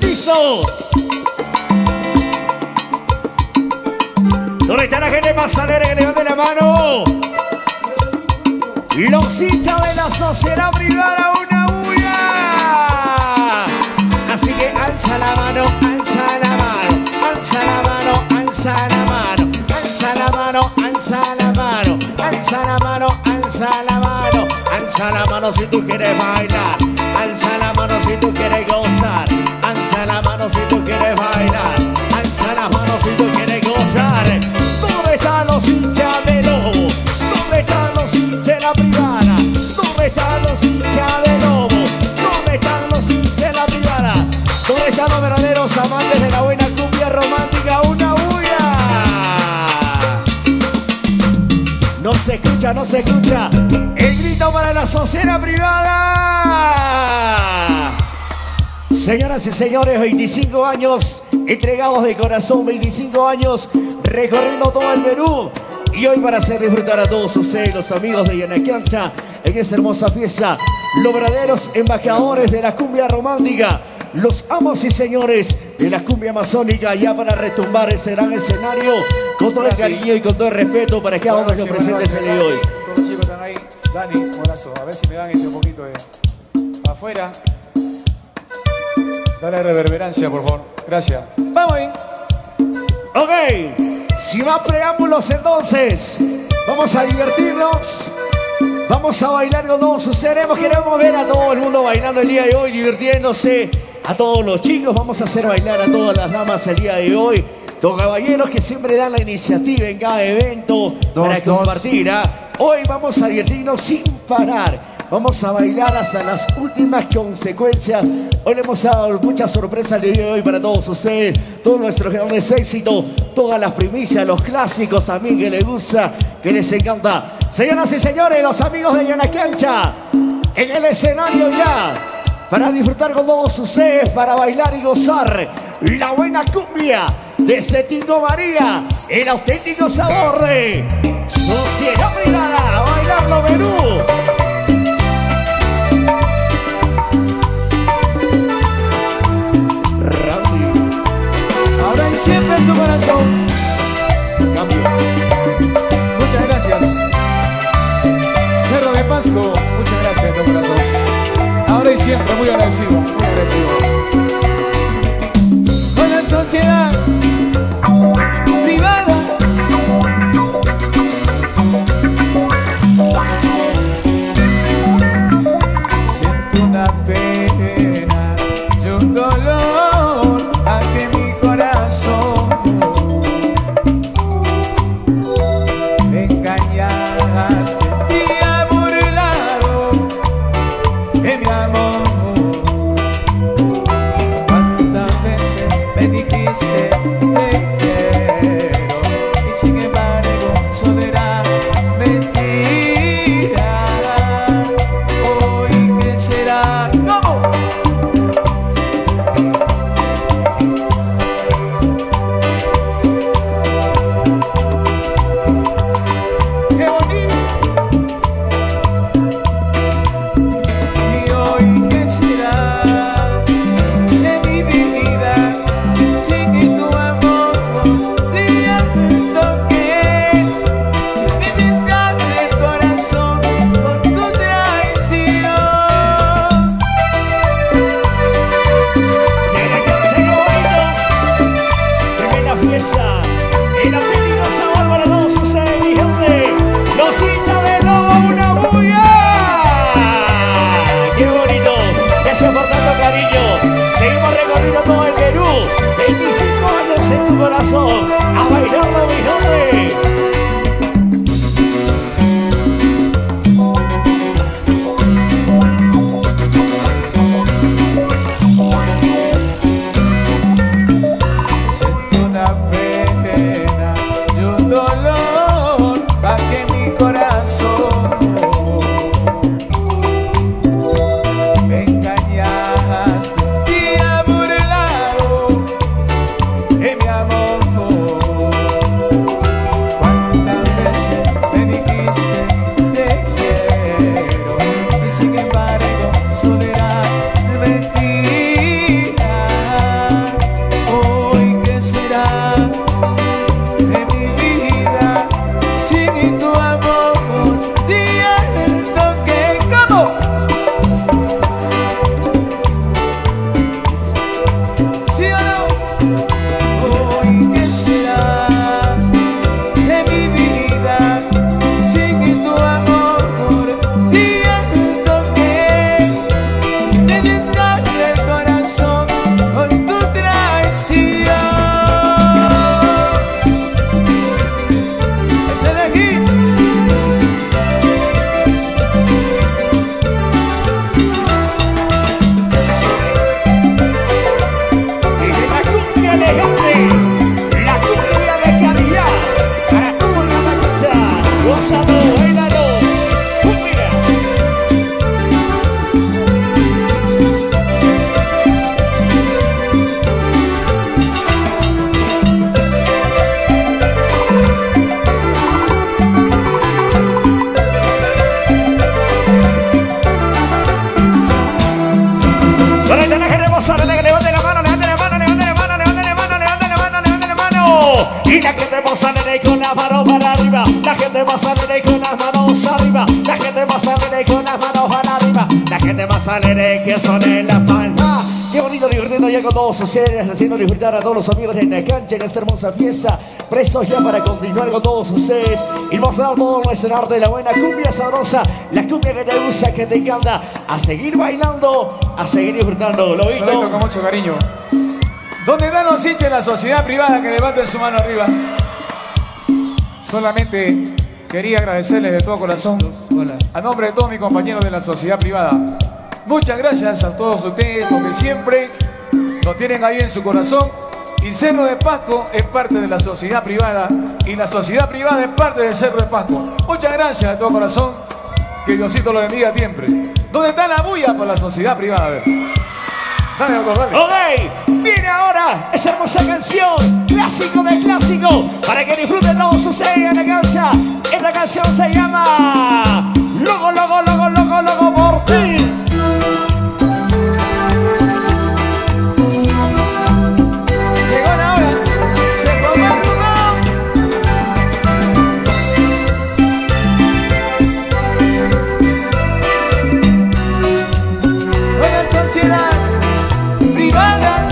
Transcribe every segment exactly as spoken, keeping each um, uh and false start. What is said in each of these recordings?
piso. ¿Dónde está la gente más alegre que levante la mano? Los hinchas de la sociedad privada, una bulla. Así que alza la mano, alza la mano, alza la mano, alza la mano, alza la mano, alza la mano, alza la mano, alza la mano, alza la mano si tú quieres bailar, alza la mano si tú quieres gozar, alza la mano si tú quieres bailar, alza la mano si tú quieres gozar. ¿Dónde están los hinchas de Lobo? ¿Dónde están los hinchas de la privada? ¿Dónde están los hinchas de Lobo? ¿Dónde están los hinchas de la privada? ¿Dónde están los verdaderos amantes de la buena cumbia romántica? ¡Una bulla! No se escucha, no se escucha. El grito para la sociedad privada. Señoras y señores, veinticinco años entregados de corazón, veinticinco años recorriendo todo el Perú. Y hoy para hacer disfrutar a todos ustedes, los amigos de Yanacancha, en esta hermosa fiesta, los verdaderos embajadores de la cumbia romántica, los amos y señores de la cumbia amazónica, ya para retumbar ese gran escenario, con todo el cariño y con todo el respeto para cada uno de los presentes el día de hoy. Todos los chicos están ahí. Dani, un abrazo. A ver si me dan este un poquito de afuera. Dale reverberancia, por favor. Gracias. Vamos ahí. Ok, sin más preámbulos entonces, vamos a divertirnos, vamos a bailar con todos ustedes. Queremos ver a todo el mundo bailando el día de hoy, divirtiéndose, a todos los chicos, vamos a hacer bailar a todas las damas el día de hoy. Los caballeros que siempre dan la iniciativa en cada evento dos, para compartir. ¿Ah? Hoy vamos a divertirnos sin parar. Vamos a bailar hasta las últimas consecuencias. Hoy le hemos dado muchas sorpresas el día de hoy para todos ustedes. Todos nuestros grandes éxitos, todas las primicias, los clásicos a mí que les gusta, que les encanta. Señoras y señores, los amigos de Yanacancha, en el escenario ya, para disfrutar con todos ustedes, para bailar y gozar la buena cumbia de Tingo María, el auténtico sabor de Sociedad Privada. Bailarlo Perú. Ahora y siempre en tu corazón. Cambio. Muchas gracias. Cerro de Pasco, muchas gracias en tu corazón. Ahora y siempre, muy agradecido, muy agradecido. Con la sociedad privada. Siento una pena y un dolor ante mi corazón. Me engañaste y ha burlado de mi amor. ¿Cuántas veces me dijiste te quiero? Y sin embargo solo era mentira. Hoy ¿qué será? ¿Cómo? ¡Qué bonito! Y hoy ¿qué será de mi vida sin tu amor? Si admito que se me desgarra el corazón por tu traición. Primera fiesta, el auténtico sabor para todos ustedes, mi gente. Los hinchas de Lobo, una bulla. ¡Qué bonito! Gracias por tanto cariño. Seguimos recorriendo todo el Perú. veinticinco años en tu corazón. A bailarlo, mi gente. Siento una pena y un dolor pa' que mi corazón. Me engañaste y ha burlado de mi amor. La gente más alegre con las manos arriba. La gente más alegre con las manos arriba. La gente más alegre que son en la palma. Qué bonito divirtiendo ya con todos ustedes, haciendo disfrutar a todos los amigos en la cancha en esta hermosa fiesta. Prestos ya para continuar con todos ustedes y mostrar todo nuestro arte de la buena cumbia sabrosa, la cumbia que te gusta, que te encanta. A seguir bailando, a seguir disfrutando. Lo Solito con mucho cariño. ¿Dónde están los hinchas de la sociedad privada que levanten su mano arriba? Solamente quería agradecerles de todo corazón, a nombre de todos mis compañeros de la sociedad privada. Muchas gracias a todos ustedes porque siempre nos tienen ahí en su corazón. Y Cerro de Pasco es parte de la sociedad privada y la sociedad privada es parte del Cerro de Pasco. Muchas gracias de todo corazón. Que Diosito lo bendiga siempre. ¿Dónde está la bulla para la sociedad privada? A ver. Dale, doctor, dale. Ok, viene ahora esa hermosa canción, clásico de clásico, para que disfruten todos ustedes en la cancha. Esta canción se llama Loco, Loco, Loco, Loco, Loco por ti. Llegó la hora, se formó el rumbo. Buena sociedad privada.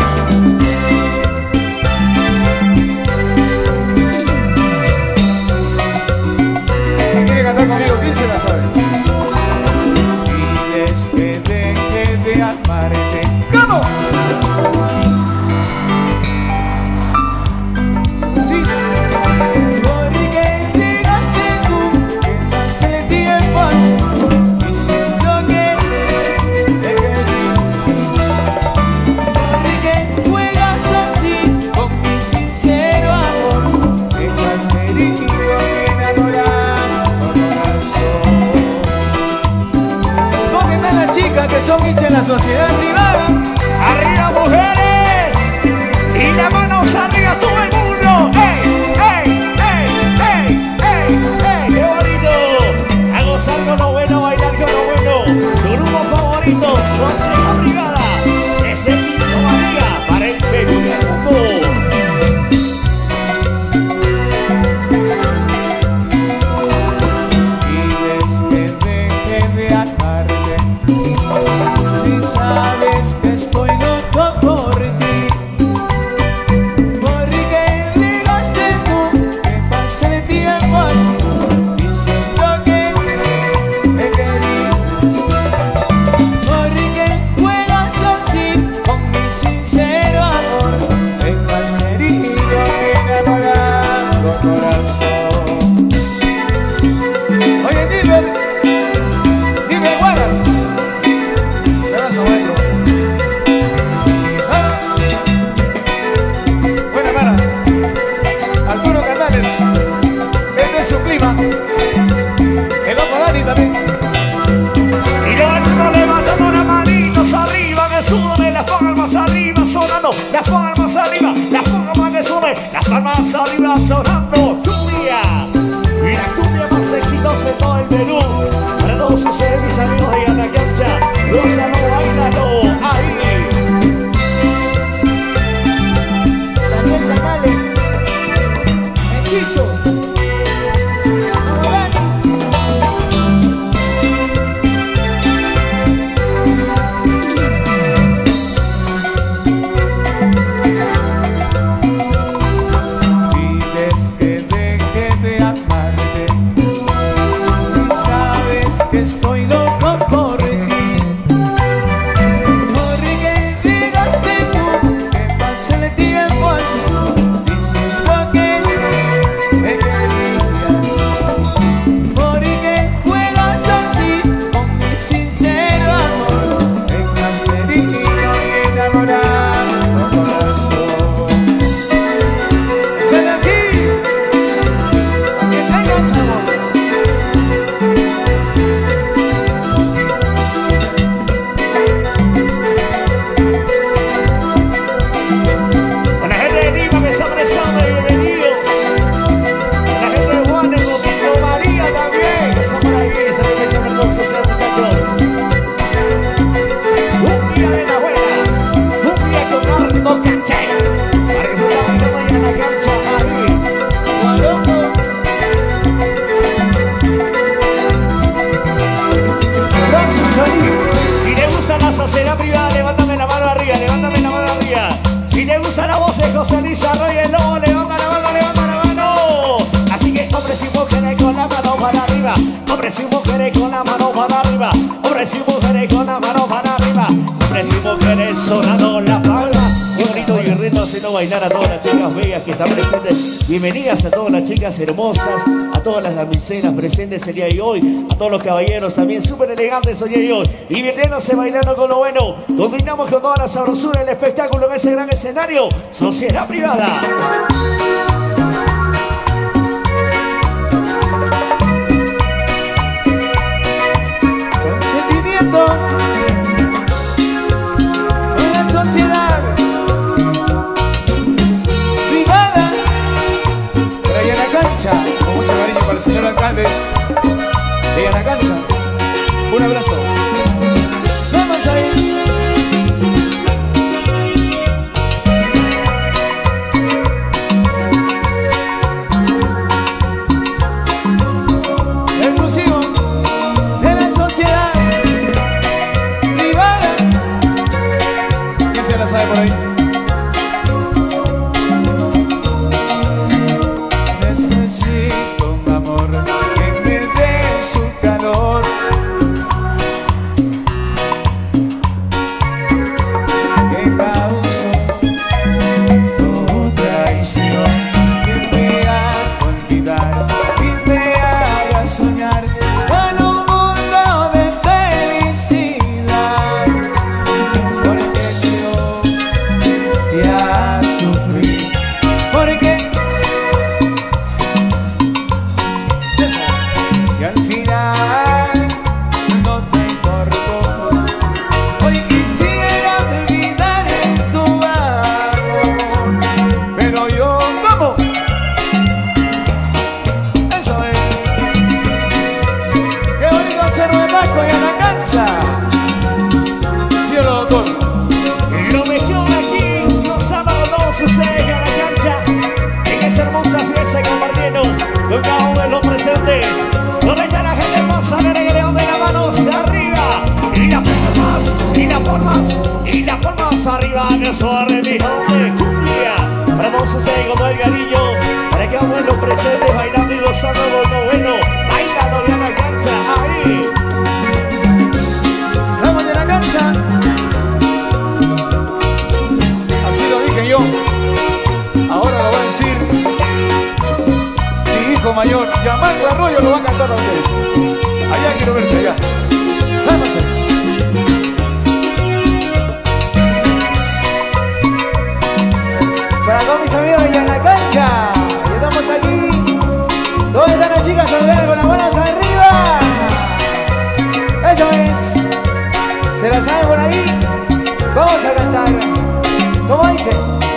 ¿Quiere cantar conmigo? ¿Quién se la sabe? Y es que deje de amarte. ¿Cómo? Porque llegaste tú, que hace tiempo diciendo que te querías. Porque juegas así con mi sincero amor. Dejaste herido y enamorado corazón. ¿Dónde están las chicas que son hinchas en la sociedad privada? Arriba mujeres y las manos arriba todo el mundo. ¡Ey, ey, ey, ey, ey, ey! ¡Qué bonito! A gozar con lo bueno, bailar con lo bueno. Tu grupo favorito, Sociedad Privada. Es el Quinto Amiga para el Perú y el mundo. Pides que deje de amarte. Si sabes que estoy loco por ti. Porque llegaste tú, que pasé tiempos diciendo que me querías. Porque juegas así con mi sincero amor. Dejaste herido y enamorado corazón. Oye, dime, dime, guarda. Abrazo, maestro. Ah. Buena cara. Arturo Canales. Este es su clima. El otro Dani también. Y nosotros levantamos las manitos arriba, que suben las palmas arriba sonando, las palmas arriba, las palmas que suben, las palmas arriba sonando. Cumbia, y la cumbia más exitosa en todo el Perú. Para todos ustedes, mis amigos de la cancha, gózalo, bailalo, ahí. Daniel Canales, el Chicho, Pides que José Luis Arroyo, levanta la mano, levanta la mano. Así que hombres y mujeres con la mano para arriba. Hombres y mujeres con la mano para arriba. Hombres y mujeres con la mano para arriba. Hombres y mujeres sonando la palma. Qué bonito y rico haciendo bailar a todas las chicas bellas que están presentes. Bienvenidas a todas las chicas hermosas, a todas las damiselas presentes el día de hoy, a todos los caballeros también súper elegantes el día de hoy. Divirtiéndose bailando con lo bueno. Continuamos con toda la sabrosura del espectáculo en ese gran escenario. Sociedad Privada. Consentimiento con la sociedad privada. Pero ahí en la cancha, con mucho cariño para el señor alcalde. Ahí en la cancha, un abrazo. Vamos ahí. ¿Sabe por ahí? Necesito un amor que me dé su calor, que cause tu traición, que me haga olvidar y me haga soñar con un mundo de felicidad. Ya sufrí, porque y al final no te importó. Hoy quisiera olvidar en tu amor, pero yo ¿cómo? Eso es. Qué bonito hacerlo de Paco y en la cancha. Cielo doctor. Lo mejor aquí, los sábados todo sucede en la cancha. En esta hermosa fiesta compartiendo con cada uno de los presentes. Donde está la gente hermosa, que le león de las manos arriba. Y las palmas, y las palmas, y las palmas arriba. Que suave mi de cumbia. Para todo sucede con todo el cariño. Para que cada uno de los presentes bailando y gozando con lo bueno. Bailando en la cancha, ahí. Vamos de la cancha. Yo, ahora lo va a decir mi hijo mayor, Gianmarco Arroyo, lo va a cantar a ustedes. Allá quiero verte, allá. Vamos a ver. Para todos mis amigos allá en la cancha, y estamos aquí. ¿Dónde están las chicas solteras con las manos arriba? Eso es. ¿Se la saben por ahí? Vamos a cantar. ¿Cómo dice?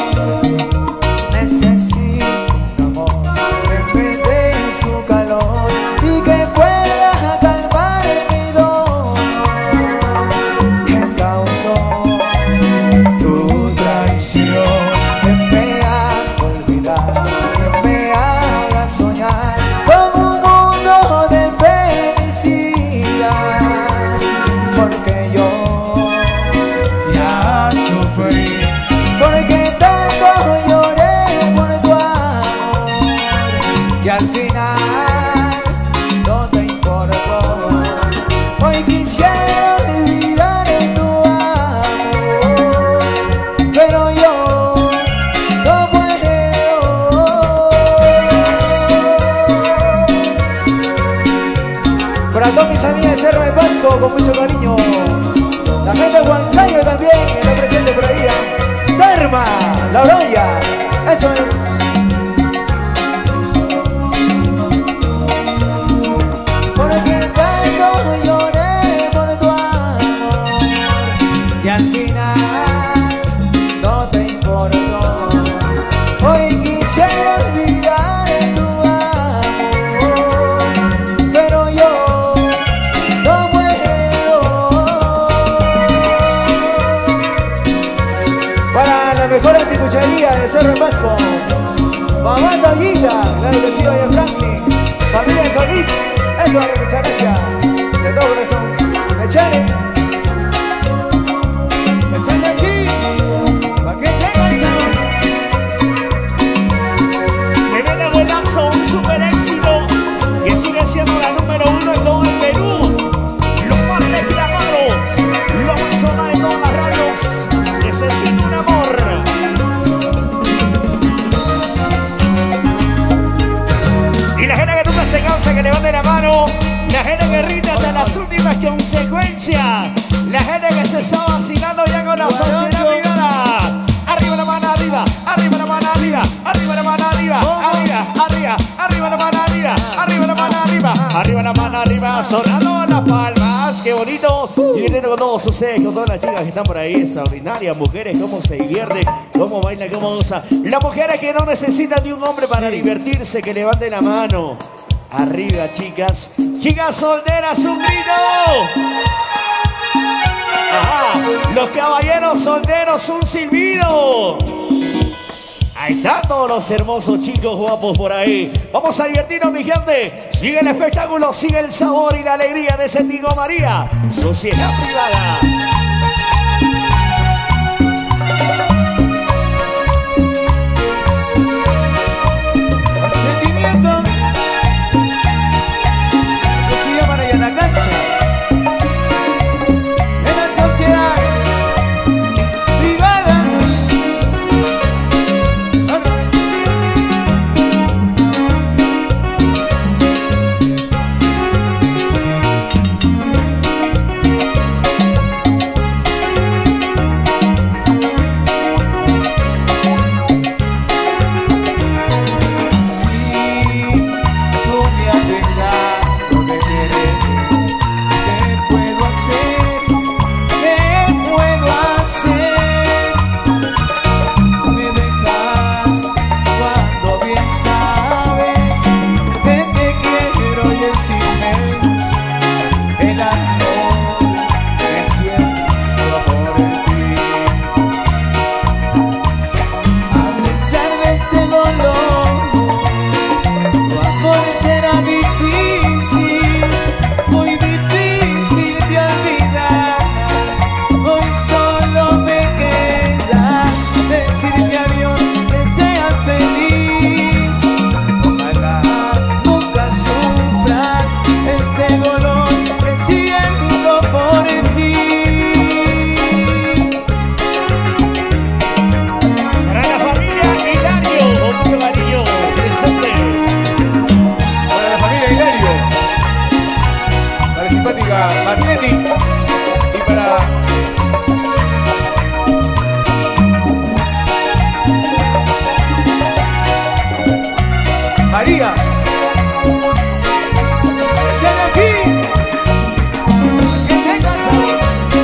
Necesito un amor que me dé su calor y que pueda calmar mi dolor que causó tu traición, que me haga olvidar, que me haga soñar con un mundo de felicidad, porque yo ya sufrí. Porque tanto lloré por tu amor y al final no te importó. Hoy quisiera olvidar tu amor, pero yo no puedo. Para todos mis amigas de Cerro de Pasco, con mucho cariño. La gente de Huancayo también, que está presente por ahí. Derma, la Oroya, eso es. Porque tanto lloré por tu amor y al final no te importó. Hoy quisiera olvidar tu amor, pero yo no puedo. Para la mejor anticuchería de Cerro de Pasco, mamá Toñita, claro que sí, oye Franklin, familia de Solís, eso vale, muchas gracias, de todo corazón. Echale, echale aquí, pa' que tenga el sabor. palmas, sonando las palmas, qué bonito. Y viene con todos ustedes, con todas las chicas que están por ahí, extraordinarias mujeres, cómo se divierten, cómo bailan, cómo goza. Las mujeres que no necesitan de un hombre para divertirse, que levanten la mano. Arriba, chicas. Chicas solteras, un grito. Ajá. Los caballeros solteros, un silbido. Ahí están todos los hermosos chicos guapos por ahí. Vamos a divertirnos, mi gente. Sigue el espectáculo, sigue el sabor y la alegría de ese Tingo María. Sociedad Privada. Sentimiento que se llama ahí en la cancha. En la sociedad privada. María, échale aquí, que tenga sabor.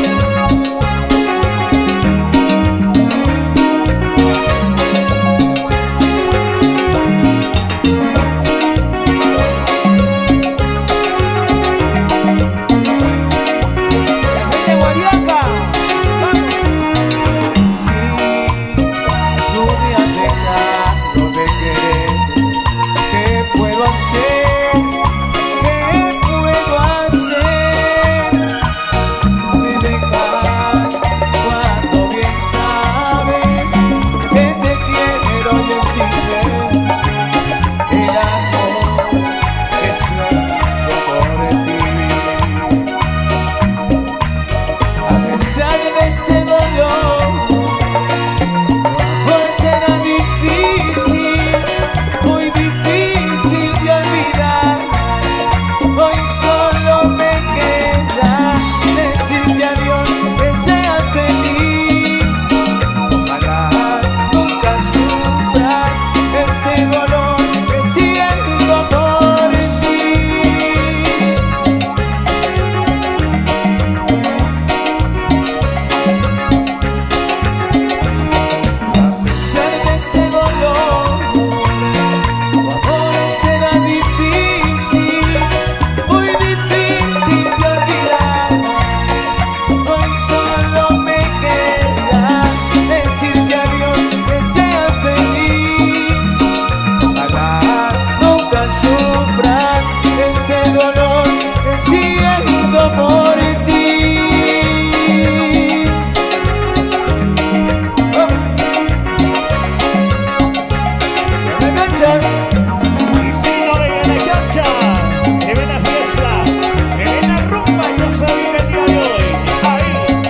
¡Vete, Guariaca! Si tú me has dejado de querer, ¿qué puedo hacer? ¿Qué puedo hacer? Me dejas cuando bien sabes que te quiero y es silencio el amor que siento por ti. A pesar de este dolor, hoy será difícil, muy difícil de olvidar. Hoy solo me queda decirte adiós, que seas feliz. Ojalá nunca sufras este dolor que siento por ti. A pesar de este dolor, tu amor será difícil, muy difícil de olvidar. Hoy solo me queda decirte adiós, que seas feliz. Ojalá nunca sufras este dolor que siento por ti. Oh. ¿Me enganchan? Y sigo de la cancha. Tremenda fiesta, tremenda rumba que se vive el día de hoy. Ahí.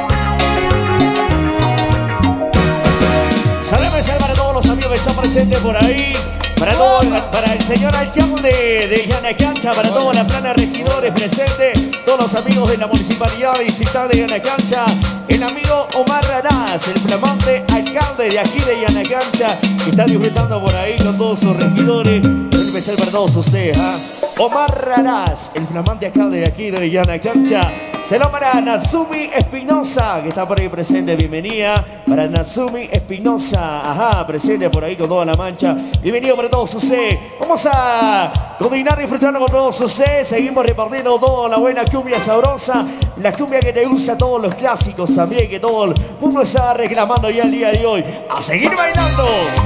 Saludos para todos los amigos que están presentes por ahí. Para, todo, para el señor alcalde de Yanacancha, para toda la plana de regidores presentes, todos los amigos de la municipalidad distrital de Yanacancha, el amigo Omar Raraz, el flamante alcalde de aquí de Yanacancha, que está disfrutando por ahí con todos sus regidores. Un especial para todos ustedes, ¿ah? Omar Raraz, el flamante alcalde de aquí de Llana Cancha. Saludos para Natsumi Espinosa, que está por ahí presente, bienvenida. Para Natsumi Espinosa, ajá, presente por ahí con toda la mancha. Bienvenido para todos ustedes. Vamos a continuar disfrutando con todos ustedes. Seguimos repartiendo toda la buena cumbia sabrosa. La cumbia que te gusta, todos los clásicos también, que todo el mundo está reclamando ya el día de hoy. ¡A seguir bailando!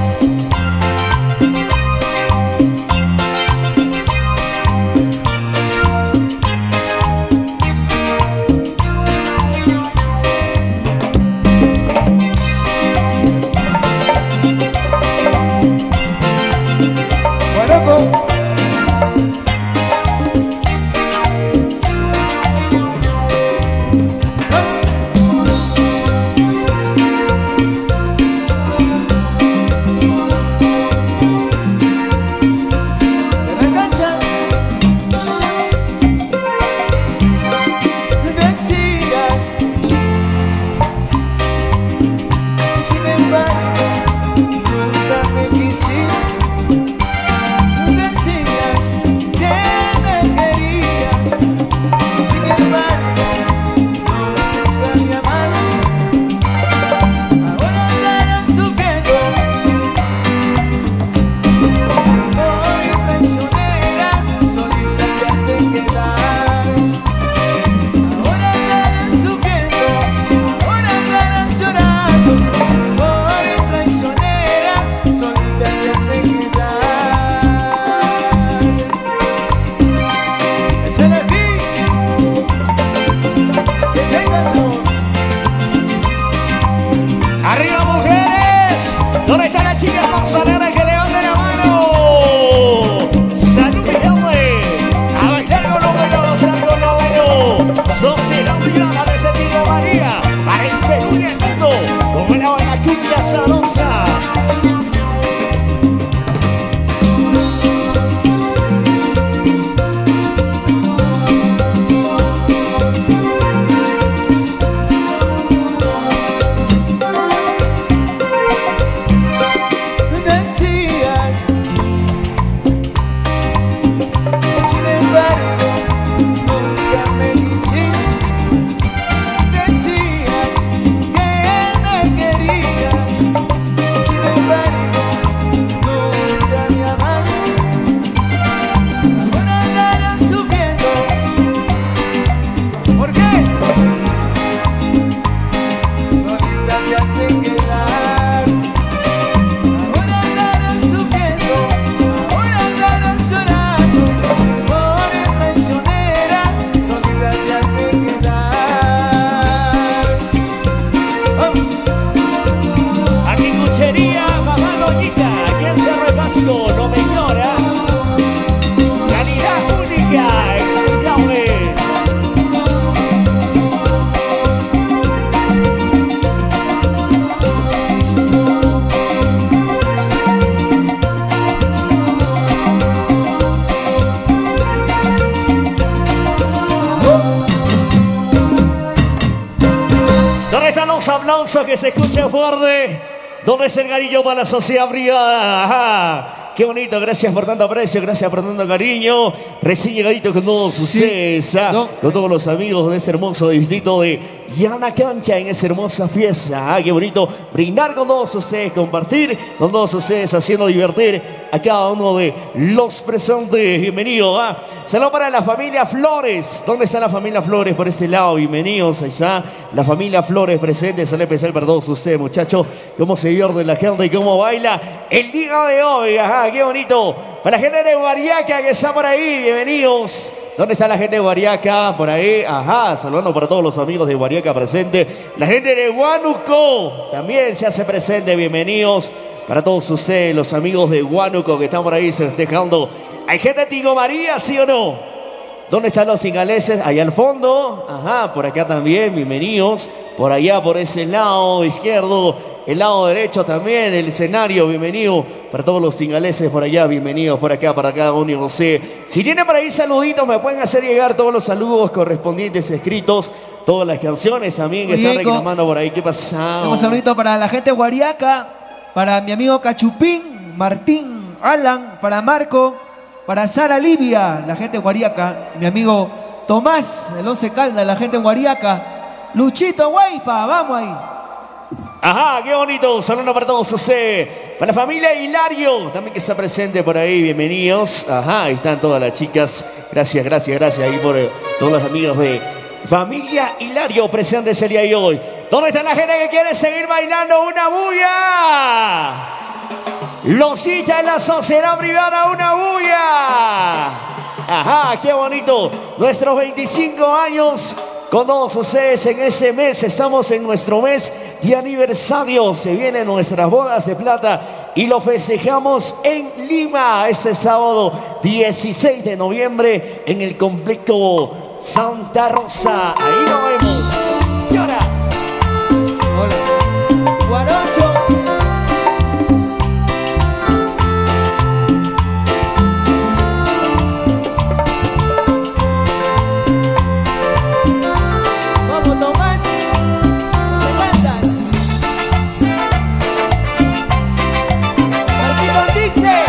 Aplausos que se escucha fuerte. ¿Dónde es el cariño para la sociedad privada? Ajá. Qué bonito, gracias por tanto aprecio, gracias por tanto cariño. Recién llegadito con todos ustedes, sí, ¿ah? no. con todos los amigos de ese hermoso distrito de Llana Cancha en esa hermosa fiesta. ¿Ah? Qué bonito brindar con todos ustedes, compartir con todos ustedes, haciendo divertir a cada uno de los presentes. Bienvenido. ¿Ah? Saludos para la familia Flores. ¿Dónde está la familia Flores? Por este lado, bienvenidos. Ahí está la familia Flores presente. Saludos especial para todos ustedes, muchachos. Cómo se divierte la gente y cómo baila el día de hoy. Ajá, qué bonito. Para la gente de Guariaca que está por ahí, bienvenidos. ¿Dónde está la gente de Guariaca? Por ahí, ajá, saludando para todos los amigos de Guariaca presente. La gente de Huánuco también se hace presente, bienvenidos. Para todos ustedes, los amigos de Huánuco que están por ahí festejando. ¿Hay gente de Tingo María, sí o no? ¿Dónde están los tingaleses? Allá al fondo, ajá, por acá también, bienvenidos. Por allá, por ese lado izquierdo, el lado derecho también, el escenario, bienvenido. Para todos los tingaleses por allá, bienvenidos por acá, para cada uno de ustedes. Si tienen por ahí saluditos, me pueden hacer llegar todos los saludos correspondientes escritos. Todas las canciones también que están reclamando por ahí. ¿Qué pasa? Un saludito para la gente de Guariaca, para mi amigo Cachupín, Martín, Alan, para Marco, para Sara Livia, la gente de Guariaca. Mi amigo Tomás, el Once Caldas, la gente de Guariaca. Luchito Guaypa, vamos ahí. Ajá, qué bonito. Saludos para todos ustedes. Para la familia Hilario, también que está presente por ahí. Bienvenidos. Ajá, ahí están todas las chicas. Gracias, gracias, gracias ahí por eh, todos los amigos de familia Hilario presentes el día de hoy. ¿Dónde está la gente que quiere seguir bailando una bulla? Losita en la sociedad privada, una bulla. Ajá, qué bonito. Nuestros veinticinco años con todos ustedes en ese mes. Estamos en nuestro mes de aniversario. Se vienen nuestras bodas de plata y lo festejamos en Lima este sábado dieciséis de noviembre en el complejo Santa Rosa. Ahí nos vemos. Y ahora, Hola. Guarocho. Vamos, Tomás. No se cantan. Marquito Dixie.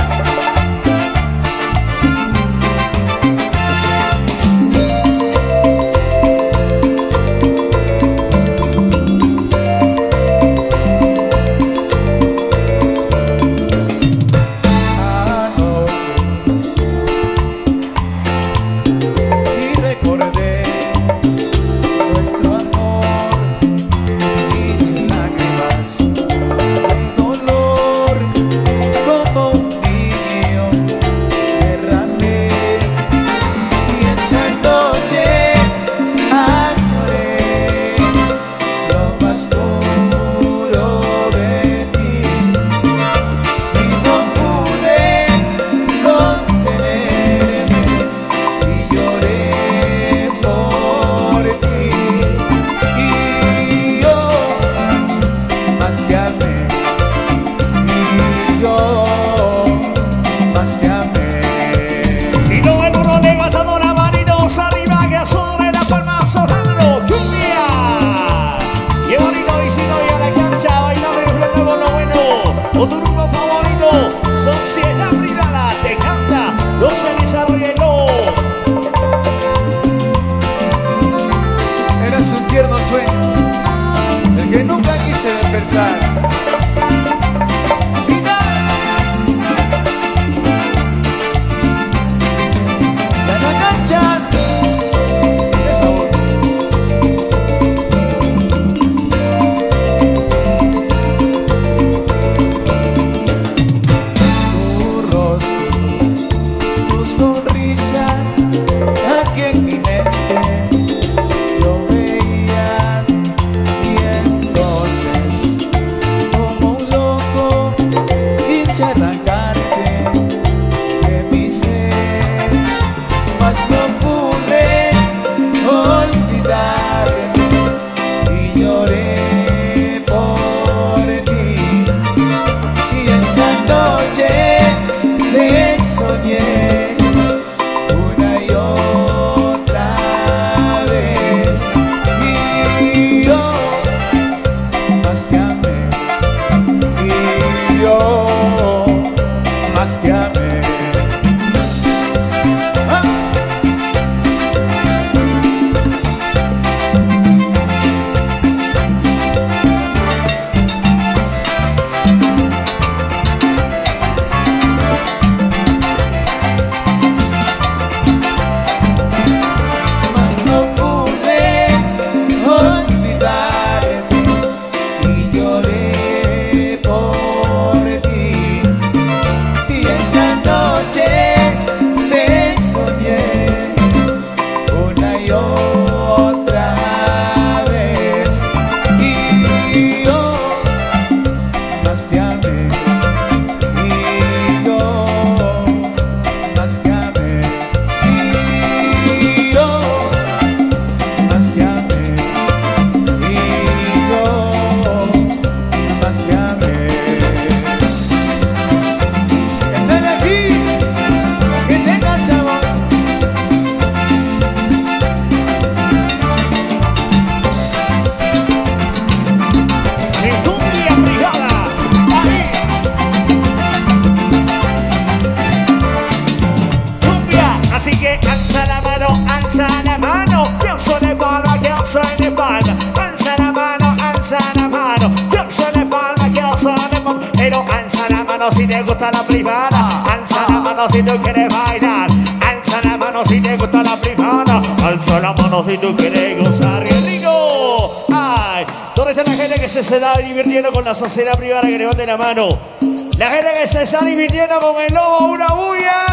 Pero alza la mano si te gusta la privada. Alza la mano si tú quieres bailar. Alza la mano si te gusta la privada. Alza la mano si tú quieres gozar. ¡Qué rico! ¡Ay! ¿Dónde está la gente que se está divirtiendo con la sociedad privada? Que levante la mano. La gente que se está divirtiendo con el lobo, una bulla.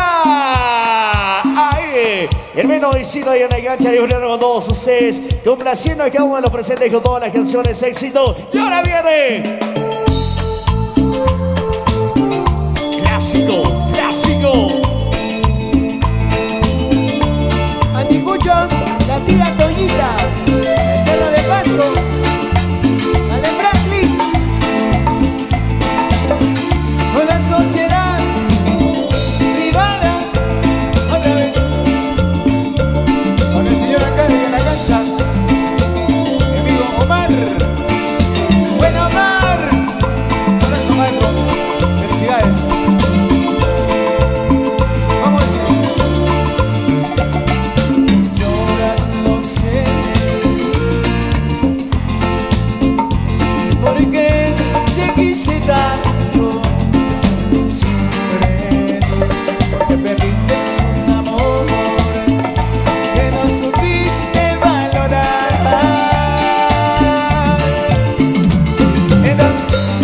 ¡Ay! El menos visito ahí en la cancha disfrutando con todos ustedes. Complaciendo a cada uno de los presentes con todas las canciones éxito. Y ahora viene. Clásico, clásico. Anticuchos, la tía Toñita, el cerro de Pasto, la de Franklin. Con la sociedad privada, otra vez. Con el señor acá en la cancha, mi amigo Omar. Bueno, Omar. Abrazo, maestro. Felicidades. Vamos a decir. Lloras, lo sé. Porque te quise tanto. Sufres. Porque perdiste un amor que no supiste valorar. Entonces,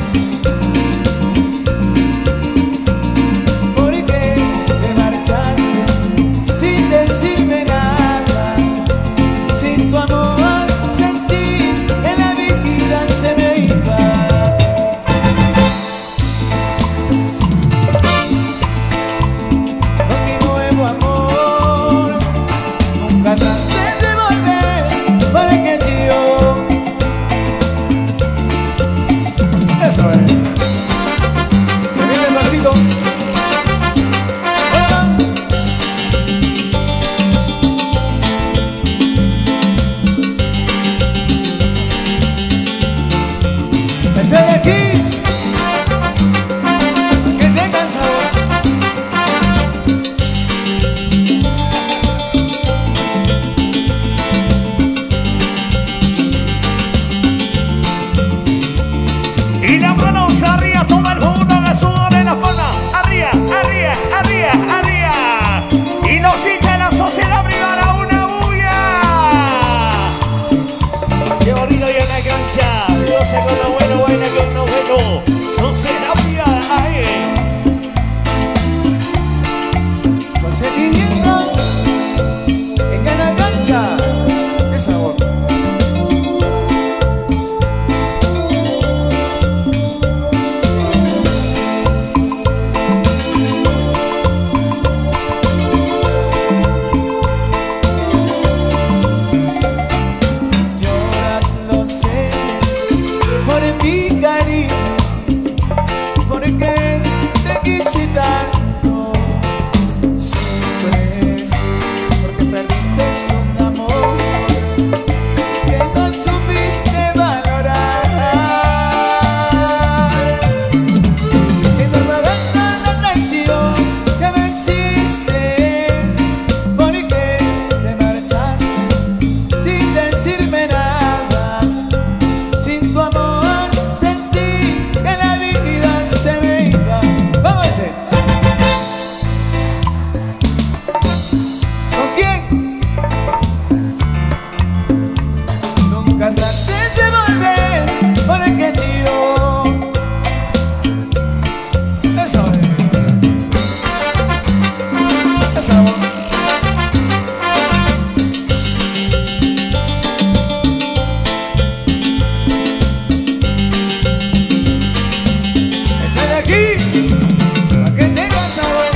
¿por qué te marchaste sin decirme nada? Sin tu amor sentí que la vida se me iba. Con mi nuevo amor nunca traté de volver, porque yo. Eso es. Se viene el vasito. Ese de aquí, que tenga el sabor. Y las manos arriba, todo el mundo que suba las manos. Arriba, arriba, arriba, arriba. Y nos hincha la sociedad privada, una bulla. Qué bonito ahí en la cancha. Dios se con lo bueno, baila con lo bueno. Sociedad privada, ahí. Con sentimiento en cada cancha. Qué sabor. Lloras, lo sé, por mi cariño, porque te quise tanto. Sufres, porque perdiste un amor que no supiste valorar. Que no regresa la traición que me hiciste, porque te marchaste sin decirme nada. Sin tu amor sentí que la vida se me iba. Vamos a ese. ¿Con quién? Nunca traté de volver, porque yo. Eso es. Eso es. Ese de aquí, para que tenga sabor.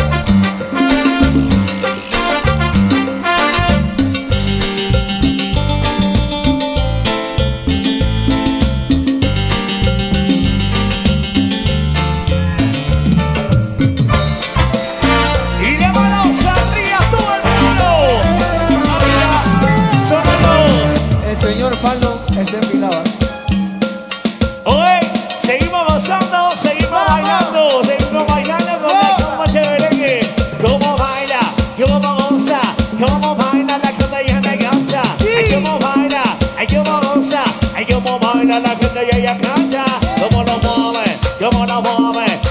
Y las manos arriba, todo el mundo. Arriba, sonando. El señor Palo está enfilado. Oye, seguimos gozando, seguimos bailando, seguimos bailando con la compa Cheverengue. ¿Cómo baila? ¿Cómo goza? ¿Cómo baila la gente allá en la cancha? Ay, cómo baila, ay, cómo goza, ay, cómo baila la gente allá en la cancha. ¿Cómo lo mueve? ¿Cómo lo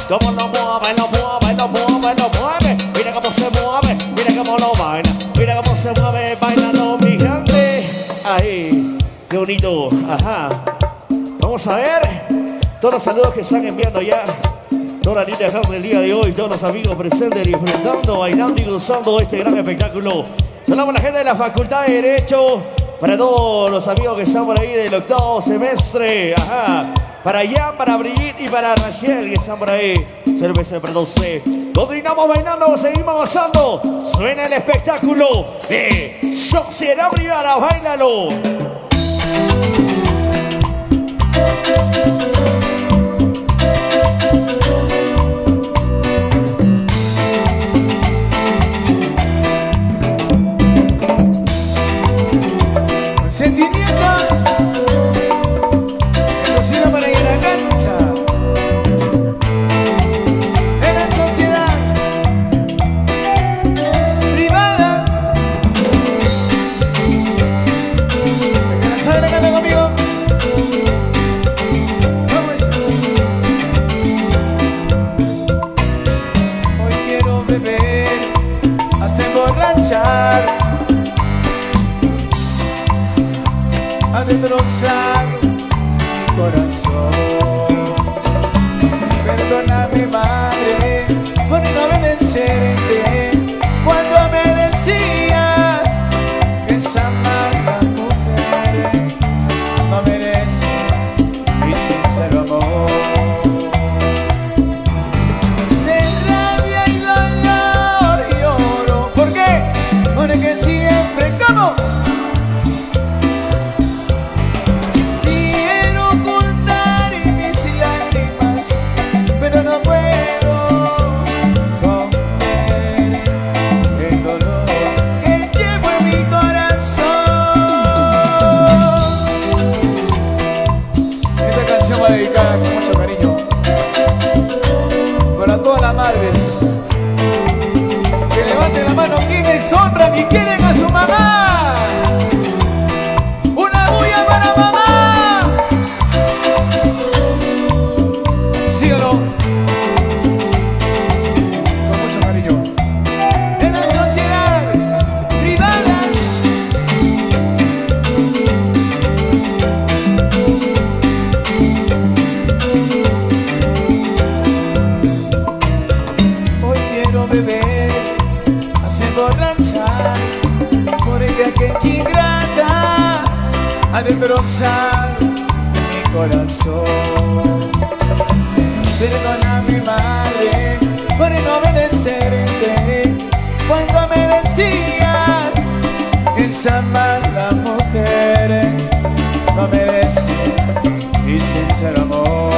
Cómo lo mueve, lo mueve, lo mueve, lo mueve. Mira cómo se mueve, mira cómo lo baila. Mira cómo se mueve, bailando mi gente. Ahí, qué bonito, ajá. Vamos a ver todos los saludos que están enviando ya. Toda la linda gente del día de hoy, todos los amigos presentes disfrutando, bailando y gozando este gran espectáculo. Saludamos a la gente de la Facultad de Derecho, para todos los amigos que están por ahí del octavo semestre, ajá. Para Jan, para Brigitte y para Rachel que están por ahí. Cerveza produce. Continuamos bailando, seguimos gozando. Suena el espectáculo de Sociedad Privada, bailalo. Sentimiento, exclusiva para ir a la cancha. En la sociedad privada. El que la sabe, canta conmigo. Vamos. Hoy quiero beber, hacer emborrachar, a destrozar mi corazón. Perdóname, madre, por no obedecerte cuando me decías que esa mala mujer no merece mi sincero amor. De rabia y dolor lloro. ¿Por qué? Porque siempre como dedicada con mucho cariño para todas las madres que levanten la mano quienes honran y quieren a su mamá. Una bulla para mamá. ¿Sí o no? Con mucho cariño. En la sociedad privada. Beber, hacer borrachar, porque aquella ingrata ha destrozar mi corazón. Perdóname, madre, por no obedecerte cuando me decías que esa mala mujer no merece mi sincero amor.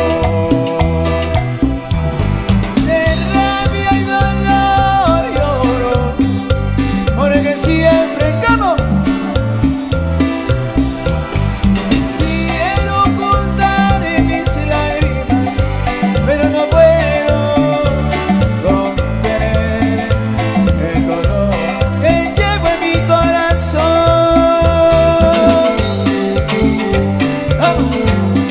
Porque siempre como quiero ocultar mis lágrimas, pero no puedo contener el dolor que llevo en mi corazón. ¡Vamos!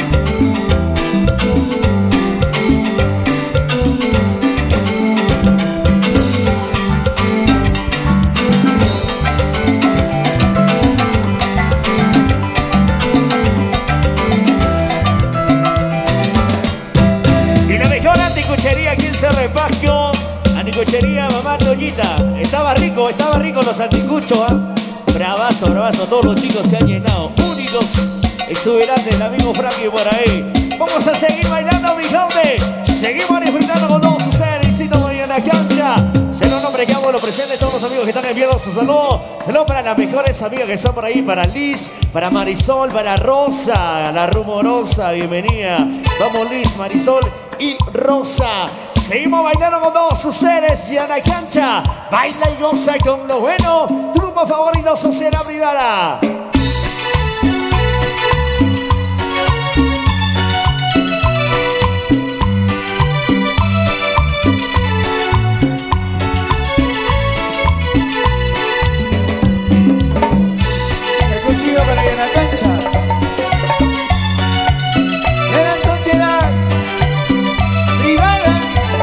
Reparto anticuchería mamá Toñita. Estaba rico, estaba rico los anticuchos, ¿eh? Bravazo, bravazo, todos los chicos se han llenado. Únicos, exuberantes, el amigo Frankie por ahí. Vamos a seguir bailando, mi gente. Seguimos disfrutando con todos ustedes. Distrito Mariana Cancha. Se los nombres que hago los presentes, todos los amigos que están enviando su saludo. Saludos para las mejores amigas que están por ahí, para Liz, para Marisol, para Rosa, la rumorosa, bienvenida. Vamos Liz, Marisol y Rosa. Seguimos bailando con todos ustedes y a la cancha. Baila y goza con lo bueno. Tu grupo favorito, Sociedad Privada. Exclusivo para ir a la cancha. De la Sociedad Privada.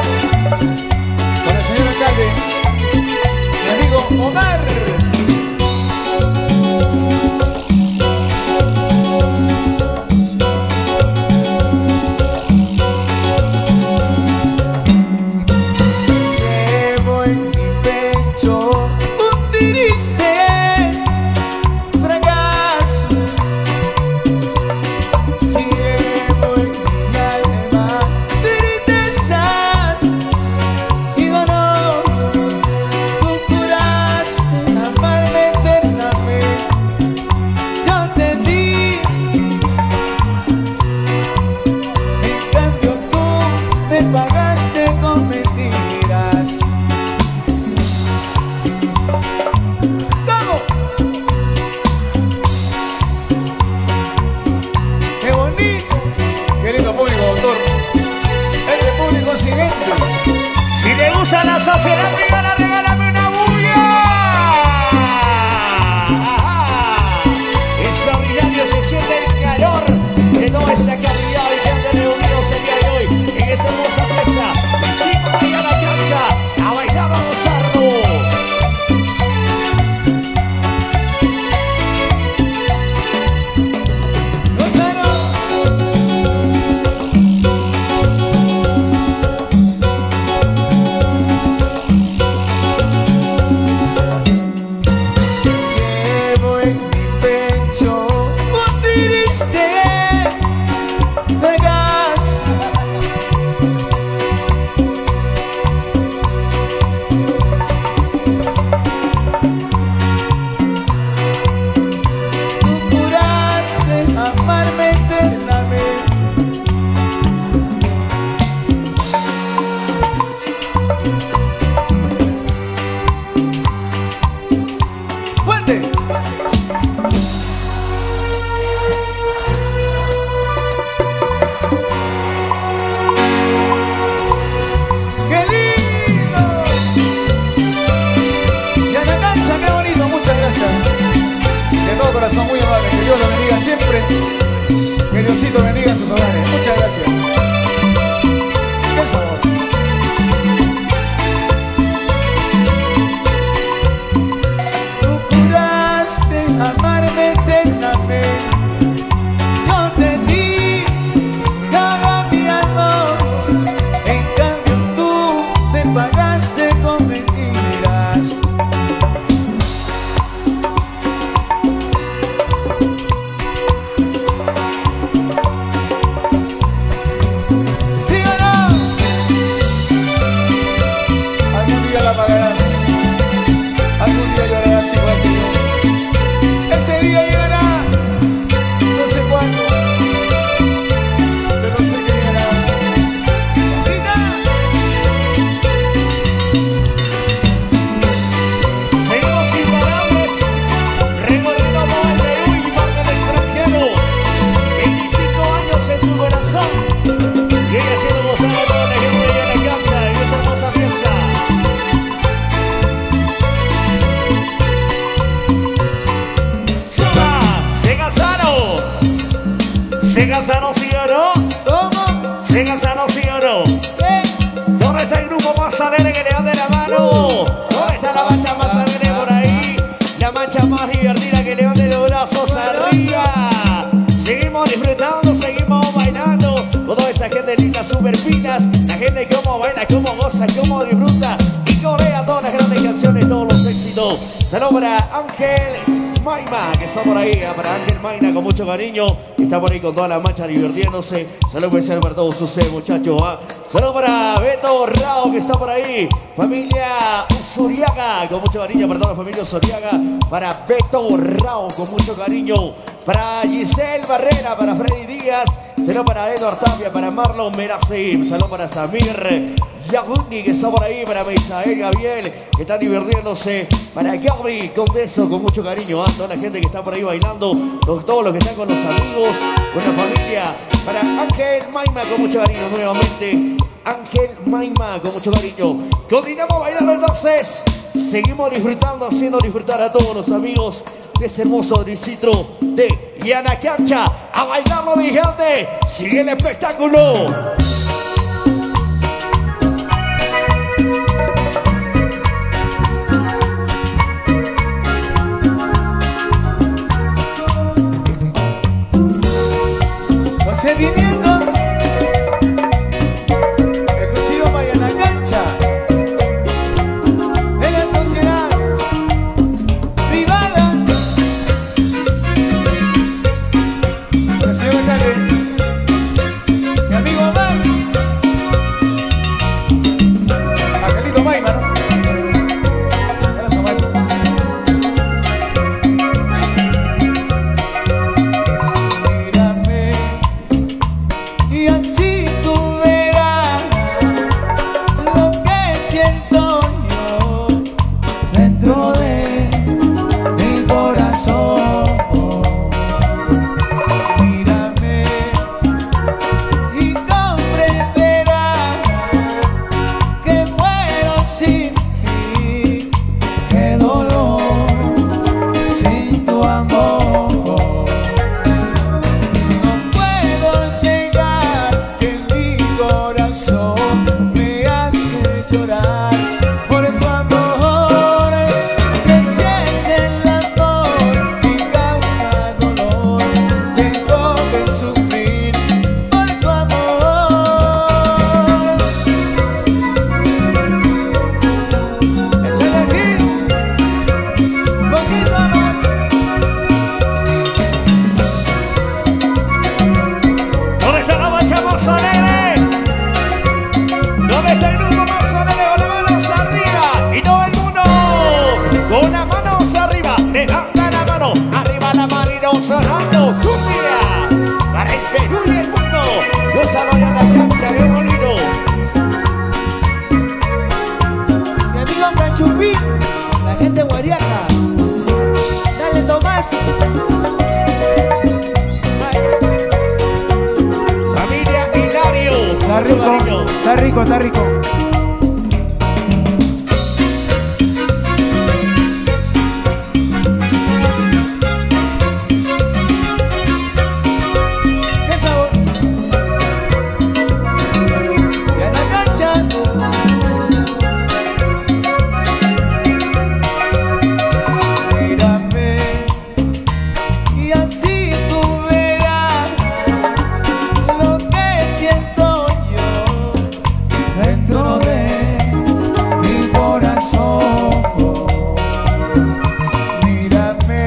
consiguiente. Si te gusta la sociedad, regala, regálame una bulla. Es ordinario, se siente el calor de toda esa calidad y gente reunidos el día de hoy en esta hermosa mesa. Y cinco ahí a la cancha a bailar, a gozarlo. Son muy amables, que Dios los bendiga siempre, que Diosito bendiga sus hogares. Muchas gracias. Qué sabor. Tú juraste amarme eternamente, yo te di todo mi amor, en cambio tú me pagaste con mentiras. Algún día llorarás igual que yo. Ese día llegará, no sé cuándo, pero sé que llegará. Seguimos imparables, recorriendo todo el Perú y parte del extranjero. veinticinco años en tu corazón. Y ella haciendo gozar a toda la gente de la cancha en esta hermosa fiesta. ¿Se casaron, sí o no? ¿Cómo? ¿Se casaron, sí o no? Sí. ¿Dónde está el grupo más alegre que levante la mano? ¿Dónde está la mancha más alegre por ahí? La mancha más divertida que levante los brazos arriba. Seguimos disfrutando, seguimos bailando. Toda esa gente linda, super pilas. La gente que como baila, como goza, como disfruta. Y corea todas las grandes canciones, todos los éxitos. Saludos para Ángel Maima, que está por ahí, para Ángel Maina con mucho cariño, está por ahí con toda la mancha divirtiéndose. Saludos especial para todos ustedes, muchachos. ¿eh? Saludos para Beto Rao, que está por ahí, familia Zuriaga, con mucho cariño para toda la familia Zuriaga, para Beto Rao con mucho cariño, para Giselle Barrera, para Freddy Díaz, saludos para Eduard Tapia, para Marlon Merasim, saludos para Samir Yagundi, que está por ahí, para Misael Gabriel, que están divirtiéndose, para Gaby Condeso, con mucho cariño, a ¿eh? toda la gente que está por ahí bailando, los, todos los que están con los amigos, con la familia, para Ángel Maima, con mucho cariño nuevamente, Ángel Maima, con mucho cariño. Continuamos bailando entonces, seguimos disfrutando, haciendo disfrutar a todos los amigos de este hermoso distrito de Yanacancha. A bailarlo, mi gente, sigue el espectáculo. Sentimiento exclusivo para Yanacancha, de la sociedad privada. La señora Carmen, mi amigo Omar. rico, está rico. ¡Qué sabor! Y a la cancha. Mírame y así tú verás lo que siento yo dentro de mi corazón. Mírame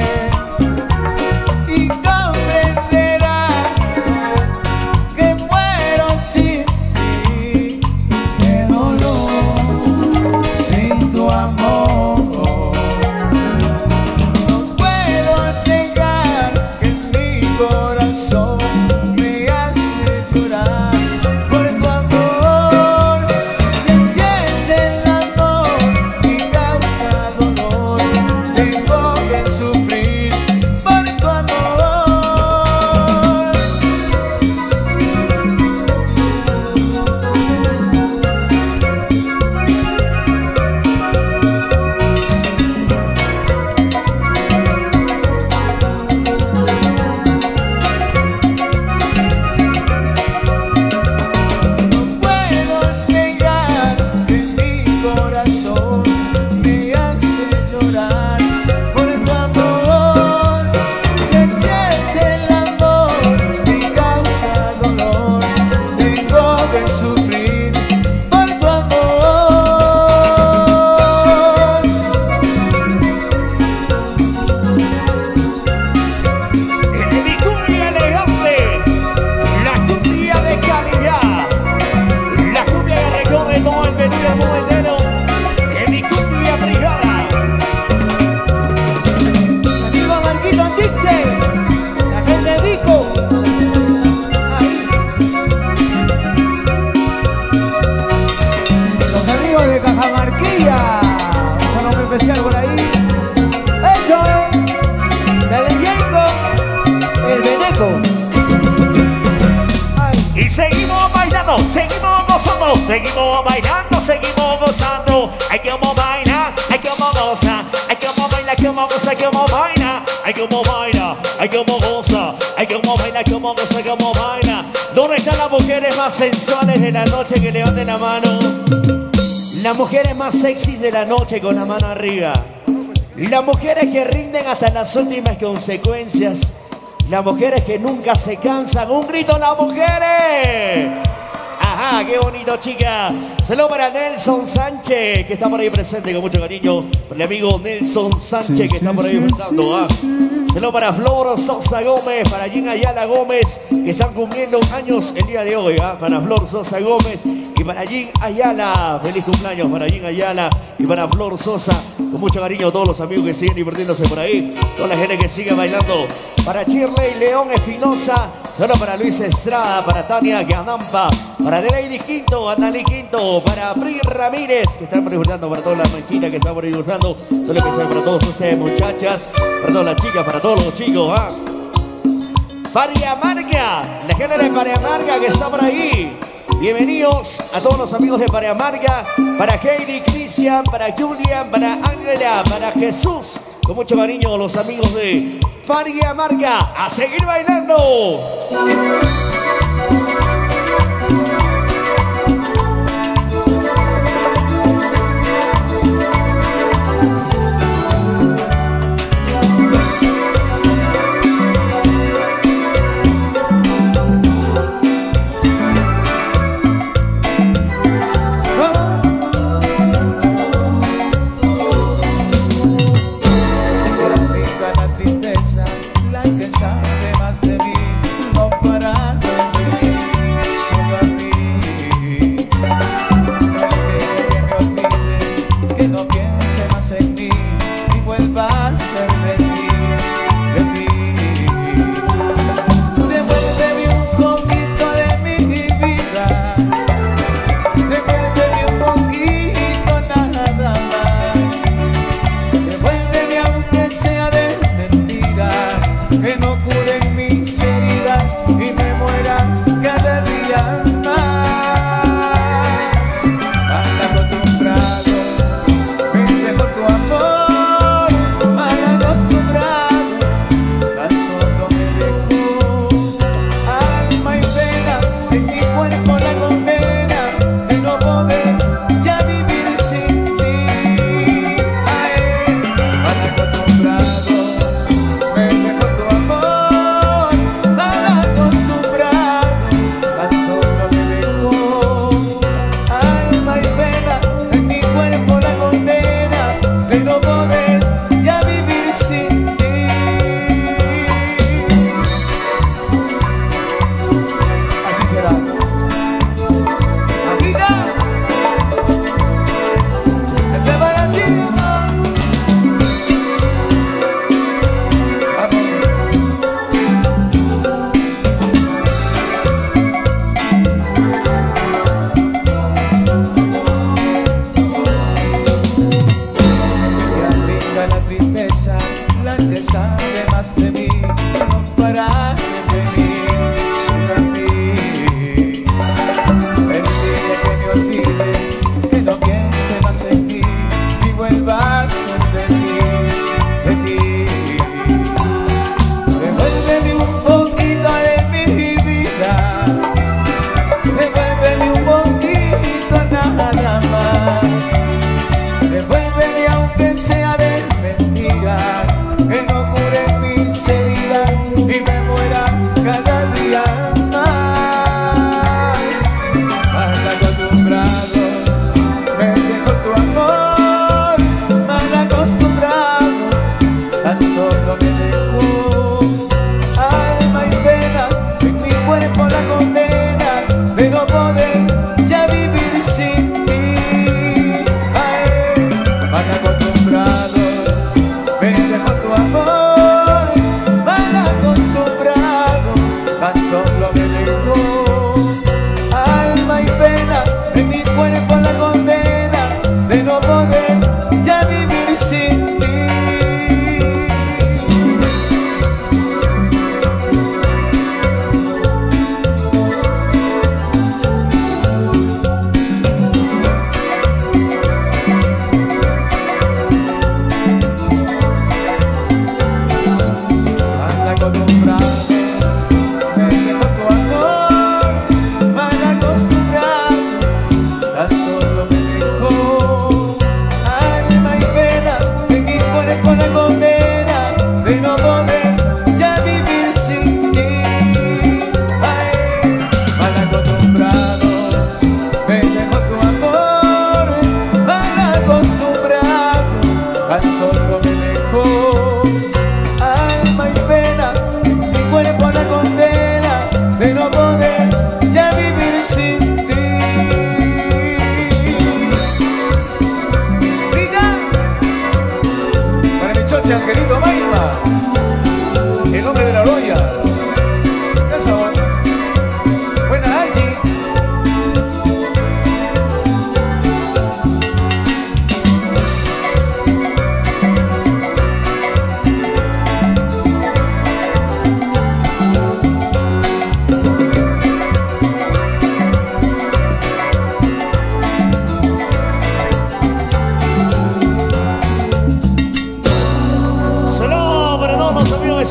y comprenderás que muero sin ti. Qué dolor sin tu amor. No puedo negar que mi corazón me hace llorar por tu amor. Si así es el amor y causa dolor, tengo que sufrir por tu amor. No puedo negar que mi corazón me hace llorar por tu amor. Si así es el amor y causa dolor, tengo que sufrir por tu amor. En mi cumbia elegante, la cumbia de calidad, la cumbia que recorre todo el Perú y el mundo entero, en mi cumbia brigada. Arriba Marquito Antixe, la gente de Vico. Ahí. Los amigos de Cajamarquilla, un saludo muy especial por ahí. Eso es. La del Yenko, el Beneco. Ay. Y seguimos bailando, seguimos gozando, seguimos bailando, seguimos gozando. Hay que como bailar, hay que como gozar, hay que como bailar, hay que como gozar, hay que como bailar, hay que como bailar, hay que como gozar, hay que como bailar, hay que como gozar, hay que como bailar. ¿Dónde están las mujeres más sensuales de la noche que levanten la mano? Las mujeres más sexys de la noche con la mano arriba. Las mujeres que rinden hasta las últimas consecuencias. Las mujeres que nunca se cansan. ¡Un grito, las mujeres! Ajá, qué bonito, chica. Saludos para Nelson Sánchez, que está por ahí presente con mucho cariño. Para el amigo Nelson Sánchez, que está por ahí presentando. ¿ah? Saludos para Flor Sosa Gómez, para Gina Ayala Gómez, que están cumpliendo años el día de hoy. ¿ah? Para Flor Sosa Gómez y para Gin Ayala. Feliz cumpleaños para Gin Ayala y para Flor Sosa. Con mucho cariño a todos los amigos que siguen divirtiéndose por ahí. Toda la gente que sigue bailando. Para Shirley León Espinosa. Solo para Luis Estrada, para Tania Ganampa, para Lady Quinto, Analí Quinto, para Pri Ramírez, que están por ahí disfrutando, para todas las manchitas que están por ahí disfrutando. Solo que sean para todos ustedes, muchachas, para todas las chicas, para todos los chicos. ¿ah? Pariamarca, la gente de Pariamarca que está por ahí. Bienvenidos a todos los amigos de Pariamarca, para Heidi, Cristian, para Julian, para Ángela, para Jesús. Con mucho cariño los amigos de Pariamarca. ¡A seguir bailando! Sabe más de mí, no para de mí, solo a mí.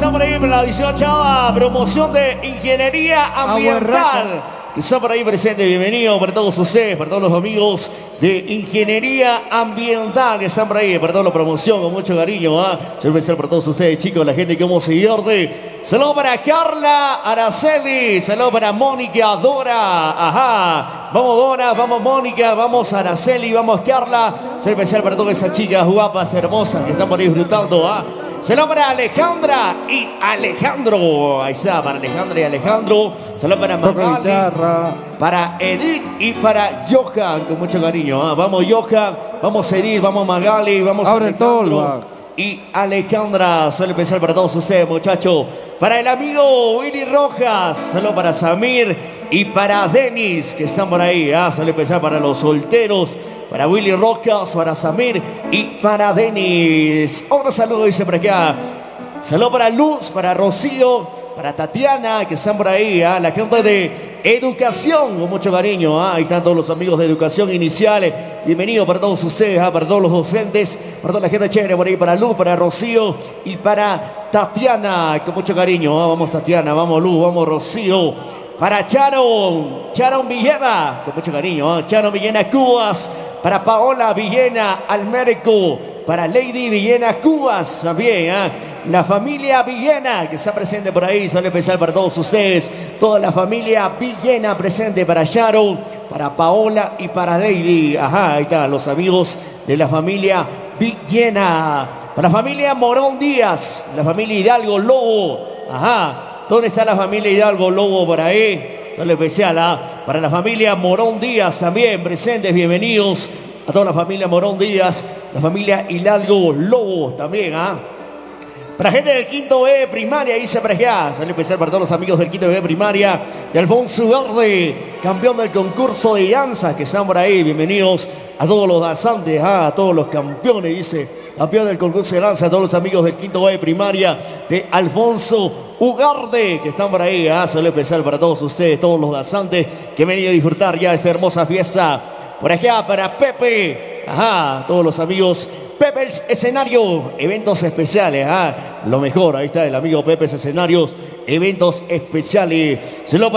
está por ahí para la dieciochava promoción de Ingeniería Ambiental. Que está por ahí presente, bienvenido para todos ustedes, para todos los amigos de Ingeniería Ambiental que están por ahí, para toda la promoción, con mucho cariño. ¿eh? Yo especial para todos ustedes, chicos, la gente que como seguidores. Saludos para Carla Araceli, saludos para Mónica, Dora, ajá. Vamos Dora, vamos Mónica, vamos Araceli, vamos Carla. Soy especial para todas esas chicas guapas, hermosas que están por ahí disfrutando. ¿eh? Saludos para Alejandra y Alejandro. Ahí está, para Alejandra y Alejandro. Saludos para Magali, para Edith y para Johan, con mucho cariño. ¿eh? Vamos Johan, vamos Edith, vamos Magali, vamos Abre Alejandro y Alejandra. Saludos especial para todos ustedes, muchachos. Para el amigo Willy Rojas. Saludos para Samir y para Denis, que están por ahí. ¿eh? Saludos especial para los solteros. Para Willy Rojas, para Samir y para Denis. Otro saludo dice por acá. Saludo para Luz, para Rocío, para Tatiana, que están por ahí. ¿eh? La gente de Educación, con mucho cariño. ¿eh? Ahí están todos los amigos de Educación Inicial. Bienvenido para todos ustedes, ¿eh? Para todos los docentes, para toda la gente chévere por ahí. Para Luz, para Rocío y para Tatiana, con mucho cariño. ¿eh? Vamos Tatiana, vamos Luz, vamos Rocío. Para Charon, Charon Villena, con mucho cariño. ¿eh? Charon Villena Cubas. Para Paola Villena Almerico, para Lady Villena Cubas también, ¿eh? La familia Villena que está presente por ahí, sale especial para todos ustedes, toda la familia Villena presente para Sharon, para Paola y para Lady, ajá, ahí están los amigos de la familia Villena, para la familia Morón Díaz, la familia Hidalgo Lobo, ajá, ¿dónde está la familia Hidalgo Lobo por ahí? Sale especial ¿eh? Para la familia Morón Díaz también presentes, bienvenidos a toda la familia Morón Díaz, la familia Hidalgo Lobo también. ¿eh? Para gente del quinto B primaria, dice para allá, sale especial para todos los amigos del quinto B primaria, de Alfonso Verde, campeón del concurso de danza que están por ahí, bienvenidos a todos los danzantes, ¿eh? A todos los campeones, dice. Campeón del concurso de danza, a todos los amigos del quinto B primaria de Alfonso Ugarde, que están por ahí. ¿eh? Saludo especial para todos ustedes, todos los danzantes que han venido a disfrutar ya de esa hermosa fiesta. Por acá para Pepe, ajá, todos los amigos. Pepe el Escenario, eventos especiales, ¿eh? Lo mejor, ahí está el amigo Pepe Escenarios, eventos especiales. Saludo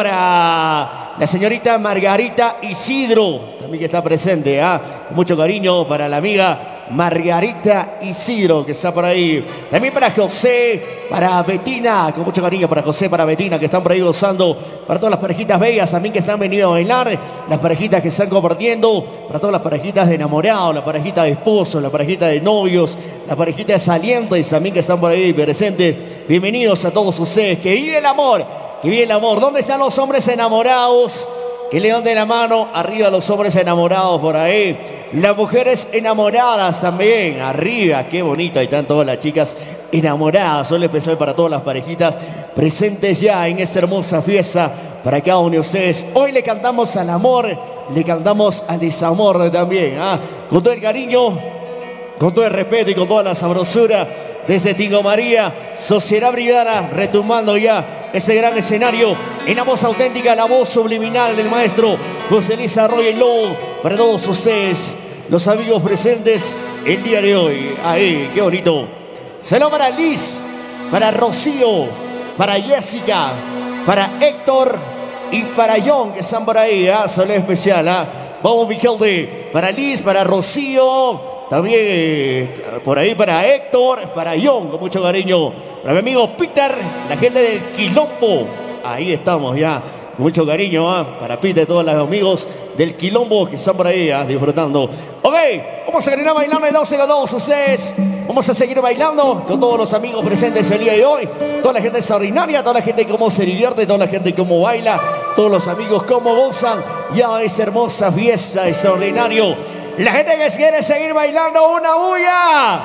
para la señorita Margarita Isidro, también que está presente, ¿eh? Con mucho cariño para la amiga Margarita Isidro, que está por ahí. También para José, para Betina, con mucho cariño para José, para Betina, que están por ahí gozando. Para todas las parejitas bellas también que están venido a bailar. Las parejitas que están compartiendo. Para todas las parejitas de enamorados, la parejita de esposos, la parejita de novios, la parejita de salientes también que están por ahí presentes. Bienvenidos a todos ustedes. Que vive el amor, que vive el amor. ¿Dónde están los hombres enamorados? Que le den la mano arriba a los hombres enamorados por ahí. Las mujeres enamoradas también, arriba, qué bonito. Ahí están todas las chicas enamoradas. Solo especial para todas las parejitas presentes ya en esta hermosa fiesta. Para cada uno de ustedes. Hoy le cantamos al amor, le cantamos al desamor también. ¿eh? Con todo el cariño, con todo el respeto y con toda la sabrosura. Desde Tingo María, Sociedad Brigada, retumbando ya ese gran escenario en la voz auténtica, la voz subliminal del maestro José Luis Arroyo Lobo. Para todos ustedes, los amigos presentes el día de hoy. Ahí, qué bonito. Saludos para Liz, para Rocío, para Jessica, para Héctor y para John, que están por ahí. ¿eh? Saludo especial. ¿eh? Vamos, Miguel, para Liz, para Rocío. También eh, por ahí para Héctor, para John, con mucho cariño. Para mi amigo Peter, la gente del Quilombo. Ahí estamos ya, con mucho cariño. ¿eh? Para Peter, todos los amigos del Quilombo que están por ahí ¿eh? disfrutando. Ok, vamos a continuar bailando el doce con todos ustedes. Vamos a seguir bailando con todos los amigos presentes el día de hoy. Toda la gente extraordinaria, toda la gente cómo se divierte, toda la gente cómo baila. Todos los amigos cómo gozan ya esa hermosa fiesta extraordinario. La gente que quiere seguir bailando, una bulla.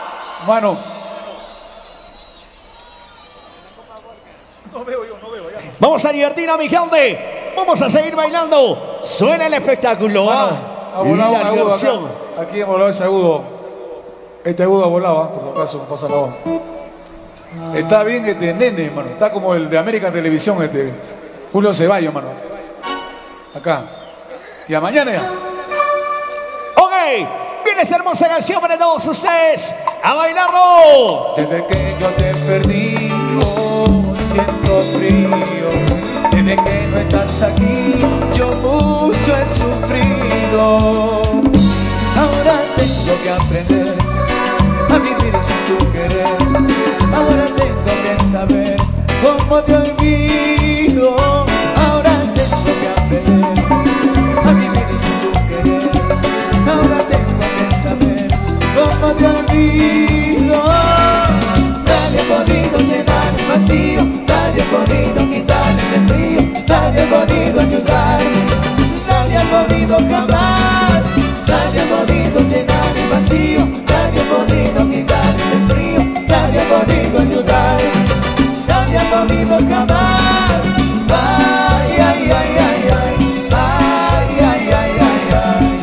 Mano. No veo yo, no veo ya. Vamos a divertirnos, mi gente. Vamos a seguir bailando. Suena el espectáculo. Mano, ¿ah? ha volado La un agudo acá. diversión. Aquí ha volado ese agudo. Este agudo ha volado, ¿eh? Por tu caso, pasa la voz. Está bien este nene, mano. Está como el de América Televisión, este Julio Ceballos, mano. Acá. Y a mañana ya. Viene esta hermosa canción para todos ustedes. ¡A bailarlo! Desde que yo te perdí, frío. Desde que no estás aquí, yo mucho he sufrido. Ahora tengo que aprender a vivir sin tu querer. Ahora tengo que saber cómo te olvido. Ahora tengo que aprender a vivir sin tu querer. Ahora tengo que saber cómo te olvido. Nadie ha podido llenar el vacío, nadie ha podido quitar el frío, nadie ha podido ayudarme, nadie ha podido jamás, nadie ha podido llenar el vacío, nadie ha podido quitar el frío, nadie ha podido ayudarme, nadie ha podido jamás. Ay, ay, ay, ay, ay, ay, ay, ay, ay, ay.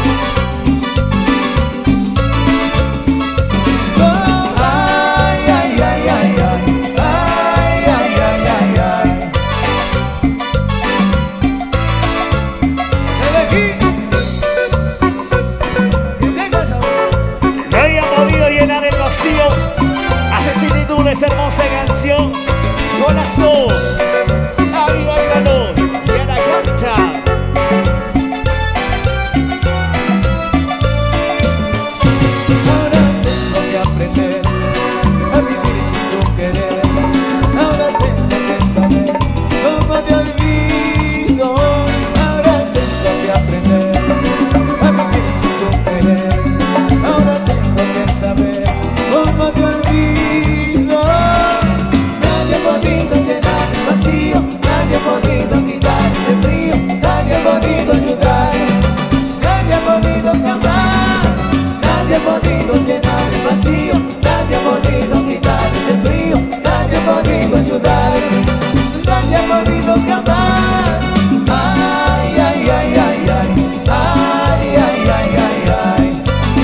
Asesinitud, esta hermosa canción, corazón, ahí bailalo, y a la cancha. Ahora tengo que aprender a vivir sin tu querer. Ahora tengo que saber cómo te olvido. Ahora tengo que aprender a vivir sin tu querer. Ahora tengo que saber cómo te olvido. Nadie ha podido llenar el vacío, nadie ha podido quitar el frío, nadie ha podido ayudarme, nadie ha podido jamás, nadie ha podido llenar el vacío, nadie ha podido quitar el frío, nadie ha podido ayudarme, nadie ha podido jamás. Ay, ay, ay, ay, ay, ay, ay, ay, ay, ay.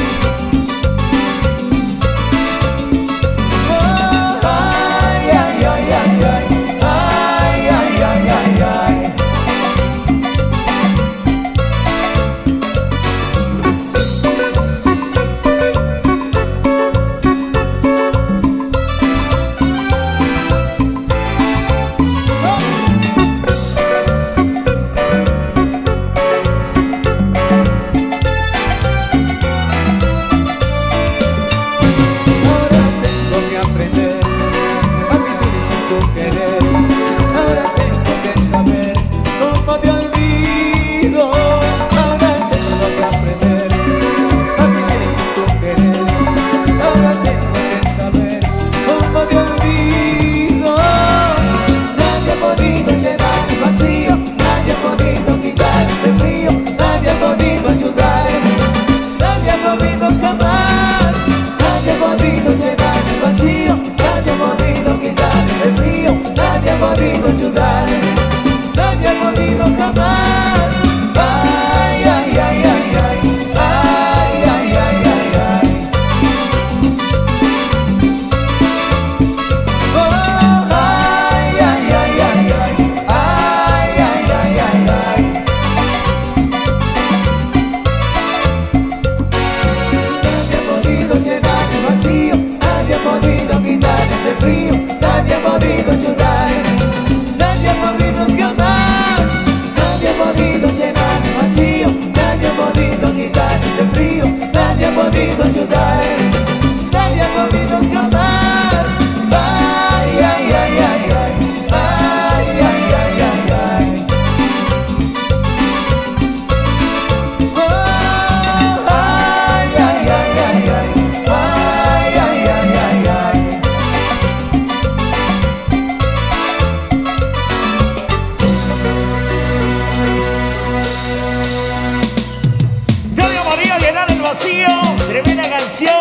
Tremenda canción,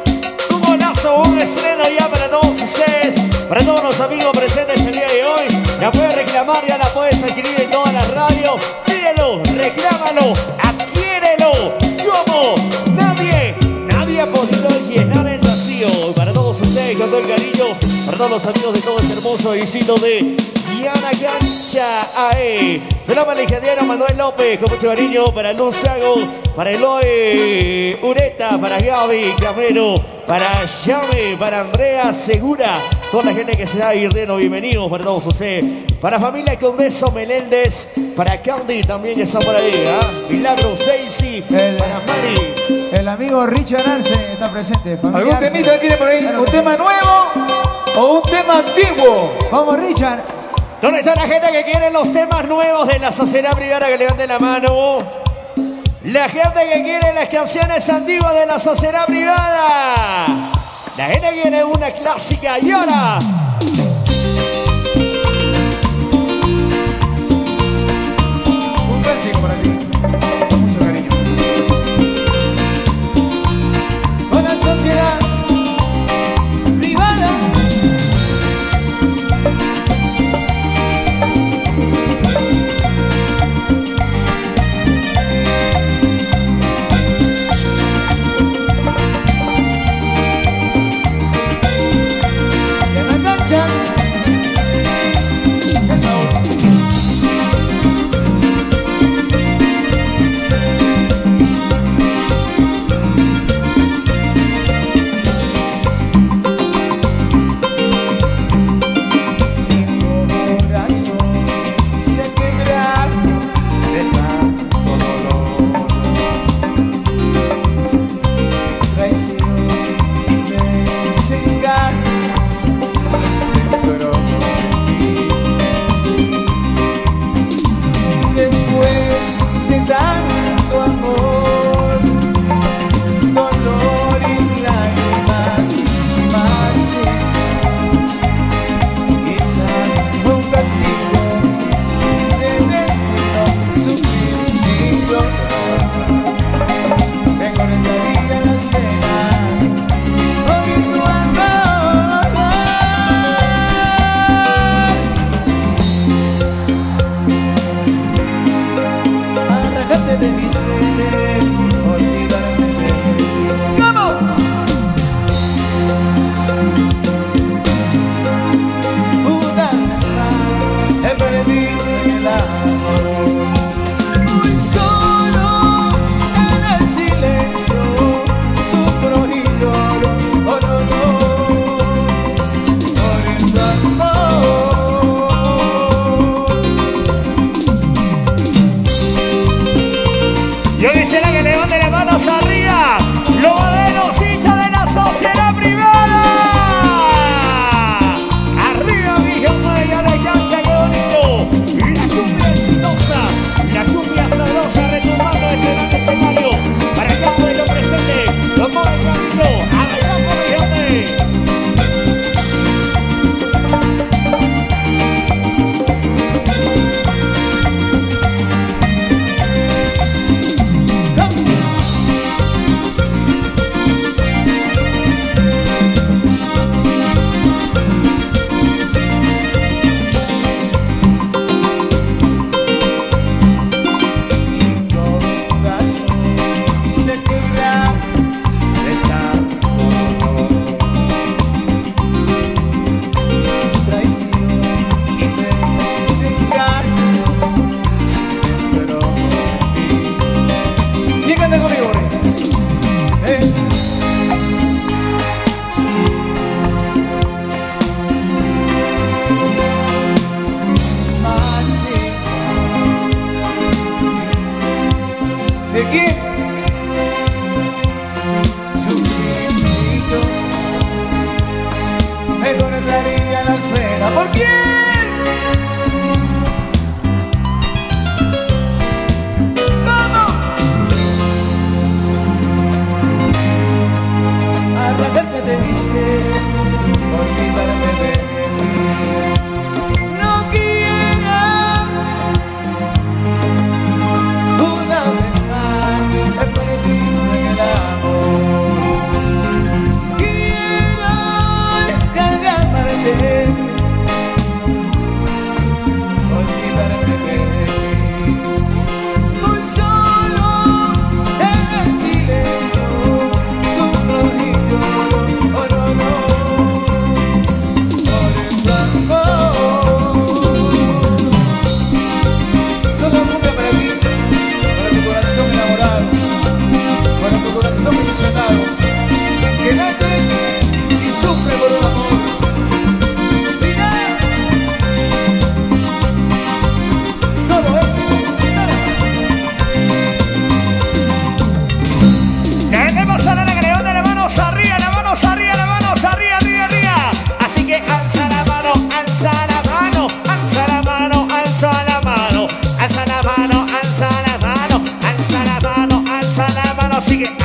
un golazo, un estreno ya para todos ustedes, para todos los amigos presentes el día de hoy. La puedes reclamar, ya la puedes adquirir en todas las radios. Pídelo, reclámalo, adquiérelo. Como nadie, nadie ha podido llenar el vacío. Para todos ustedes, con todo el cariño, para todos los amigos de todo este hermoso visito de Diana Cancha A E. Saludos para el ingeniero Manuel López, con mucho cariño, para Luz Sago, para Eloy Ureta, para Gaby Camero, para Yame, para Andrea Segura, Toda la gente que se da divirtiendo, bienvenidos para todos ustedes. Para familia Condeso Meléndez, para Candy también que está por ahí, ¿eh? Milagro, Stacy, para Mari. El amigo Richard Arce está presente. ¿Algún temita quiere por ahí? Claro, ¿Un tema nuevo o un tema antiguo? Vamos, Richard. ¿Dónde está la gente que quiere los temas nuevos de la Sociedad Brigada? Que levante la mano. La gente que quiere las canciones antiguas de la Sociedad Brigada. La gente quiere una clásica y ahora. Un clásico para ti. Con mucho cariño. Con la Sociedad Brigada.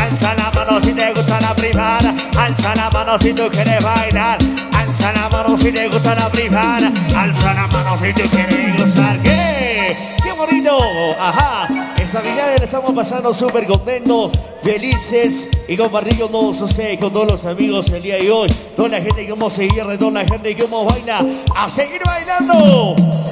Alza la mano si te gusta la privada. Alza la mano si tú quieres bailar. Alza la mano si te gusta la privada. Alza la mano si tú quieres gozar. ¿Qué? ¡Qué bonito! Ajá. Esa Navidad le estamos pasando súper contentos, felices y compartiendo todos ustedes con todos los amigos el día de hoy. Toda la gente que vamos a seguir, de toda la gente que vamos a bailar. ¡A seguir bailando!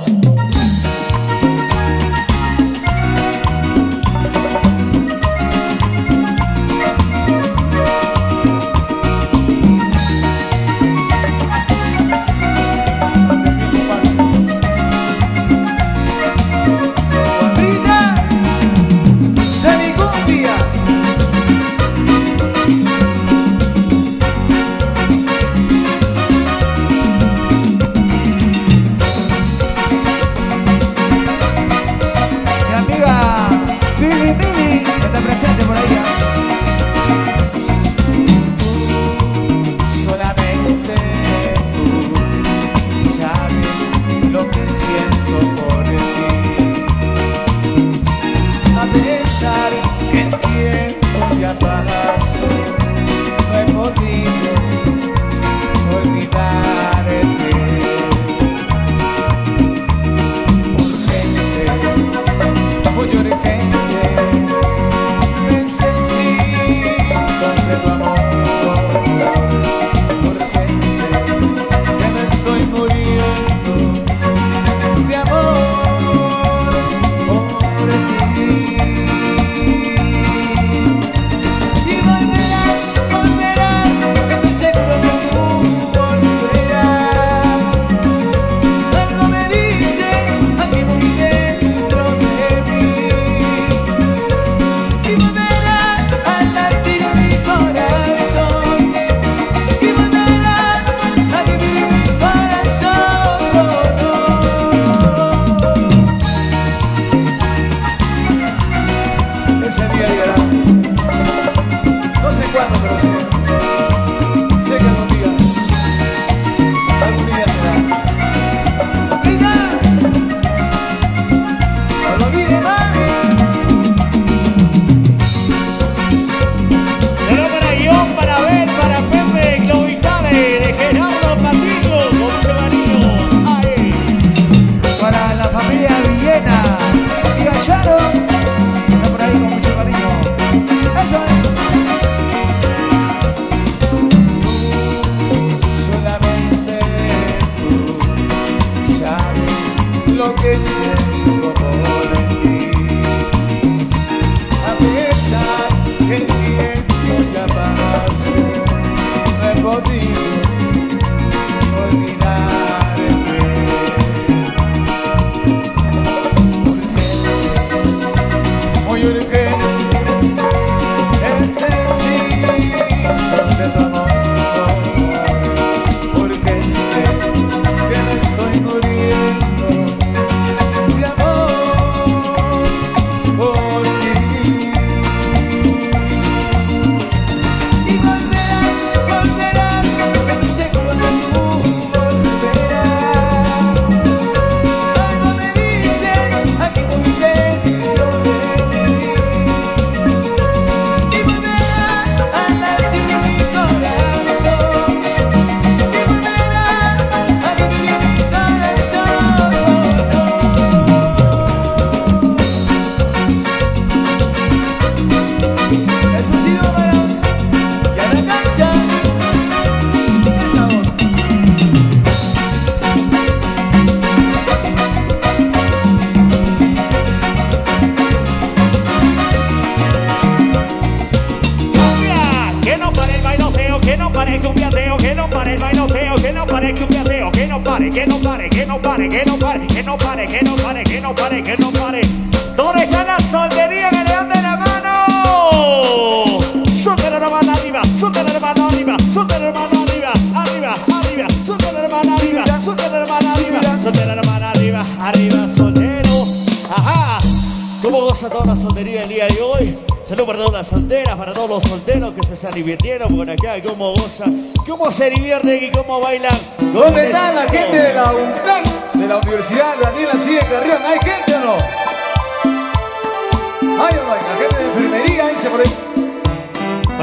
Para todos los solteros que se están divirtiendo por acá, cómo gozan, cómo se divierten y cómo bailan. ¿Dónde está la gente de la U N C A C, de la Universidad Daniela Sigue Carrión? ¿Hay gente o no? ¿Hay o no hay? La gente de enfermería, dice por ahí.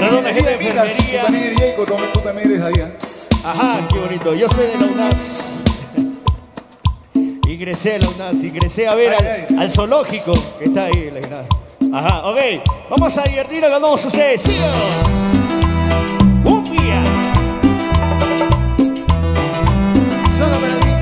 Para toda la gente de Miras, tú enfermería. también eres Jacob, tú- tú también eres ahí. ¿eh? Ajá, qué bonito. Yo soy de la UNAS. Ingresé a la UNAS, ingresé a ver Ay, al, ay. al zoológico que está ahí en la UNAS. Ajá, ok. Vamos a divertirnos con todos ustedes. ¡Sigan! ¡Cumbia! Solo para ti.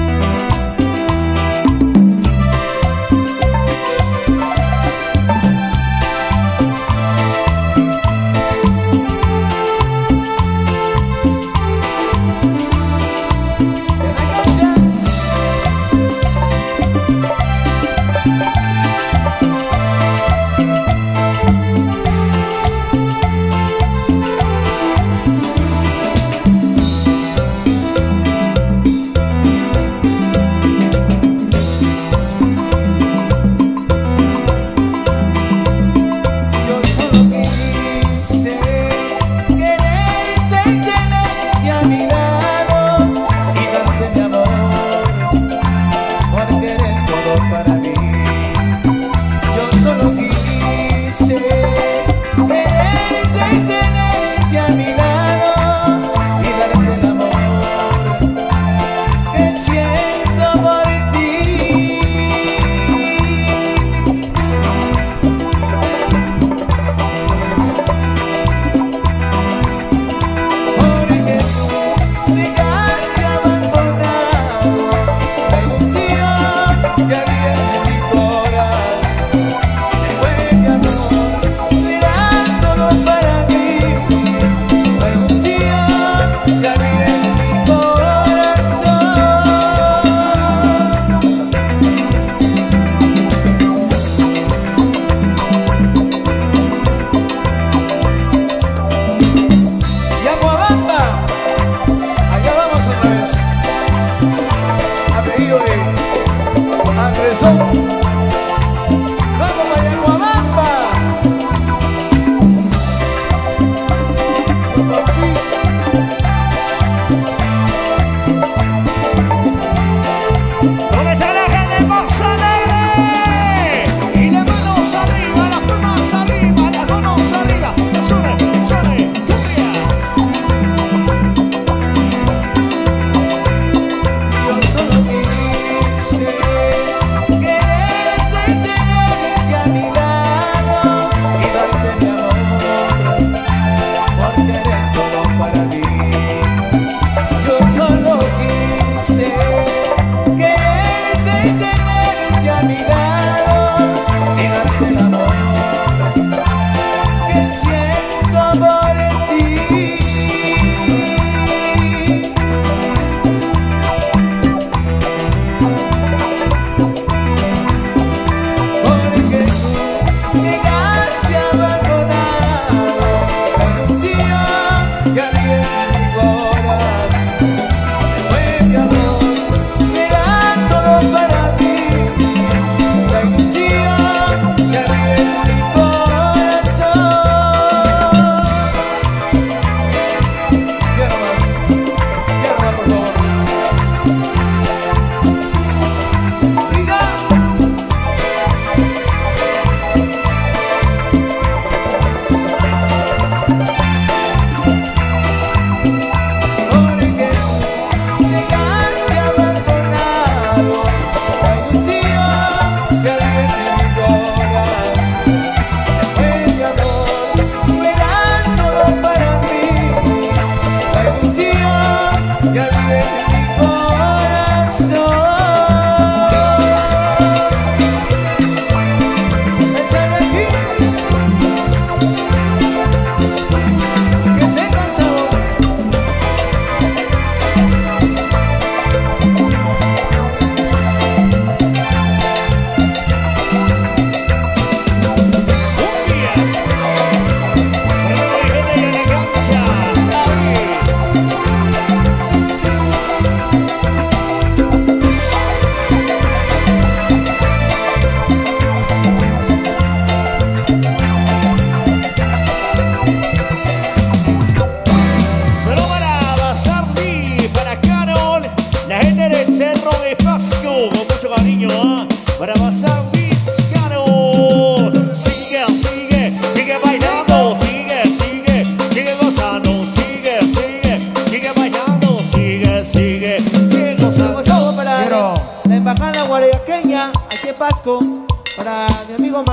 Yo solo quise quererte y tenerte a mi lado y darte mi amor, porque eres todo para mí. Yo solo quise quererte y tenerte a mi lado y darte el amor que siento por ti. Porque tú dejaste abandonado la ilusión que había en mi corazón. Se fue mi amor, era todo para mí. La ilusión que había en mi corazón. Yacuabamba, allá vamos otra vez. A pedido de Andresón. Vamos a Yacuabamba. Por ti. ¿Dónde está la gente de Poza Alegre? Y las manos arriba, las palmas arriba, las manos arriba. ¡Suene, suene! ¡Cumbia! Yo solo quise quererte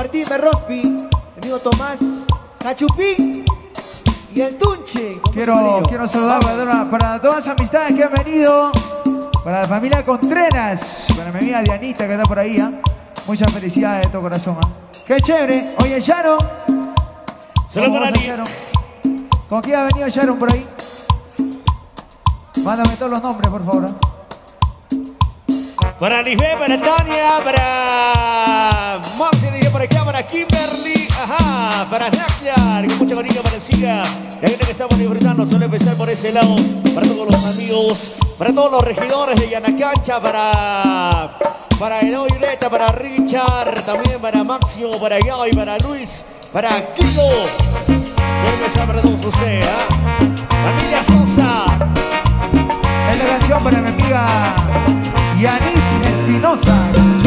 Martín Berrospi, mi amigo Tomás Cachupín y el Tunche. Quiero, quiero saludar para, para todas las amistades que han venido, para la familia Contreras, para mi amiga Dianita que está por ahí. ¿eh? Muchas felicidades de todo corazón. ¿eh? Qué chévere. Oye, Sharon. Saludos para Sharon. ¿Con quién ha venido Sharon por ahí? Mándame todos los nombres, por favor. ¿eh? Para Lisbeth, para Tania, para Marcia, dije por acá, para Kimberly, ajá, para Nakia, con mucho cariño para Siga. La gente que estamos disfrutando, suele empezar por ese lado, para todos los amigos, para todos los regidores de Yanacancha, para, para Eloy Ureta, para Richard, también para Maxio, para Yao y para Luis, para Kiko. Suele empezar para todos ustedes, ¿eh? Familia Sosa. Esta canción para mi amiga Yanis Espinosa.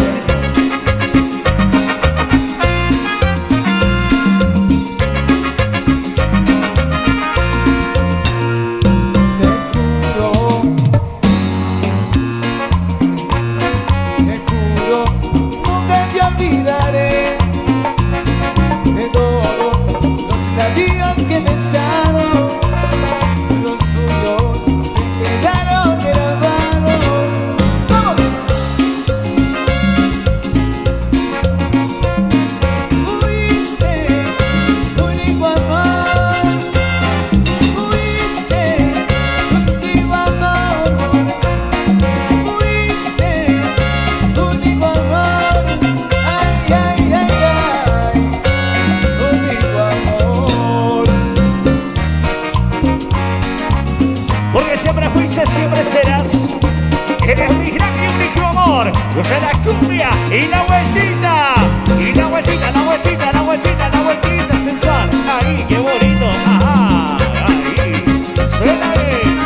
Siempre serás, eres mi gran y único amor. Yo soy la cumbia y la vueltita, y la vueltita, la vueltita, la vueltita, la vueltita sensual. Ahí, qué bonito, ajá, ahí, suena bien.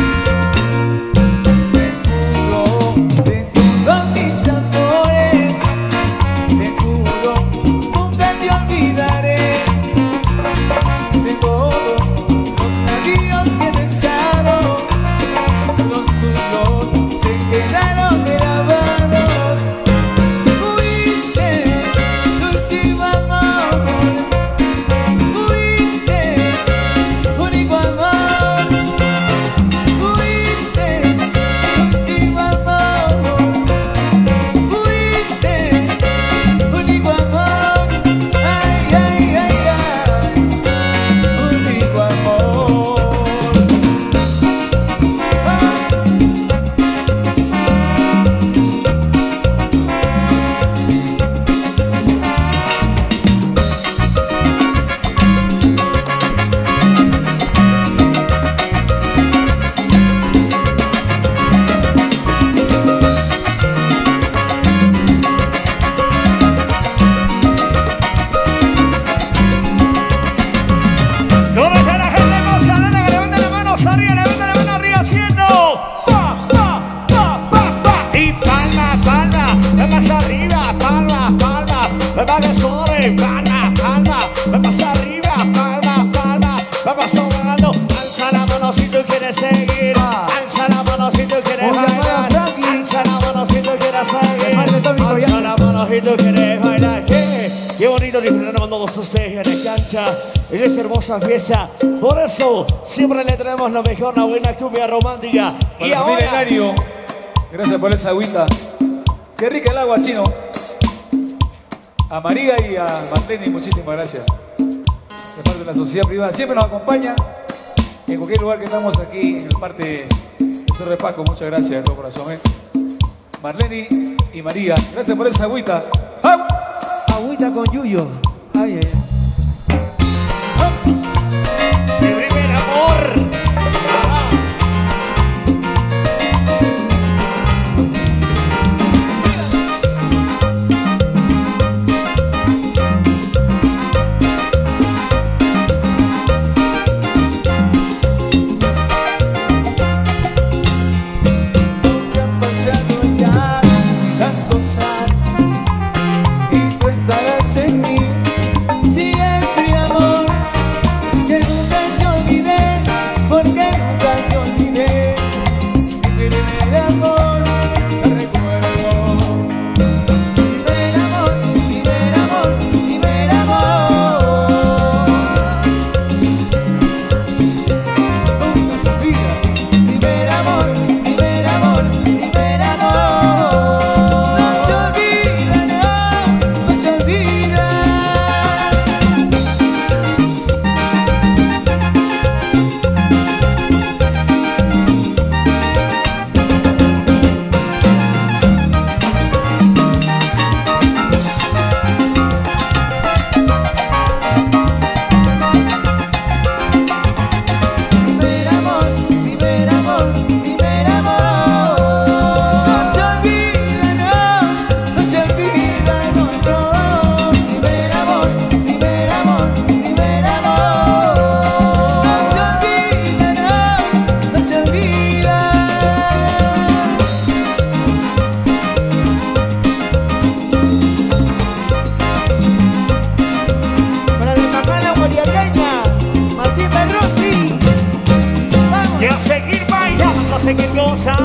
Te juro, de todos mis amores, te juro, nunca te olvidaré. De todos los navíos que besaron, los tuyos se quedaron grabados. Fuiste tu último amor, fuiste tu único amor, fuiste tu último amor, fuiste tu único amor, ay, ay, ay, ay, único amor. ¿Dónde está la gente hermosa? Nena, que levanta la mano arriba, levanta la mano arriba haciendo pa, pa, pa, pa, pa. Y palma, palma, palmas arriba, palma, palma, palmas sobre, palma, palma, palmas arriba, palma, palma, palmas sobrando. Alza la mano si tú quieres seguir, alza la mano si tú quieres Una llamada, bailar, Frankie. alza la mano si tú quieres seguir, Parte de Tommy alza la Collanes. mano si tú quieres bailar. ¿Qué? Qué bonito disfrutar con todos ustedes en la cancha, en esta hermosa fiesta. Por eso siempre le traemos lo mejor, la buena cumbia romántica. Para Y la familia ahora, Hilario, gracias por esa agüita. Qué rica el agua, chino. A María y a Marlene, muchísimas gracias. De parte de la sociedad privada, siempre nos acompaña en cualquier lugar que estamos aquí en el parte de Cerro de Pasco. Muchas gracias de todo corazón. ¿eh? Marlene y María, gracias por esa agüita. ¡Vamos! Agüita con yuyo. Ay, ay, ay. mi primer amor. Han pasado ya tantos años y tú estarás en mí siempre, amor.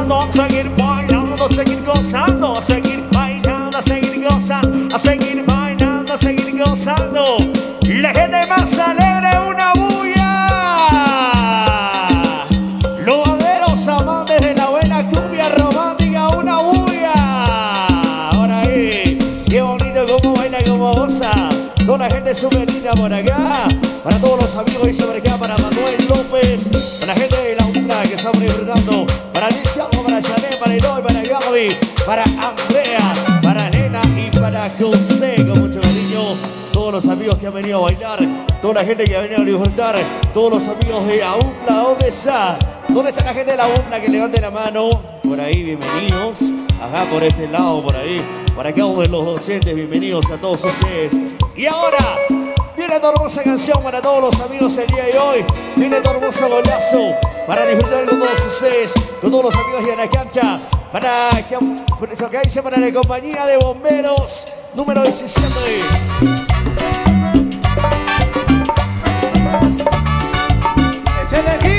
gozando, a seguir bailando, a seguir gozando, a seguir bailando, a seguir gozando, a seguir bailando, a seguir gozando. La gente más alegre, una bulla. Los verdaderos amantes de la buena cumbia romántica, una bulla. Ahora ahí, qué bonito cómo baila, cómo goza. Toda la gente súper linda por acá. Para todos los amigos y sobre acá, para Manuel López, para la gente de la UNA que está disfrutando, para Alicia, para Chanel, para Eloy, para Gaby, para Andrea, para Elena y para José, con mucho cariño. Todos los amigos que han venido a bailar, toda la gente que ha venido a disfrutar, todos los amigos de la UNA, ¿dónde está? ¿Dónde está la gente de la UNA? Que levante la mano. Por ahí, bienvenidos. Ajá, por este lado, por ahí. Para cada uno de los docentes, bienvenidos a todos ustedes. Y ahora, viene esta hermosa canción para todos los amigos el día de hoy. Viene tu hermoso golazo para disfrutar con todos ustedes, con todos los amigos de la cancha. Para que, que dice para la compañía de bomberos número diecisiete. Échale aquí.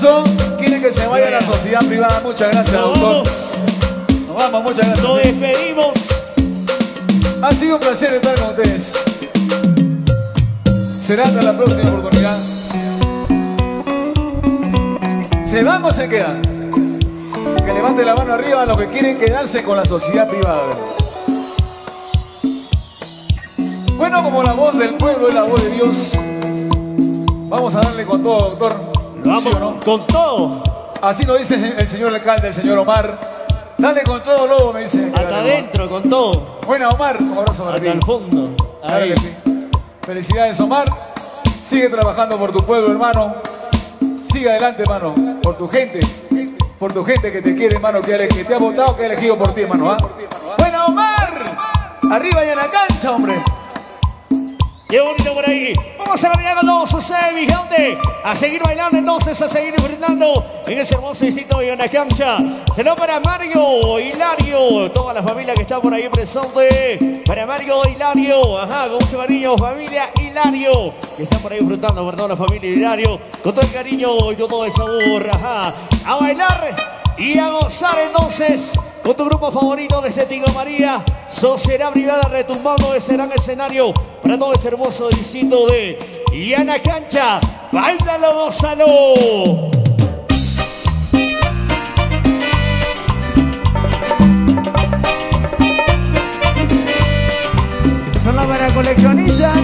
corazón. Quieren que se vaya a la sociedad privada. Muchas gracias, Nos doctor. vamos. Nos vamos, muchas gracias. Nos despedimos. Ha sido un placer estar con ustedes. Será hasta la próxima oportunidad. ¿Se van o se quedan? Que levante la mano arriba a los que quieren quedarse con la sociedad privada. Bueno, como la voz del pueblo es la voz de Dios, vamos a darle con todo, doctor. Vamos ¿Sí o no? con todo. Así lo dice el señor alcalde, el señor Omar. Dale con todo, lobo, me dice. Hasta Dale, adentro, con todo. Buena, Omar. Un abrazo para ti. Hasta el fondo. Claro Ahí. que sí. Felicidades, Omar. Sigue trabajando por tu pueblo, hermano. Sigue adelante, hermano. Por tu gente. Por tu gente que te quiere, hermano, que, que te ha votado, que ha elegido por ti, hermano. ¿Ah? Buena, Omar. Arriba y en la cancha, hombre. Qué bonito por ahí. Vamos a bailar con todos ustedes, mi gente. A seguir bailando entonces, a seguir disfrutando en ese hermoso distrito de la cancha. Será para Mario, Hilario, toda la familia que está por ahí presente. Para Mario, Hilario, ajá, con mucho cariño, familia Hilario, que está por ahí disfrutando, perdón, la familia Hilario, con todo el cariño y todo el sabor, ajá. A bailar y a gozar entonces con tu grupo favorito de Tigo María, Sociedad Privada, retumbando ese gran escenario para todo ese hermoso distrito de Yana Cancha. ¡Báilalo, gózalo! Solo para coleccionistas.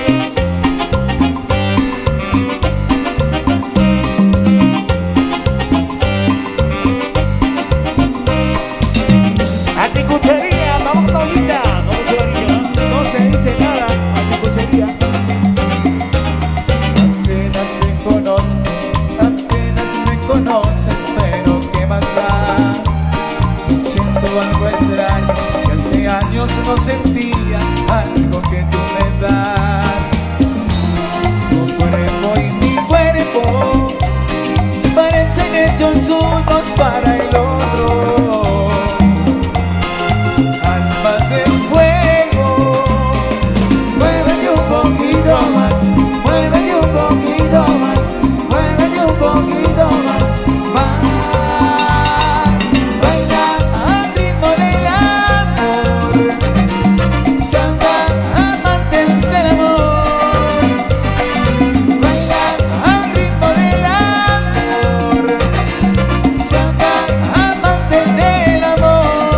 Anticuchería, vamos ahorita, con mucho cariño. No se dice nada, anticuchería. Apenas te conozco, apenas me conoces, pero qué más da. Siento algo extraño que hace años no sentía, algo que tú me das. Tu cuerpo y mi cuerpo parecen hechos unos para el otro. Almas de fuego, Muévete un poquito más, muévete un poquito más, muévete un poquito más, más. Baila, al ritmo del amor, samba, amantes del amor. baila, Al ritmo del amor, samba, amantes del amor.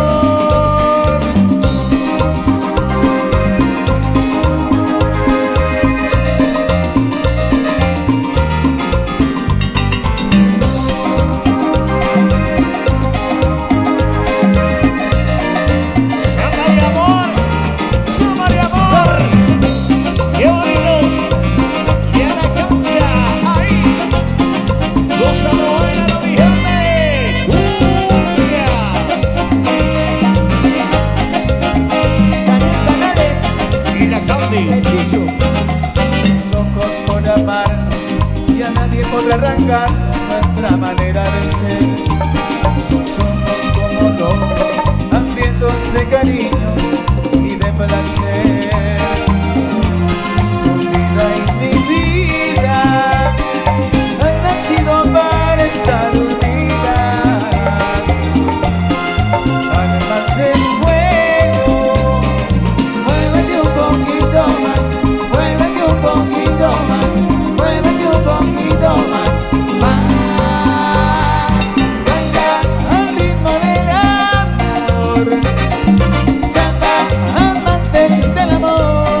¡Samba de amor! ¡Samba de amor! ¡Qué bonito! Yana Cancha, ahí. ¡Gózalo, bailalo, mi gente! ¡Cumbia! Y la Candy. Locos por amarnos y a nadie podrá arrancar nuestra manera de ser. Somos como locos, hambrientos de cariño y de placer. Tu vida y mi vida han nacido para estar unidas. Almas de fuego, muévete un poquito más, muévete un poquito más, muévete un poquito más, más. Baila, al ritmo del amor, samba, amantes del amor.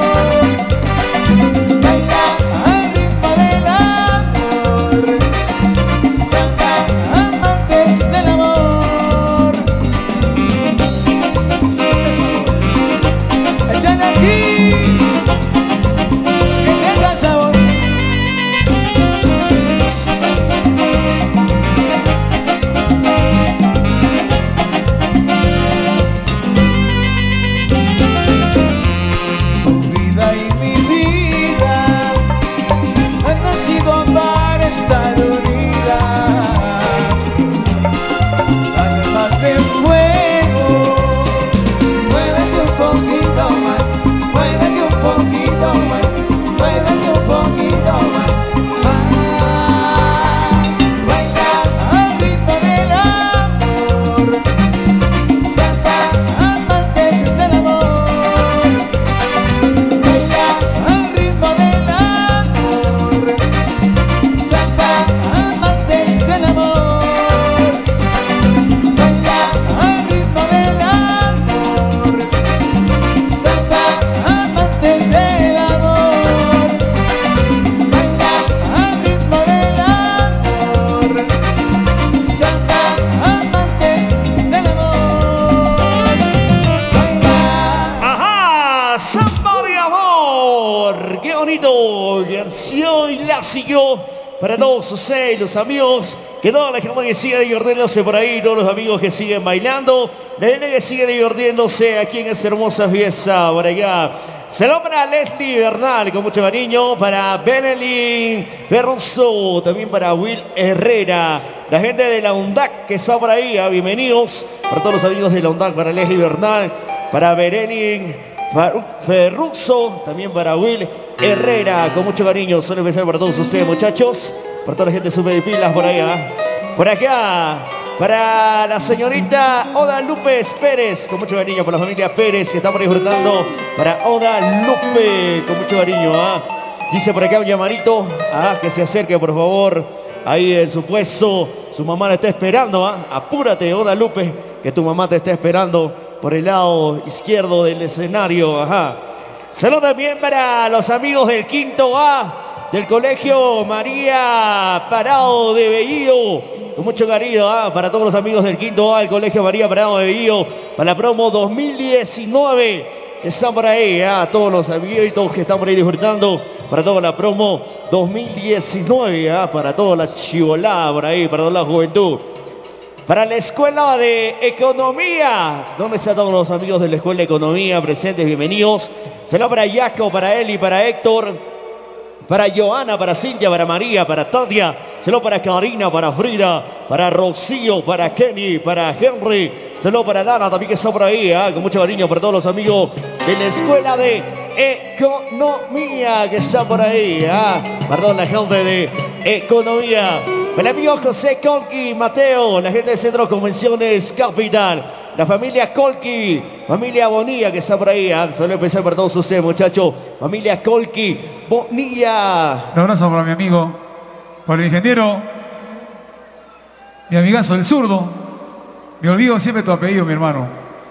favor. Qué bonito. Canción y la siguió para todos ustedes, los amigos, que toda la gente que sigue divirtiéndose por ahí, todos los amigos que siguen bailando, la gente que sigue divirtiéndose aquí en esta hermosa fiesta por allá. Saludos para Leslie Bernal, con mucho cariño, para Benelín Ferroso, también para Will Herrera, la gente de la UNDAC que está por ahí, ¿eh? Bienvenidos, para todos los amigos de la UNDAC, para Leslie Bernal, para Benelín Ferruso, también para Will Herrera, con mucho cariño, son especial para todos ustedes, muchachos, para toda la gente super de pilas por allá, por acá. Para la señorita Oda López Pérez, con mucho cariño, para la familia Pérez que estamos disfrutando. Para Oda López, con mucho cariño. ¿Ah? Dice por acá un llamarito, ¿ah? Que se acerque por favor, ahí en su puesto. Su mamá la está esperando. ¿Ah? Apúrate, Oda López, que tu mamá te está esperando por el lado izquierdo del escenario. Ajá. Saludos también para los amigos del quinto A del Colegio María Parado de Bellido. Con mucho cariño, ¿ah? Para todos los amigos del quinto A del Colegio María Parado de Bellido, para la promo dos mil diecinueve, que están por ahí, ¿ah? Todos los amiguitos que están por ahí disfrutando, para toda la promo dos mil diecinueve, ¿ah? Para toda la chivolada por ahí, para toda la juventud. Para la Escuela de Economía, ¿dónde están todos los amigos de la Escuela de Economía presentes? Bienvenidos. Saludos para Jaco, para Eli, para Héctor, para Joana, para Cintia, para María, para Tatia, saludos para Karina, para Frida, para Rocío, para Kenny, para Henry, saludos para Dana también que está por ahí, ¿eh? Con mucho cariño para todos los amigos de la Escuela de Economía que está por ahí, ¿eh? Para toda la gente de Economía, para el amigo José Colqui, Mateo, la gente de Centro Convenciones Capital, la familia Colqui, familia Bonilla que está por ahí, ¿eh? Saludos especial para todos ustedes, muchachos, familia Colqui Bonilla. Un abrazo para mi amigo, para el ingeniero, mi amigazo el zurdo. Me olvido siempre tu apellido, mi hermano.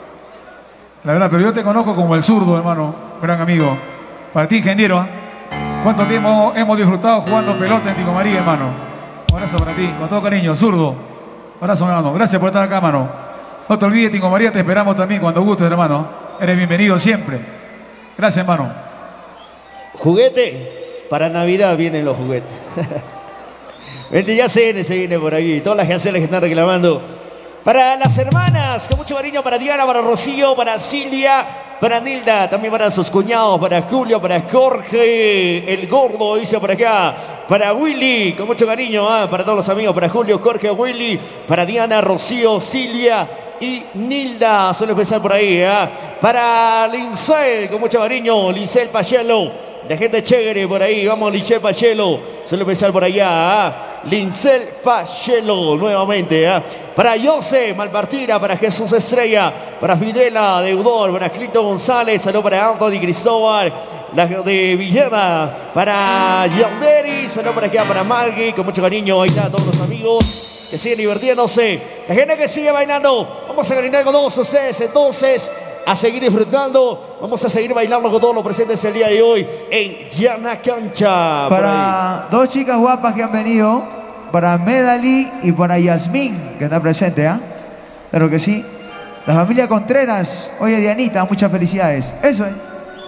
La verdad, pero yo te conozco como el zurdo, hermano, gran amigo. Para ti, ingeniero, ¿eh? ¿Cuánto tiempo hemos disfrutado jugando pelota en Tico María, hermano? Un abrazo para ti, con todo cariño, zurdo. Un abrazo, hermano. Gracias por estar acá, hermano. No te olvides, Tico María, te esperamos también cuando gustes, hermano. Eres bienvenido siempre. Gracias, hermano. Juguete, para Navidad vienen los juguetes. Vente, ya se viene, se viene por aquí. Todas las canciones que están reclamando. Para las hermanas, con mucho cariño, para Diana, para Rocío, para Silvia, para Nilda, también para sus cuñados, para Julio, para Jorge, el gordo, dice por acá. Para Willy, con mucho cariño, ¿eh? Para todos los amigos, para Julio, Jorge, Willy, para Diana, Rocío, Silvia y Nilda, suele empezar por ahí, ¿eh? Para Lincel, con mucho cariño, Lincel Pachelo, la gente chévere por ahí, vamos Lincel Pachelo, suele empezar por allá, ¿eh? Lincel Pachelo, nuevamente, ¿eh? Para Jose Malpartira, para Jesús Estrella, para Fidela Deudor, para Clito González, saludos para Anthony Cristóbal, la de Villena, para Yanderi, saludos para acá, para Malgui, con mucho cariño, ahí están todos los amigos que siguen divirtiéndose, la gente que sigue bailando, vamos a caminar con todos ustedes, entonces, a seguir disfrutando, vamos a seguir bailando con todos los presentes el día de hoy en Llana Cancha. Para dos chicas guapas que han venido, para Medali y para Yasmín, que está presente, ¿ah? ¿eh? Claro que sí. La familia Contreras, oye Dianita, muchas felicidades. Eso es.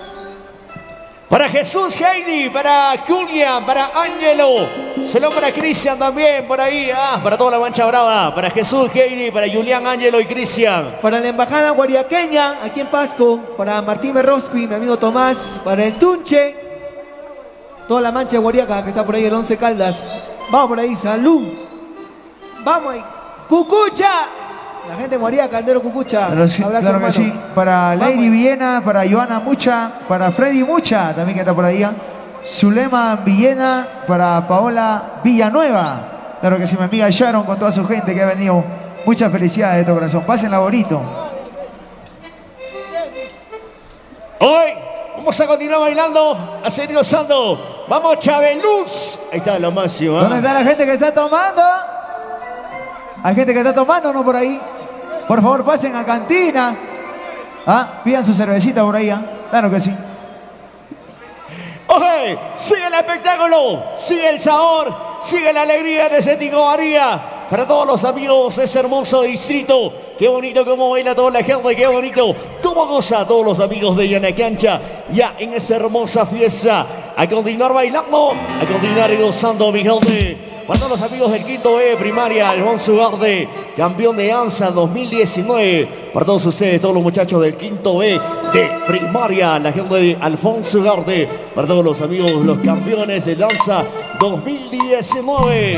Para Jesús Heidi, para Julian, para Ángelo, saludos para Cristian también, por ahí, ah, para toda la mancha brava, para Jesús Heidi, para Julián, Ángelo y Cristian. Para la embajada guariaqueña, aquí en Pasco, para Martín Berrospi, mi amigo Tomás, para el Tunche, toda la mancha de Guariaca que está por ahí, el Once Caldas. Vamos por ahí, salud. Vamos ahí. Cucucha. La gente de Guariaca, Candero Cucucha. Claro, sí, abrazo, claro que hermano. sí. Para Lady Vamos. Villena, para Joana Mucha, para Freddy Mucha, también que está por ahí. ¿eh? Zulema Villena, para Paola Villanueva. Claro que sí, mi amiga Sharon con toda su gente que ha venido. Muchas felicidades de todo corazón. Pásenla bonito. Hoy vamos a continuar bailando, a seguir gozando. Vamos, Chabeluz. Ahí está lo máximo. ¿eh? ¿Dónde está la gente que está tomando? Hay gente que está tomando, ¿no? Por ahí. Por favor, pasen a cantina. ¿Ah? Pidan su cervecita por ahí, ¿ah? Claro que sí. Oye, sigue el espectáculo, sigue el sabor, sigue la alegría de ese Tico María. Para todos los amigos de ese hermoso distrito. Qué bonito cómo baila toda la gente, qué bonito. cómo goza a todos los amigos de Yanacancha ya en esta hermosa fiesta. A continuar bailando, a continuar gozando, mi gente. Para todos los amigos del quinto E primaria, Alfonso Ugarte, campeón de ANSA dos mil diecinueve. Para todos ustedes, todos los muchachos del quinto E de primaria, la gente de Alfonso Ugarte. Para todos los amigos, los campeones de ANSA dos mil diecinueve.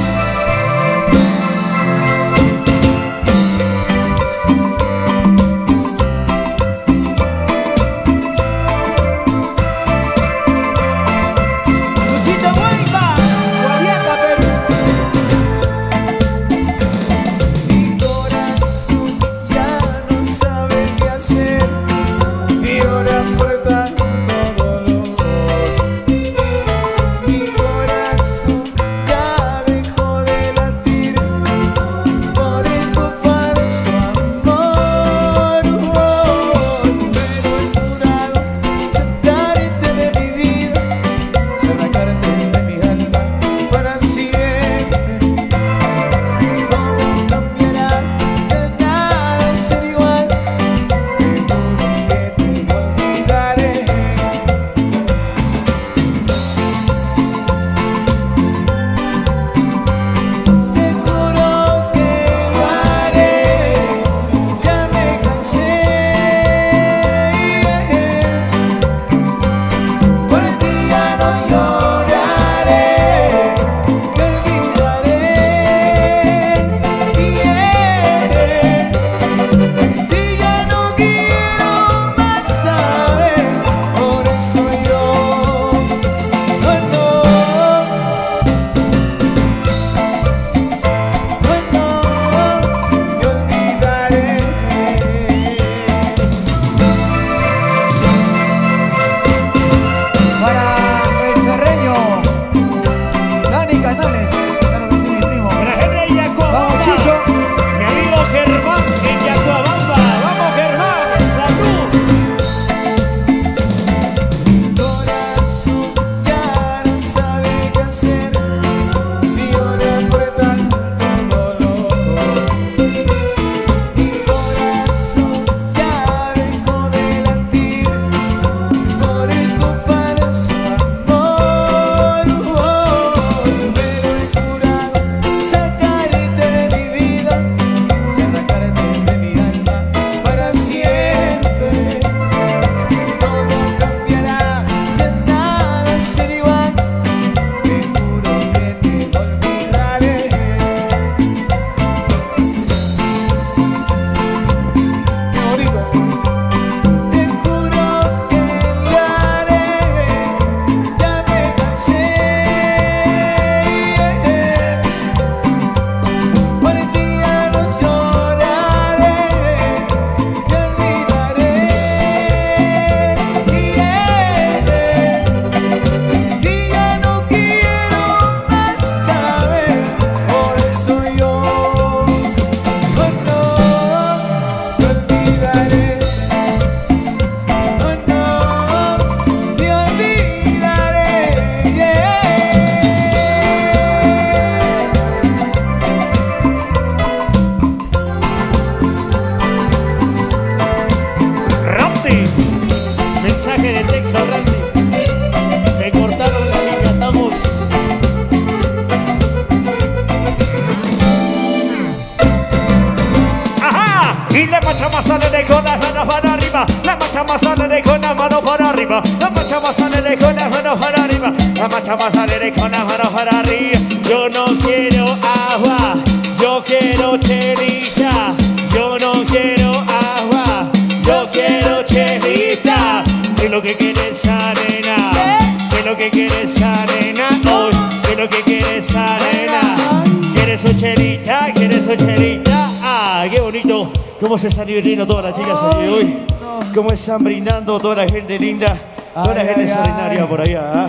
Con las manos para arriba, la marcha más alegre con las manos para arriba, la marcha más alegre con las manos para arriba, la marcha más alegre con las manos para arriba. Yo no quiero agua, yo quiero chelita, yo no quiero agua, yo quiero chelita. ¿Qué es lo que quieres, arena? ¿Qué es lo que quieres, arena? Hoy, ¿qué es lo que quieres, arena? ¿Quieres su chelita? ¿Quieres su chelita? Ah, qué bonito. ¿Cómo se están divirtiendo todas las chicas el día de hoy? ¿Cómo están brindando toda la gente linda? Toda la gente extraordinaria por allá.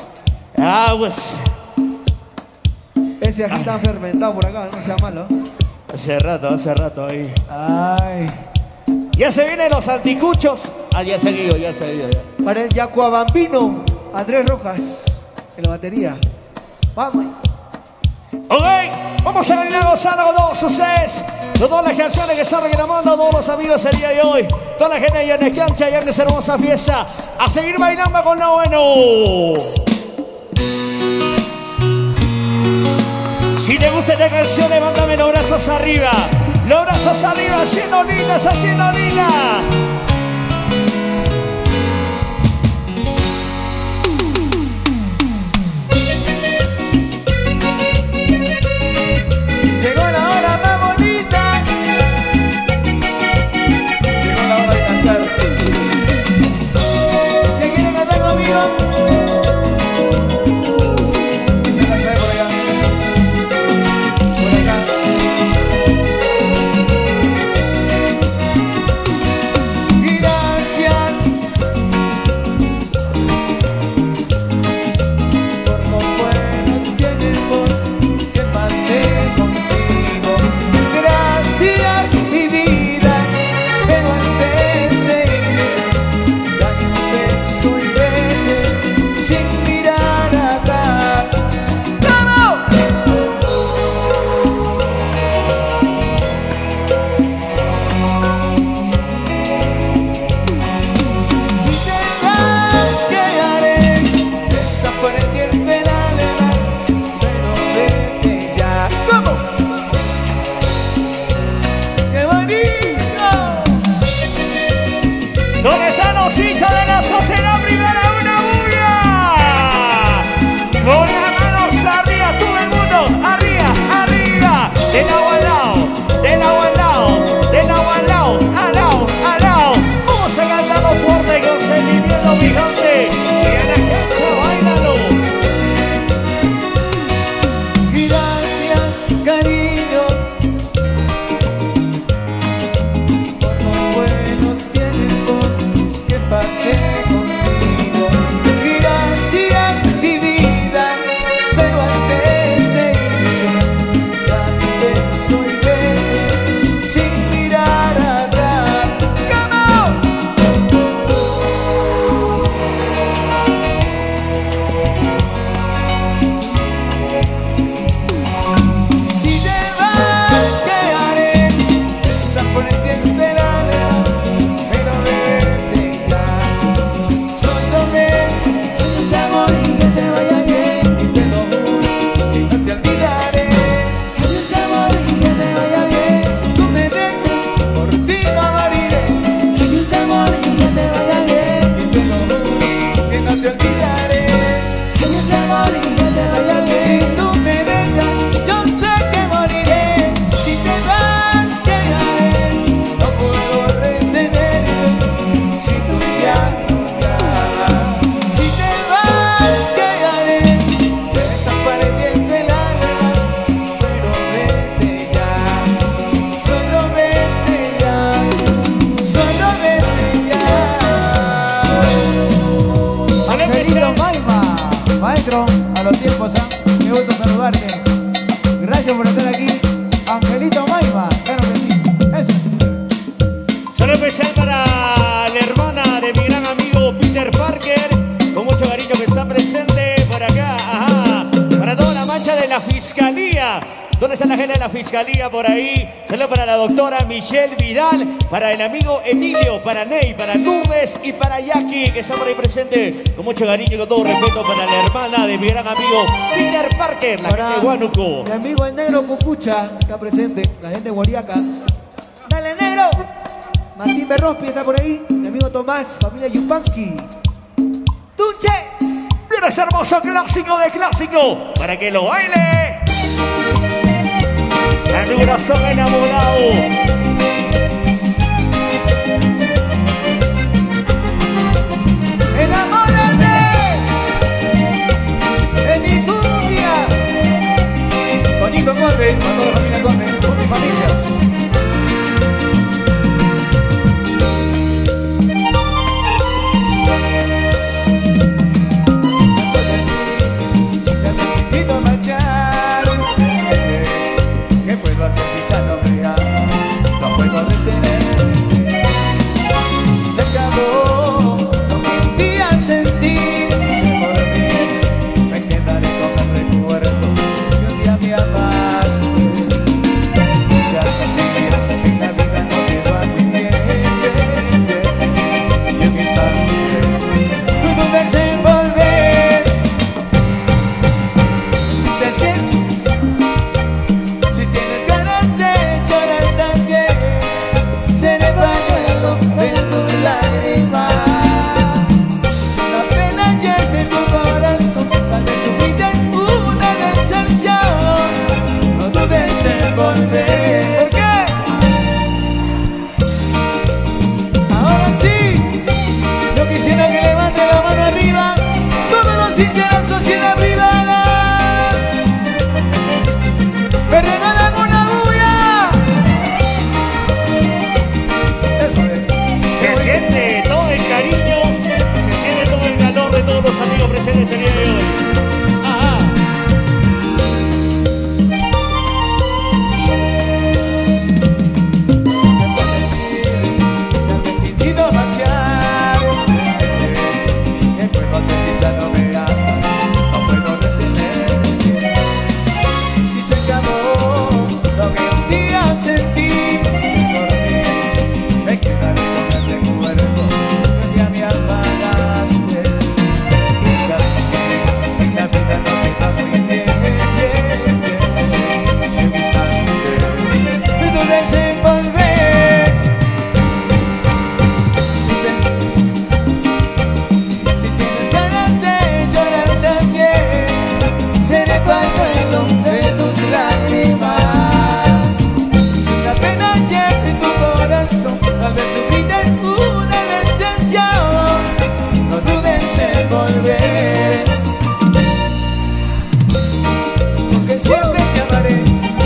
Ah, pues. Ese aquí está fermentado por acá, no sea malo. Hace rato, hace rato ahí. Ay. Ya se vienen los anticuchos. Ah, ya se ha ido, ya se ha ido. Ya. Para el Yacuabambino, Andrés Rojas, en la batería. Vamos. Ok, vamos a bailar gozando con todos ustedes. Con todas las canciones que están reclamando a todos los amigos el día de hoy. Toda la gente allá en Escancha, allá en esa hermosa fiesta. A seguir bailando con lo bueno. Si te gusta esta canción, levántame los brazos arriba. Los brazos arriba, haciendo lindas, haciendo lindas. Llegó la hora más bonita. Llegó la hora de cantar. ¿Quién quiere cantar conmigo? Y se la sabe por allá. Por acá. Gracias por los buenos tiempos que pasé contigo. Gracias, mi vida, pero antes de irme, dame un beso y vete sin mirar atrás. ¡Vamos! Si te vas, ¿qué haré? Esta por el tiempo de la leva, pero vete ya. ¿Cómo? ¡Qué bonito! ¿Dónde están los hinchas de la sociedad primera? ¡Una bulla! Con las manos arriba, todo el mundo, arriba, arriba. De lado al lado, de lado al lado, de lado al lado, al lado, al lado. Vamos a cantarlo fuerte con sentimiento gigante. Y a la cancha, bailalo. Gracias, cariño, por los buenos tiempos que pasé contigo. Gracias, mi vida, pero antes de irme, dame un beso y vete sin mirar atrás. ¡Vamos! Si te vas, ¿qué haré? Estás por el tiempo de la leva, pero vete ya. Solo ven, ese amor y que te vaya bien. Y te lo juro, que no te olvidaré. Ese amor y que te vaya bien. Si tú me dejas, por ti no moriré. Ese amor y que te vaya bien. Y te lo juro, que no te olvidaré. Ese amor y que te vaya bien. Si tú me dejas, yo sé que moriré. Si te vas, ¿qué haré? No puedo retenerme. Si tú ya no llamas. Si te vas, ¿qué haré? Estás para el bien de la leva, pero vete ya. Solo vete ya. Solo vete ya. Angelito Maima, maestro, a los tiempos, ¿ah? Qué gusto saludarte. Gracias por estar aquí. Angelito Maima, claro que sí. Eso. Saludo especial para la hermana de mi gran amigo Peter Parker, con mucho cariño que está presente por acá. Ajá. Para toda la mancha de la fiscalía. ¿Dónde está la gente de la fiscalía por ahí? Saludo para la doctora Michelle Vidal, para el amigo Emilio, para Ney, para Lourdes y para Jackie, que está por ahí presente. Con mucho cariño y con todo respeto para la hermana de mi gran amigo Peter Parker, la gente de Huánuco. Mi amigo el negro Cucucha está presente, la gente de Guariaca. ¡Dale, negro! Martín Berrospi está por ahí. Mi amigo Tomás, familia Yupanqui. ¡Tunche! Viene ese hermoso clásico de clásico para que lo baile. El corazón enamorado. Enamórate de mi cumbia. Toñito Conde, para toda la familia Conde, con mis familias. Se han decidido marchar. ¿Qué puedo hacer si ya no me amas? noches el día de hoy. Ajá. Se han decidido marchar. Después no sé si ya no me amas, no puedo detenerte. Si se acabó lo que un día sentí por mí, me quedaré con el recuerdo que ya me apagaste. Y sabes que en la vida no te va muy bien, bien, bien. En mi sangre me dudes en volver. Si te, si tienes ganas de llorar también, seré pañuelo de tus lágrimas. Si la pena llena en tu corazón, tal vez sufrirás una decepción, no dudes en volver, porque siempre te amaré.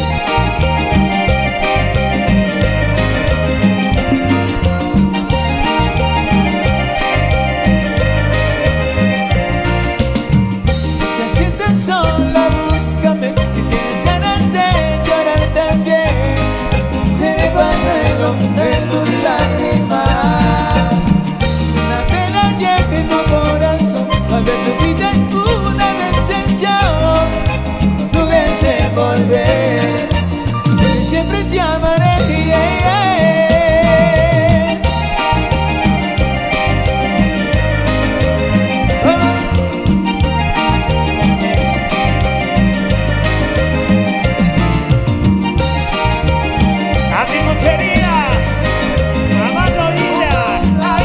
Si te sientes sola, búscame. Si tienes ganas de llorar también, seré pañuelo de tus lágrimas. Si la pena llena en tu corazón, tal vez sufrirás una decepción, no dudes en volver, porque siempre te amaré. Anticuchería, mamá Todita. Ay.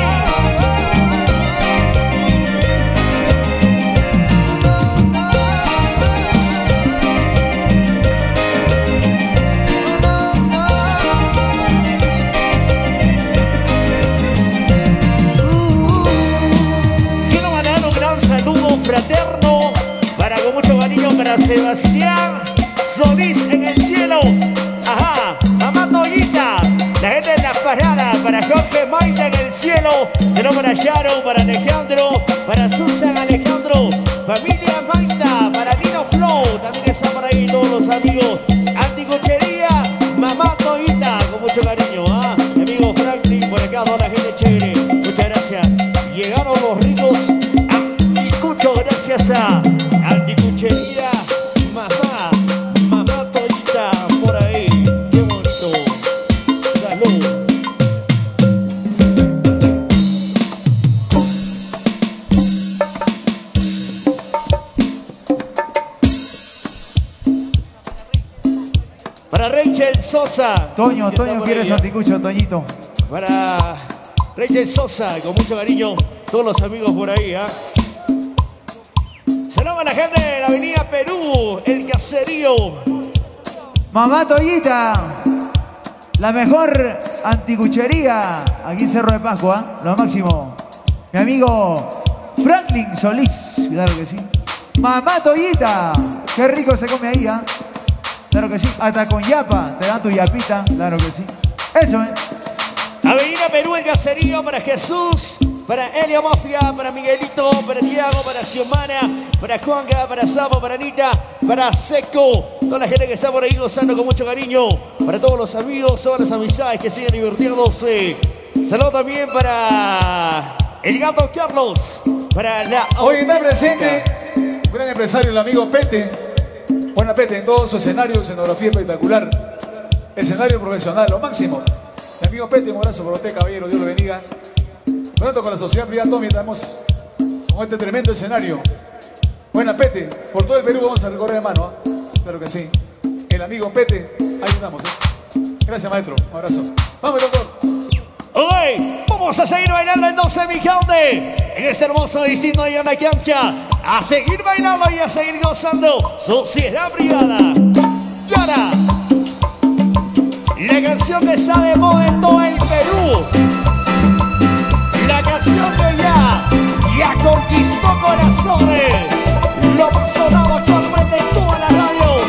Quiero mandar un gran saludo fraterno para con mucho cariño para Sebastián Solís en el cielo. Ajá, mamá Toyita, la gente de las paradas, para Jorge Maita en el cielo, pero para Sharon, para Alejandro, para Susan Alejandro, familia Maita, para Nino Flow, también está por ahí todos los amigos. Anticuchería, mamá Toyita, con mucho cariño, ¿ah? Mi amigo Franklin, por acá toda la gente chévere, muchas gracias. Llegaron los ricos anticucho, gracias a Anticuchería, mamá, mamá Toyita, por ahí. Qué bonito. Salud. Para Rachel Sosa. Toño, que está Toño por quiere ahí, su ¿ah? anticucho, Toñito. Para Rachel Sosa, con mucho cariño, todos los amigos por ahí, ¿ah? Saludos a la gente de la avenida Perú, el caserío. Mamá Toyita, la mejor anticuchería aquí en Cerro de Pascua, lo máximo. Mi amigo Franklin Solís, claro que sí. Mamá Toyita, qué rico se come ahí, ¿ah? Claro que sí, hasta con yapa, te dan tu yapita, claro que sí. Eso, ¿eh? Avenida Perú, el caserío, para Jesús, para Elio Mafia, para Miguelito, para Tiago, para Xiomara, para Juanca, para Sapo, para Anita, para Seco, toda la gente que está por ahí gozando con mucho cariño, para todos los amigos, todas las amistades que siguen divirtiéndose. Saludos también para el gato Carlos, para la... Hoy está presente un gran empresario, el amigo Pete. Buena Pete, en todo su escenario, escenografía espectacular, escenario profesional, lo máximo. Mi amigo Pete, un abrazo por usted, caballero, Dios lo bendiga. Pronto con la sociedad privada Tommy estamos con este tremendo escenario. Buena Pete, por todo el Perú vamos a recorrer de mano, ¿eh? Claro que sí. El amigo Pete, ahí estamos, ¿eh? Gracias, maestro, un abrazo. Vamos, doctor. Hoy vamos a seguir bailando en doce mi gente, en este hermoso destino de la cancha, a seguir bailando y a seguir gozando. Sociedad privada. Y ahora, la canción que está de moda en todo el Perú, la canción que ya, ya conquistó corazones, lo más sonado actualmente en todas las radios.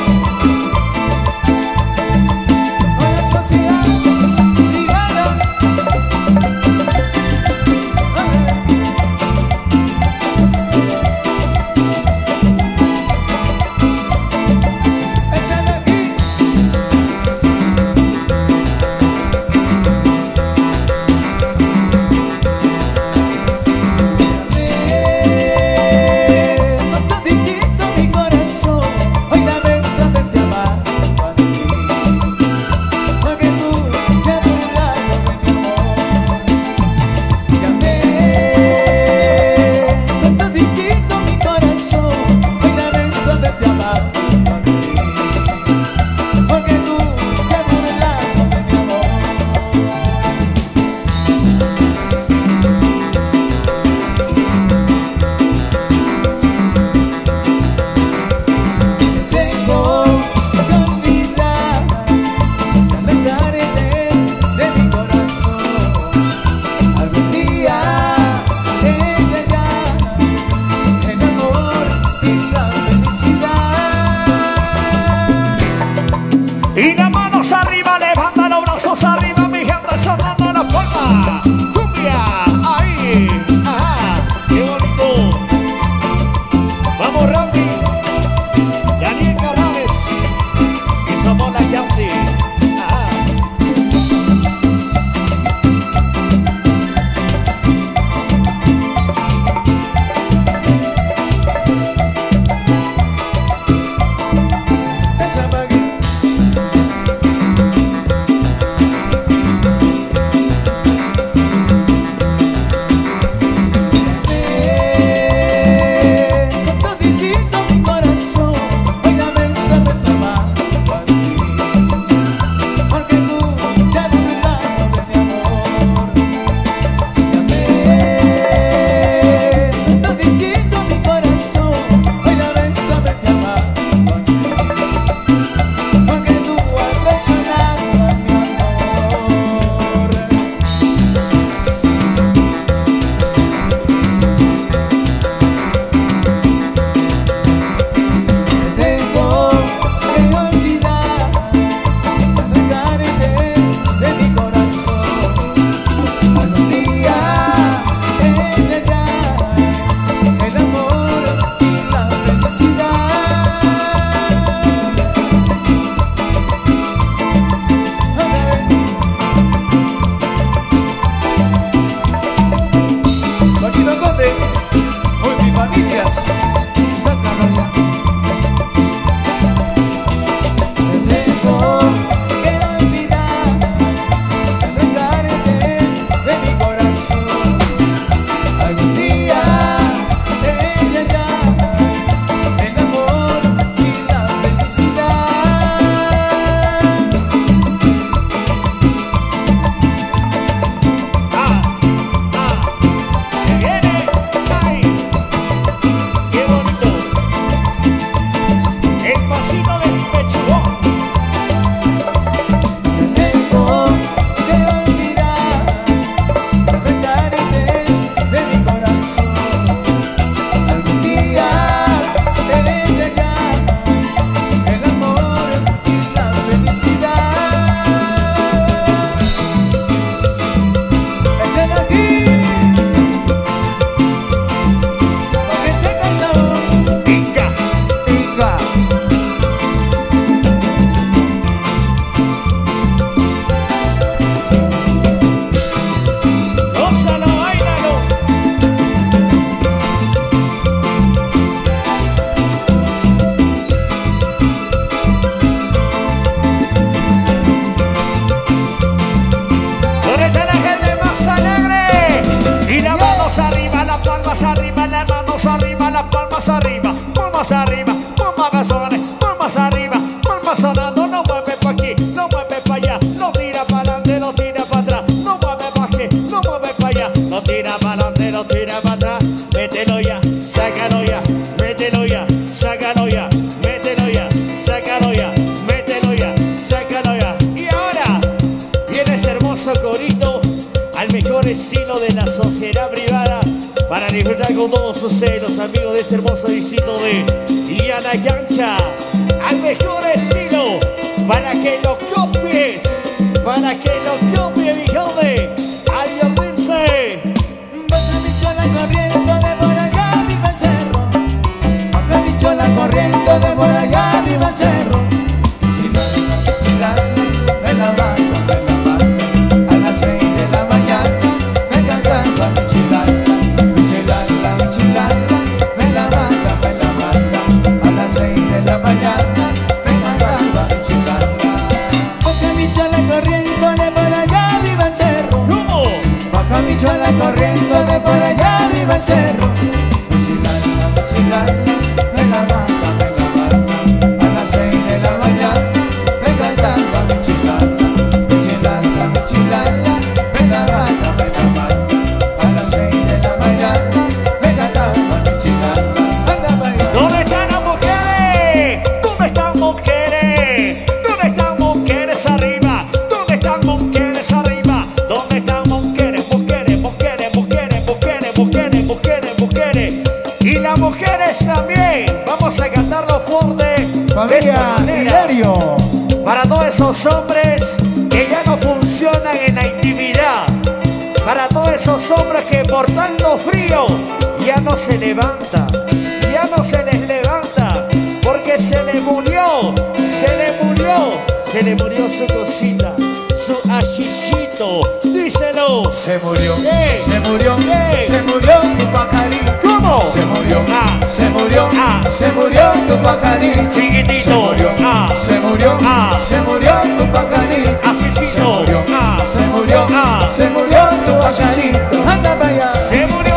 bailar con todos ustedes, los amigos de este hermoso distrito de Diana Cancha. Al mejor estilo, para que lo copies, para que lo copies, mi gente. Al divertirse. Baja bicho la corriente de por allá arriba al cerro. Baja bicho la corriente de por allá arriba al cerro. Chilala, chilala, me la mata, me la mata. A las seis de la mañana me cantaba mi chilala. Mi chilala, mi chilala, me la mata, me la mata. A las seis de la mañana me cantaba mi chilala. Baja bicho la corriente de por allá arriba al cerro. ¿Cómo? Baja bicho la corriente de por allá arriba al cerro. Mi chilala, mi chilala, me la mata, me la mata. A las seis de la mañana me cantaba mi chilala. Mi chilala, mi chilala, me la mata, me la mata. A las seis de la mañana me cantaba mi chilala. Anda para allá. ¿Dónde están las mujeres? ¿Dónde están mujeres? ¿Dónde están mujeres arriba? ¿Dónde están mujeres arriba? ¿Dónde están mujeres? Mujeres, mujeres, mujeres, mujeres, mujeres, mujeres, mujeres. Y las mujeres también. Vamos a cantarlo fuerte. De esa Familia manera. Hilario. Para todos esos hombres que ya no funcionan en la intimidad. Para todos esos hombres que por tanto frío ya no se levanta. Ya no se les levanta. Porque se le murió. Se le murió. Se le murió su cosita. Su achicito. Díselo. Se murió, ¡Ey! se murió, ¡Ey! se murió tu pajarito. ¿Cómo? Se murió, Ah. se murió, Ah. se murió tu pajarito. Chiquitito. Se murió, Ah. se murió, Ah. se murió tu pajarito. Asísito. Se murió, Ah. se murió, Ah. se murió tu pajarito. Anda para allá. Se murió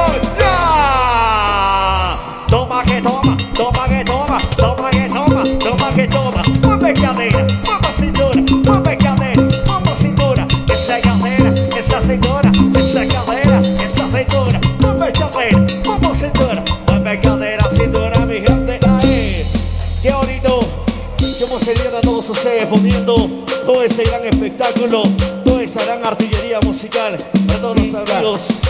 ya. Toma que toma, toma que toma, toma que toma, toma que toma. Mueve cadera, mueve cintura, mueve cadera, mueve cintura. Esa cadera, esa cintura, esa cadera, esa cintura. Mueve cadera, mueve cintura, mueve cadera, cintura, mi gente. Ahí. Qué bonito. Cómo se dieron a todos ustedes poniendo todo ese gran espectáculo, toda esa gran artillería musical para todos los amigos.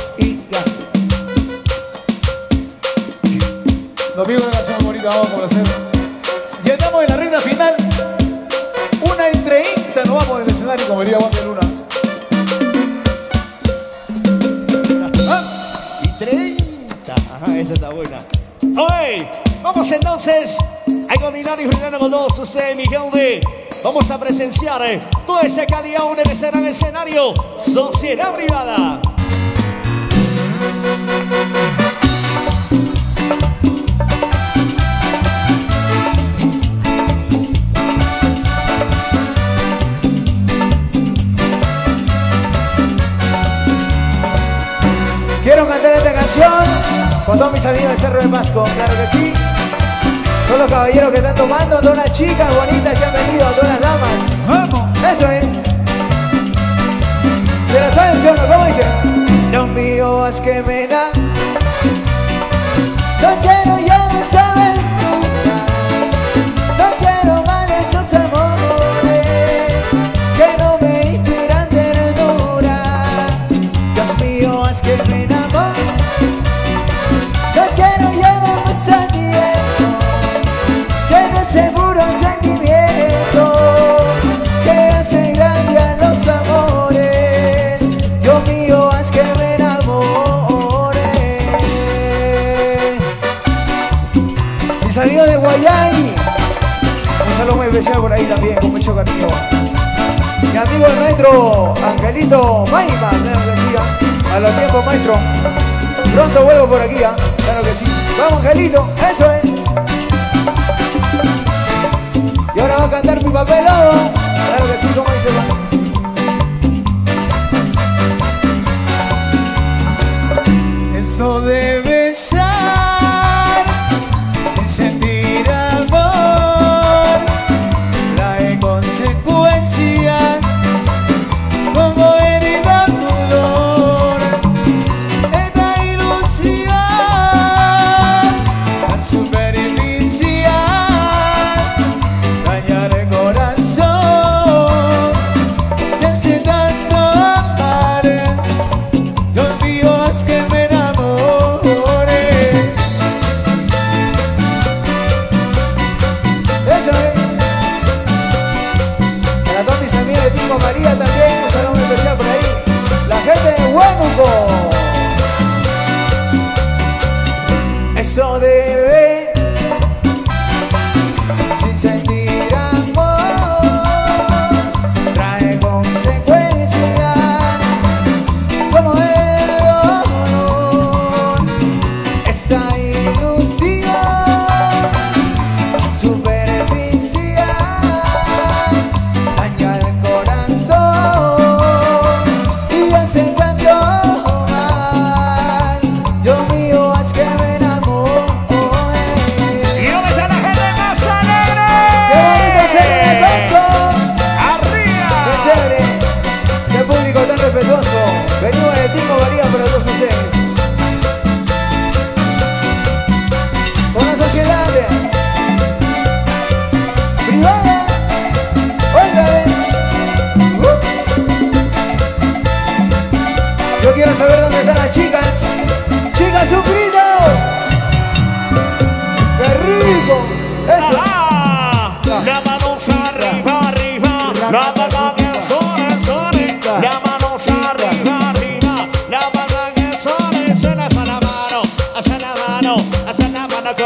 Los amigos de la Nación Bonita, vamos a complacer. Ya estamos en la recta final. Una y treinta nos vamos del escenario, como diría Juan de Luna. Y treinta. Ajá, esa está buena. Oye, vamos entonces a continuar disfrutando con todos ustedes, mi gente. Vamos a presenciar eh, toda esa calidad en el escenario, escenario Sociedad Privada. Quiero cantar esta canción con todos mis amigos de Cerro de Pasco, claro que sí. Todos los caballeros que están tomando, todas las chicas bonitas que han venido, todas las damas. ¡Vamos! Eso es. ¿Se la saben, sí o no? ¿Cómo dice? Lo mío es que me da. No quiero ya más aventuras. No quiero más de esos amores que no me inspiran ternura. Dios mío, es que me enamoro. No quiero ya más sentimiento que no es seguro sentimiento que hace grande a los amores. Dios mío, haz que me enamore. Mis amigos de Guayay, un saludo muy especial por ahí también, con mucho cariño. Mi amigo el maestro Angelito Maima, claro que sí, ¿ah? A los tiempos, maestro. Pronto vuelvo por aquí, ¿ah? Claro que sí. Vamos, Angelito, eso es. Y ahora va a cantar mi papel lobo. Claro que sí, como dice la... Eso debe ser sin sentir amor, trae consecuencias como herida dolor. Esta ilusión tan superficial dañar el corazón que hace tanto amar. Dios mío, haz que me enamore.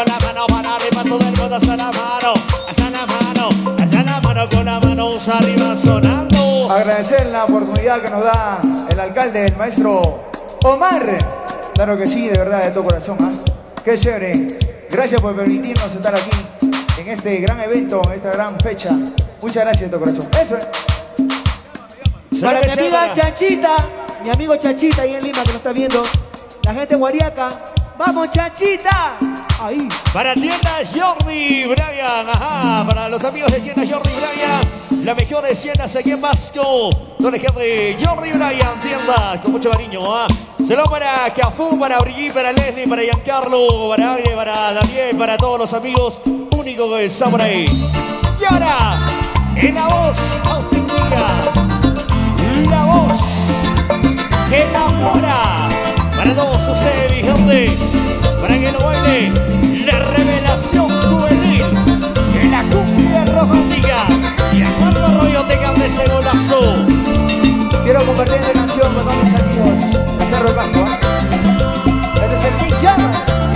con la mano para arriba, todo el mundo hacia la mano, hacia la mano, hacia la mano, con la mano arriba sonando. Agradecer la oportunidad que nos da el alcalde, el maestro Omar. Claro que sí, de verdad, de todo corazón. ¿eh? Qué chévere. Gracias por permitirnos estar aquí en este gran evento, en esta gran fecha. Muchas gracias de todo corazón. Eso es. Para mi amiga Chachita, mi amigo Chachita ahí en Lima que nos está viendo, la gente de Guariaca. ¡Vamos, Chachita! Ahí. Para tiendas Jordi Bryan, ajá, para los amigos de tiendas Jordi Bryan, las mejores tiendas aquí en Vasco. Don el jefe Jordi Bryan, tiendas con mucho cariño, ¿ah? Saludos para Cafú, para Brigitte, para Leslie, para Giancarlo, para Agne, para Daniel, para todos los amigos únicos que están por ahí. Y ahora, en la voz auténtica, la voz que enamora. Para todos ustedes, mi gente, para que lo baile, la revelación juvenil de la cumbia romántica. Y a cuánto rollo tengan de ese golazo. Quiero compartir esta canción con todos mis amigos de Cerro del Banco. ¿eh? Este es el King Llama.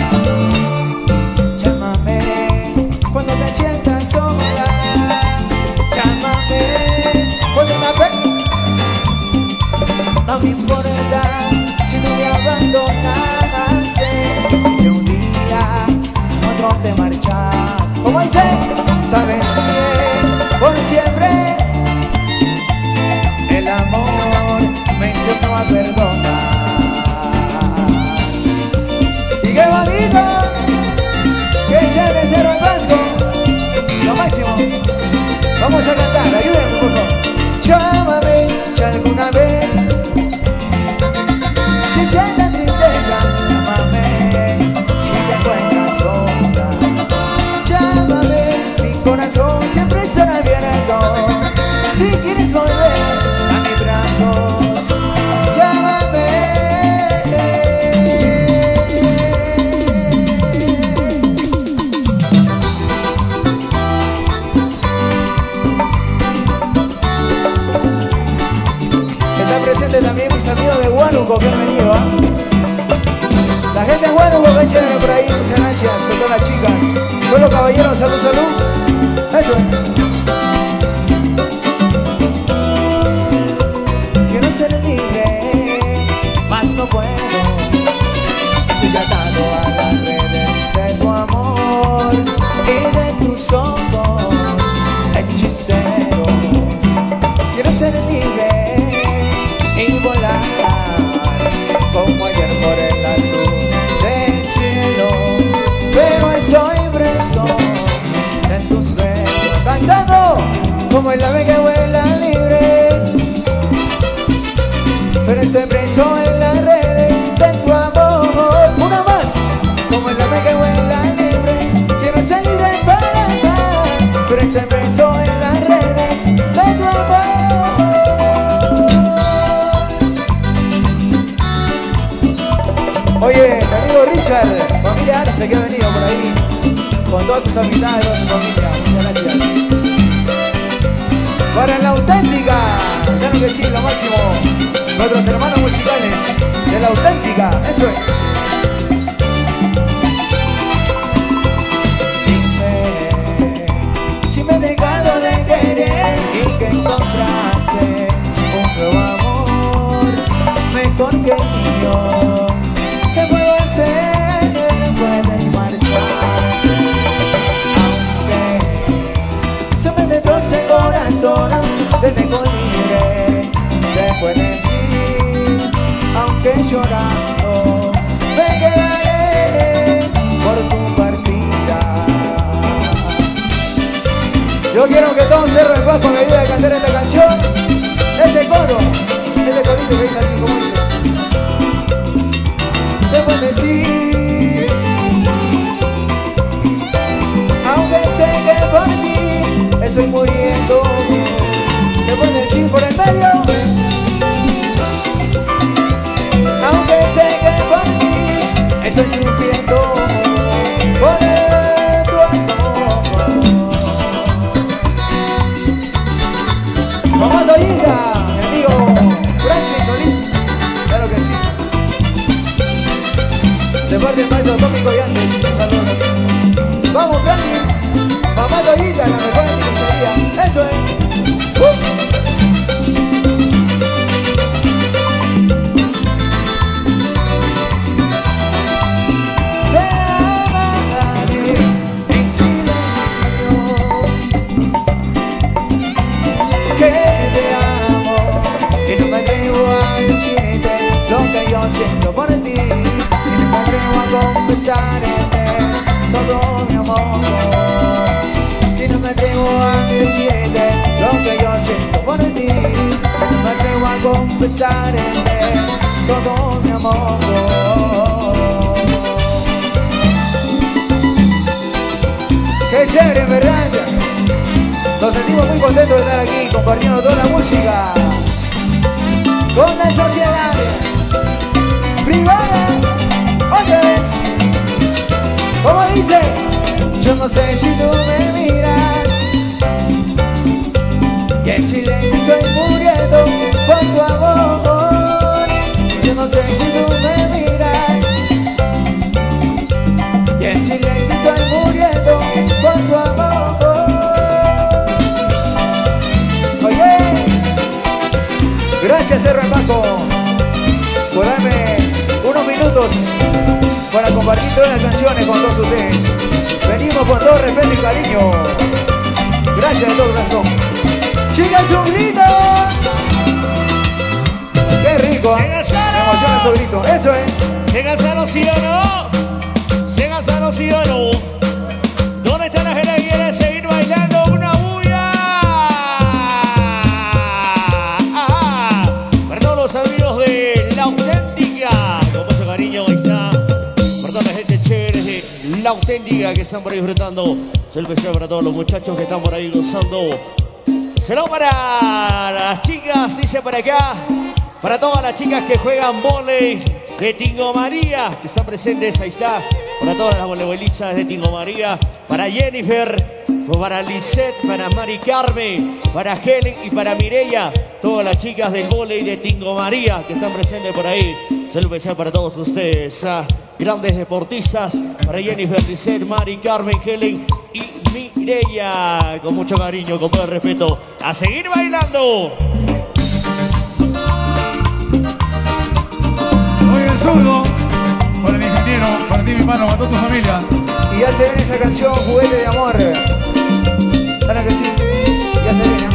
Llámame cuando te sientas sola. Llámame cuando una vez. No me importa si no me abandonaste, que un día otro te marcha. Como dice, sabes bien, por siempre el amor me enseñó a perdonar. Y qué bonito, qué chévere Cerro del Vasco, lo máximo. Vamos a cantar, ayúdenme por favor. Llámame si alguna vez si sientes tristeza, llámame si te encuentras sola. Llámame, mi corazón siempre estará abierto. Si quieres volver a mis brazos, llámame. Está presente también mis amigos de Huánuco que han venido. ¿eh? La gente de Huánuco que chévere por ahí, muchas gracias a todas las chicas. Todos los caballeros, salud, salud. Eso es. Quiero ser libre, más no puedo. Estoy atado a las redes de tu amor y de tus ojos hechiceros. Quiero ser libre y volar como ayer por el azul del cielo, pero estoy preso en tus besos, cantando como el ave que vuela libre, pero estoy preso en las redes de tu amor. Una más, como el ave que vuela libre, quiero ser libre para amar, pero estoy preso en las redes de tu amor. Oye, mi amigo Richard, familia Arce que ha venido por ahí, con todas sus amistades, toda su familia, muchas gracias. Para la auténtica, claro que sí, lo máximo, nuestros hermanos musicales de la auténtica, eso es. Dime si me he dejado de querer y que encontraste un nuevo amor mejor que el mío. ¿Qué puedo hacer? Puedes marchar. Aunque se me destroce el corazón, te dejo libre. Te puedes ir, aunque llorando me quedaré por tu partida. Yo quiero que todos Cerro del Vasco me ayuden a cantar esta canción. Este coro, este corito que dice así como dice. Te puedes ir, aunque sé que por ti estoy muriendo. Te puedes ir por el medio, aunque sé que por ti estoy sufriendo por tu amor. Mamá Doñita, mi amigo Franklin Solís, claro que sí. De parte Vamos, Frankie. Mamá Toyita, la mejor de mi comisaría. Eso es. Uh. Siento por ti y no me atrevo a confesarte todo mi amor y no me atrevo a decirte lo que yo siento por ti y no me atrevo a confesarte todo mi amor. Qué chévere, en verdad. Nos sentimos muy contentos de estar aquí compartiendo toda la música con la sociedad privada. Otra vez, como dice, yo no sé si tú me miras y en silencio estoy muriendo por tu amor. Yo no sé si tú me miras y en silencio estoy muriendo por tu amor. Oye, gracias R. Paco por darme unos minutos para compartir todas las canciones con todos ustedes. Venimos con todo respeto y cariño. Gracias de todo corazón. Chicas, un grito. Qué rico, ¿eh? Me emociona su grito. Eso es. Llega sano, sí o no. Llega sano, sí o no. ¿Dónde está la gente que quiere seguir bailando una bulla? Para todos los amigos de La Auténtica, con mucho cariño, ahí está. Para toda la gente chévere de La Auténtica que están por ahí disfrutando. Se lo deseo para todos los muchachos que están por ahí gozando. Se lo para las chicas, dice por acá. Para todas las chicas que juegan vóley de Tingo María, que están presentes, ahí está. Para todas las voleibolistas de Tingo María. Para Jennifer, para Lisette, para Mari Carmen, para Helen y para Mireya. Todas las chicas del vóley de Tingo María que están presentes por ahí. Saludo especial para todos ustedes. Ah, grandes deportistas. Para Jennifer, Lisette, Mari Carmen, Helen y Mireya. Con mucho cariño, con todo el respeto. A seguir bailando. Oye, el zurdo, para el ingeniero, para ti mi hermano, para toda tu familia. Y ya se viene esa canción, Juguete de Amor. Claro que sí, ya se viene.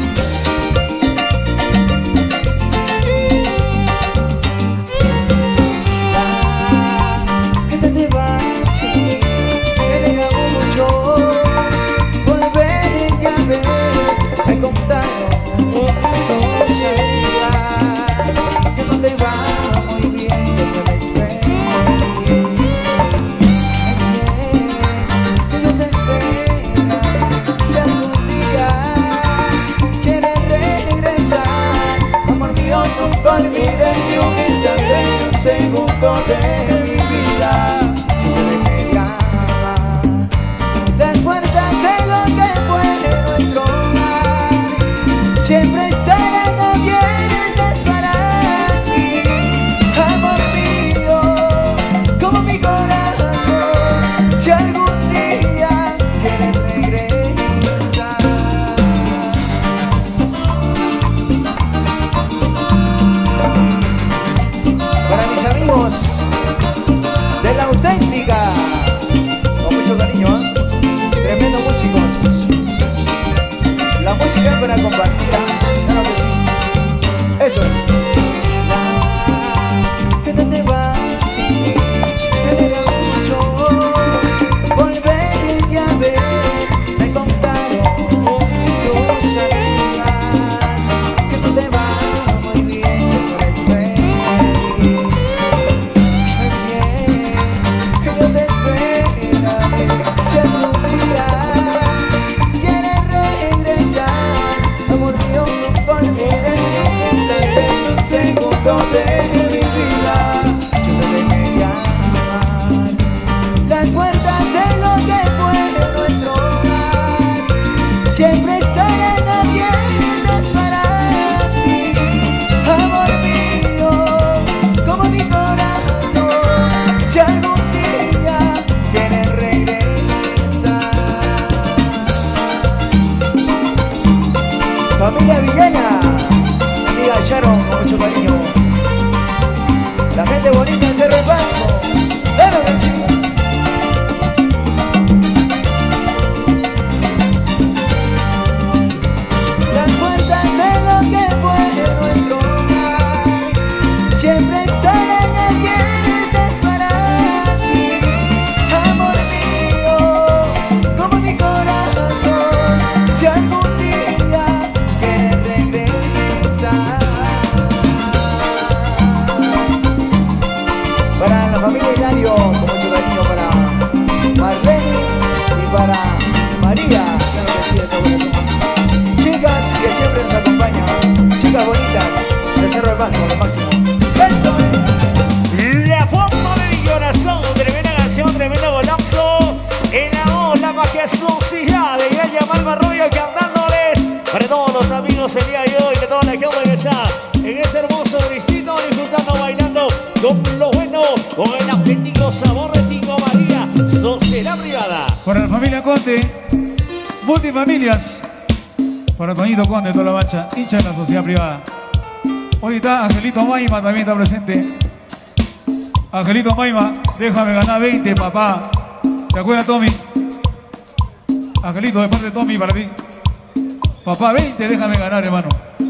Ah, que te vas, sí, me alegra mucho volverte a ver. Me contaron tus amigas que no te va muy bien, que te esperes. No olvides ni un instante, un segundo de mi vida. Yo te dejé amar. Recuerda que lo que fue nuestro hogar siempre estarán abiertas para ti. Amor mío, como mi corazón, si algún día quieres regresar. Para mis amigos de La Auténtica, con mucho cariño, ¿eh? Tremendos músicos. La música es para compartir, ¿eh? Claro que sí. Eso es. Ah, que no te vas, sí, me alegra mucho volverte a ver. Me contaron tus amigas que no te va muy bien, que tú eres feliz. Si algún día quieres regresar, amor mío, María, claro que sí, de todo corazón. Chicas que siempre nos acompañan, chicas bonitas, del Cerro de Pasco, lo máximo. ¡Eso es! La forma de mi corazón, tremenda canción, tremendo golazo. En la voz, la majestuosidad de Yaya Malvarroyo cantándoles para todos los amigos el día de hoy, de toda la gente que está en ese hermoso distrito, disfrutando, bailando con lo bueno, con el auténtico sabor de Tingo María, Sociedad Privada. Para la familia Conde, multifamilias. Para Toñito Conde, toda la bacha, hincha de la Sociedad Privada. Hoy está Angelito Maima, también está presente. Angelito Maima, déjame ganar veinte, papá. ¿Te acuerdas, Tommy? Angelito, de parte de Tommy, para ti. Papá, veinte, déjame ganar, hermano.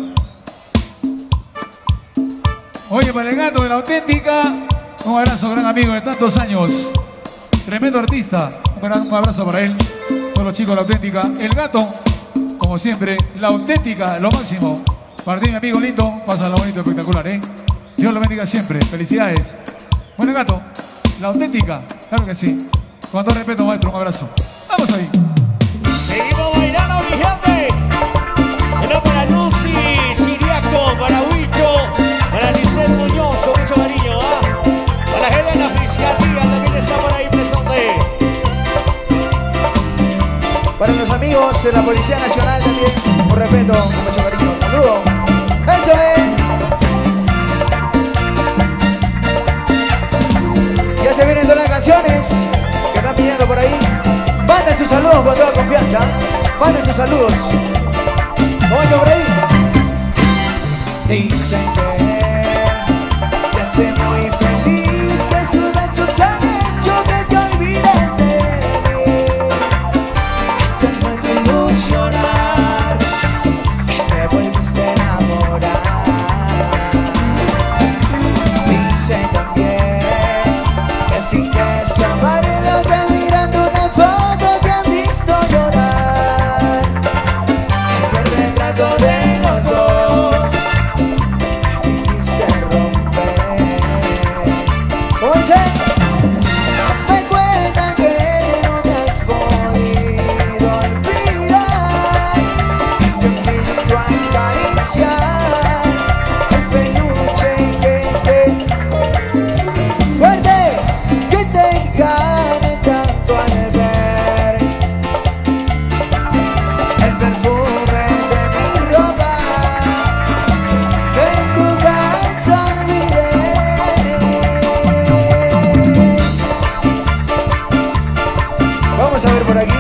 Oye, para el gato de la auténtica, un abrazo, gran amigo de tantos años. Tremendo artista. Un, gran, un abrazo para él. Todos los chicos de la auténtica. El gato, como siempre, la auténtica, lo máximo. Para ti, mi amigo lindo, pasa lo bonito, espectacular, ¿eh? Dios lo bendiga siempre. Felicidades. Bueno, el gato, la auténtica, claro que sí. Con todo respeto, maestro, un abrazo. Vamos ahí. Seguimos bailando, mi gente. Será para Lucy, Siriaco, para Huicho, para Lisset Muñoz, con mucho cariño, ¿ah? Para la gente de la fiscalía también está por ahí presente. Para los amigos de la Policía Nacional también, con respeto, con mucho cariño. Saludos. Eso es. Ya se vienen todas las canciones que están pidiendo por ahí. Manden sus saludos con toda confianza. Manden sus saludos. ¿Cómo está por ahí? Dicen que te hace muy feliz, que sus besos han hecho que te olvides de mí, que te has vuelto a ilusionar, que te volviste a enamorar. Dicen también que finges amarlo, que mirando una foto te han visto llorar, que el retrato de los dos fingiste romper. ¿Cómo dice? Me cuentan que no me has podido olvidar, que te han visto acariciar el peluche que te fuerte, que te gane tanto al ver el perfume de mi ropa, que en tu casa olvidé. Vamos a ver por aquí.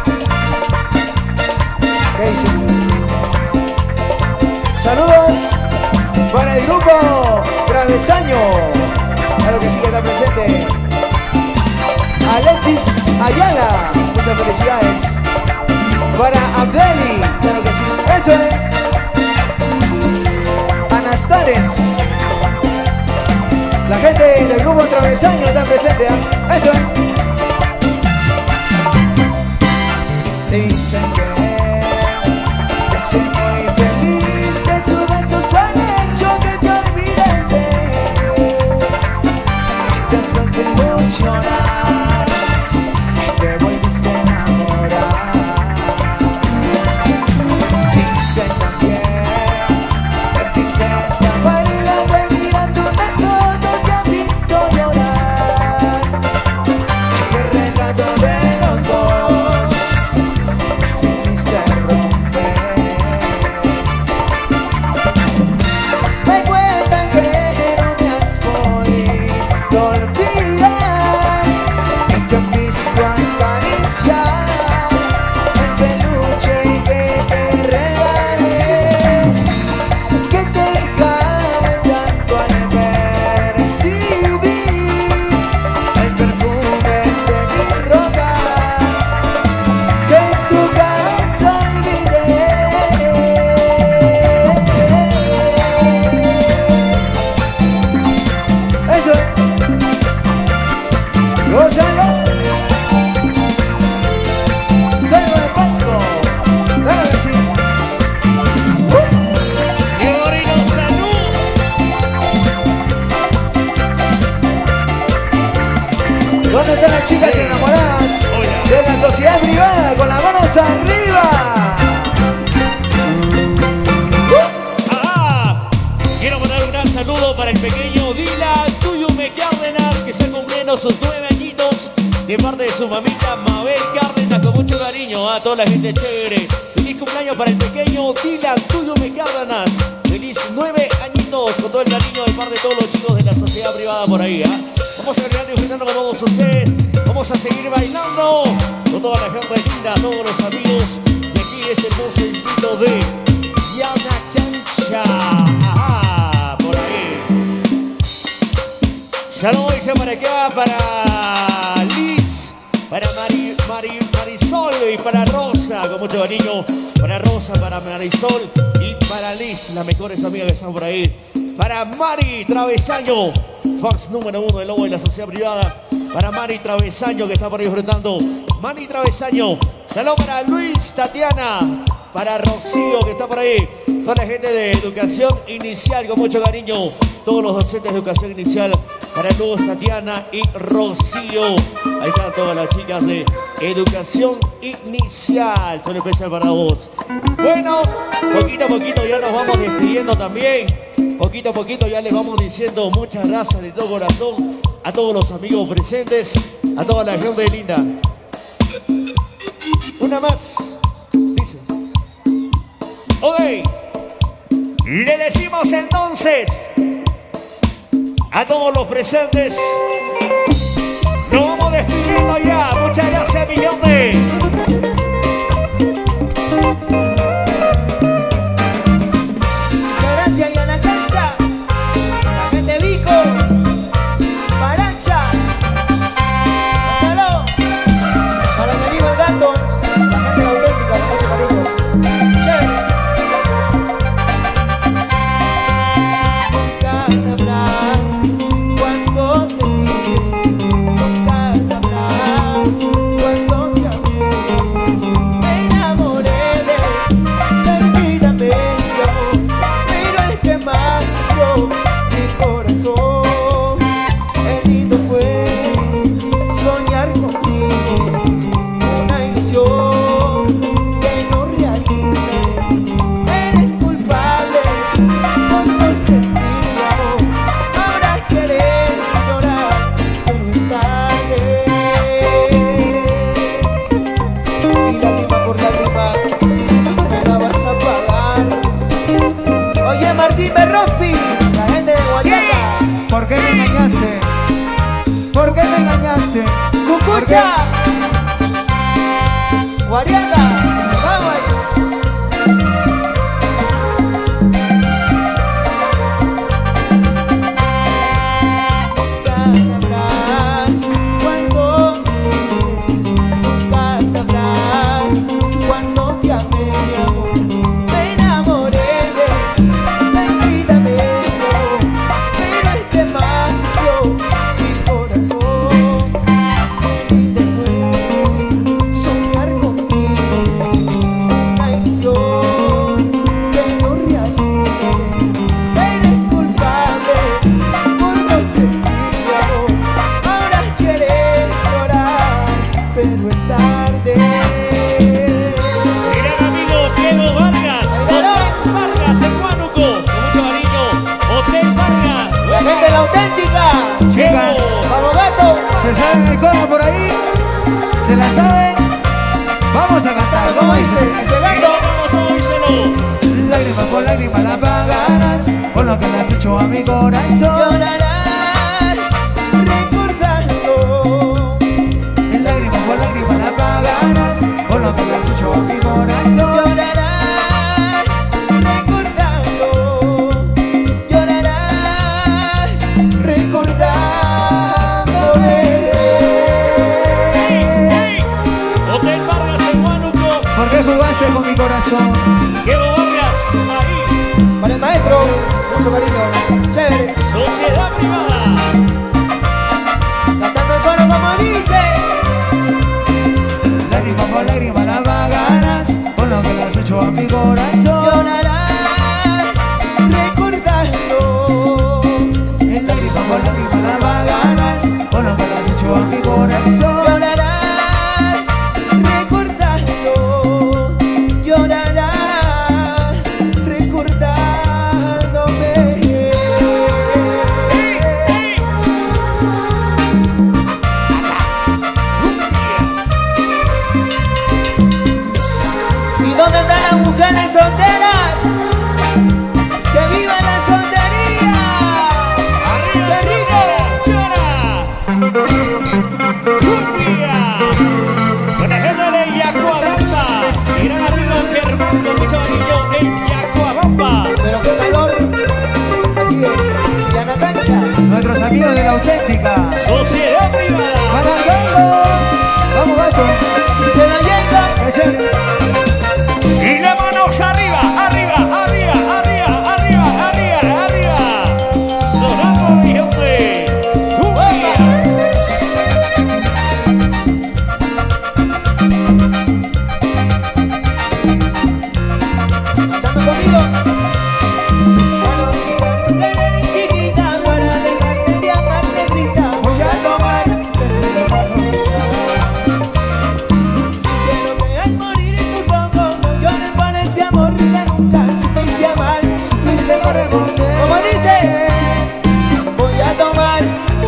¿Qué dice? Saludos para el grupo Travesaño. Claro que sí que está presente. Alexis Ayala, muchas felicidades. Para Abdeli, claro que sí. Eso es. Anastares. La gente del grupo Travesaño está presente, ¿eh? Eso es. Dicen que te hace muy feliz, que sus besos han hecho que te olvides de mí, que te has vuelto a ilusionar, que te volviste a enamorar. Dicen también que finges amarla, que mirando una foto te han visto llorar, que el retrato de los dos fingiste romper. Me cuentan que no me has podido olvidar, que te han visto acariciar el peluche que te regalé, que te gane tanto al percibir el perfume de mi ropa, que en tu casa olvidé. Eso es. Gózalo. Cerro de Pasco. Claro que sí. Fiorino, salud. ¿Dónde están las chicas enamoradas de la Sociedad Privada? Con la mano ¡Manos arriba! ¡Ah! Quiero mandar un gran saludo para el pequeño Dylan Tuyume Cárdenas, que está cumpliendo sus nueve añitos, de parte de su mamita Mabel Cárdenas, con mucho cariño a toda la gente chévere. Feliz cumpleaños para el pequeño Dylan Tuyume Cárdenas. Feliz nueve añitos, con todo el cariño de parte de todos los chicos de la sociedad privada por ahí, ¿eh? Vamos a seguir disfrutando con todos ustedes. Vamos a seguir bailando con toda la gente linda, todos los amigos de aquí de este hermoso distrito de Yana Cancha. Ajá, por ahí. Saludos dice para acá, para Liz, para Mari, Mari, Marisol y para Rosa, con mucho cariño. Para Rosa, para Marisol y para Liz, las mejores amigas que están por ahí. Para Mari Travesaño, fans número uno del Lobo de la sociedad privada. Para Mari Travesaño, que está por ahí disfrutando. Mari Travesaño. Saludos para Luis, Tatiana. Para Rocío, que está por ahí. Toda la gente de educación inicial, con mucho cariño. Todos los docentes de educación inicial. Para Luz, Tatiana y Rocío. Ahí están todas las chicas de educación inicial. Son especial para vos. Bueno, poquito a poquito ya nos vamos despidiendo también. Poquito a poquito ya les vamos diciendo muchas gracias de todo corazón a todos los amigos presentes, a toda la gente linda. Una más, dice. Ok, le decimos entonces a todos los presentes, nos vamos despidiendo ya. Muchas gracias, millones. Gracias, Yana Cancha, la gente de Vico, Parancha, pásalo, para mi amigo el gato, la gente auténtica, con mucho cariño. Chévere. Nunca sabrás cuánto te quise, nunca sabrás cuánto te amé. Me enamoré de perdidamente, pero el que más sufrió mi corazón. El lindo fue soñar contigo, una ilusión que no realicé. Eres culpable por no sentir amor. Ahora quieres llorar, pero es tarde. Y lágrima por lágrima me la vas a pagar. Oye, Martín Berrospi, la gente de Guayaca, ¿Por qué me engañaste? ¿Por qué me engañaste? Cucucha, Guariaca, vamos ahí. Nunca sabrás cuánto te quise, nunca sabrás cuánto te amé, mi amor. Me enamoré de la vida bello, pero el que más sufrió mi corazón. Qué lindo fue soñar contigo, una ilusión que no realicé. Eres culpable por no sentir mi amor. Ahora quieres llorar, pero es tarde. Mi gran amigo Diego Vargas, Hotel Vargas en Huánuco, con mucho cariño. Hotel Vargas, La gente de la auténtica, Chicas, vamos gato. ¿se saben el coro por ahí? ¿Se la saben? Vamos a cantar, ¿Cómo dice? Ese gato. vamos todos, díselo. Lágrima por lágrima la pagarás, por lo que le has hecho a mi corazón. Llorarás recordando. Lágrima por lágrima la pagarás, por lo que le has hecho a mi corazón. Llorarás recordando. Llorarás recordándome. Hotel Vargas en Huánuco, ¿Por qué jugaste con mi corazón? Diego Vargas, ahí, Para el maestro, mucho cariño. Chévere. sociedad privada. Cantando el coro como dice. Lágrima por lágrima la pagarás, por lo que le has hecho a mi corazón. Llorarás recordando. Lágrima por lágrima la pagarás, por lo que le has hecho a mi corazón. Llorarás recordando. mujeres solteras, que viva la soltería. ¡Arriba, ¡Qué rico! ¡Cumbia! Con la gente de Yacuabamba. Mi gran amigo Germán, con mucho cariño en Yacuabamba. Pero qué calor aquí en Yanacancha. Nuestros amigos de la auténtica. Sociedad privada. ¡Para el gato! ¡Vamos, gato! Y se la llega. ¡Qué chévere! Y las manos arriba, arriba, arriba, arriba, arriba, arriba, arriba. Sonamos, mi gente. ¡Cumbia! Dame conmigo. Para olvidar que eres chiquita, para dejarte de amar negrita. Voy a tomar. Quiero ver morir en tus ojos, no llores por ese amor que nunca supiste amar, supiste corresponder. Como dice, voy a tomar.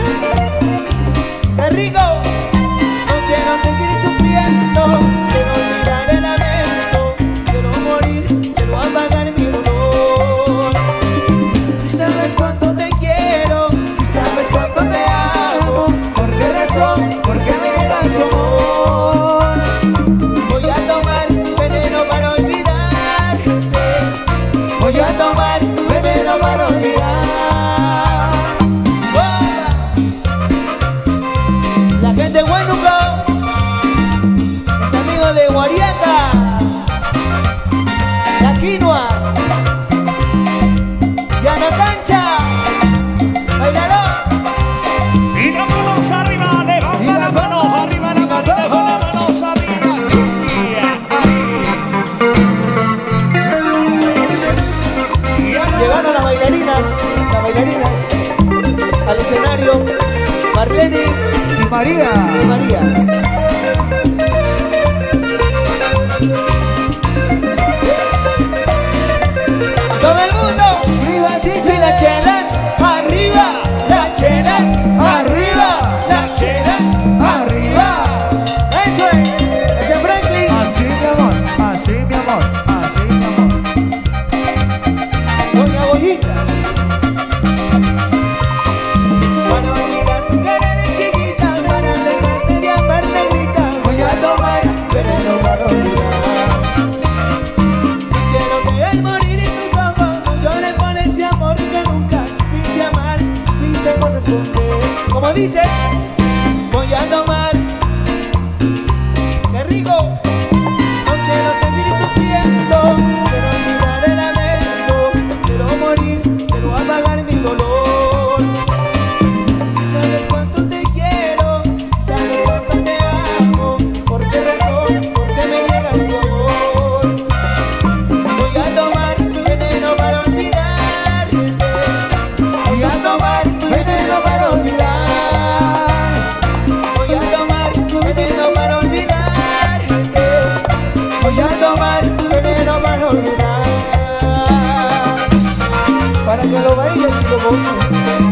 ¡Qué rico! No quiero seguir sufriendo, quiero olvidar el lamento, quiero morir, quiero apagar mi dolor. Si sabes cuánto te quiero, si sabes cuánto te amo, ¿por qué razón? ¿Por qué me niegas tu amor? Voy a tomar veneno para olvidarte. Voy a tomar veneno para olvidar. La gente de Huánuco es amigo de Guariaca, la quinoa, Yanacancha, bailalo. Y las manos arriba, levanta Y las las manos manos, arriba, y las las manitas con las manos. manos arriba. Cumbia. Y a la- Llegaron las bailarinas, las bailarinas al escenario, Marlene Y María. y María. Todo el mundo, Privatiza y las chelas arriba, las chelas arriba, las chelas arriba. Eso es, ese Franklin. Así mi amor, así mi amor, así mi amor. Doña Bollita. Para olvidar tu cara de chiquita, para dejarte de amar negrita. Voy a tomar veneno para olvidar. Quiero ver morir en tus ojos, no llores por ese amor que nunca supiste amar, supiste corresponder. Como dice, voy a tomar. ¡Qué rico! No quiero seguir sufriendo, quiero olvidar el lamento, quiero morir, quiero apagar mi dolor. Si sabes cuánto te quiero, si sabes cuánto te amo, ¿por qué razón? ¿Por qué me niegas tu amor? Voy a tomar veneno para olvidarte. Voy a tomar veneno para olvidar. Voy a tomar veneno para olvidarte. Voy a tomar Veneno para olvidar. Para que lo bailes y lo goces.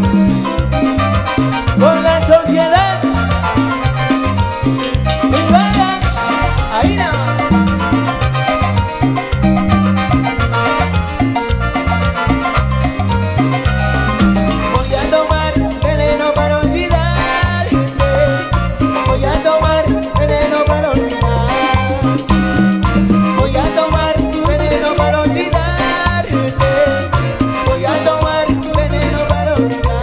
Con la sociedad privada. Ahí nada más. Voy a tomar veneno para olvidarte. Voy a tomar veneno para olvidar. Voy a tomar veneno para olvidarte. Voy a tomar veneno para olvidar.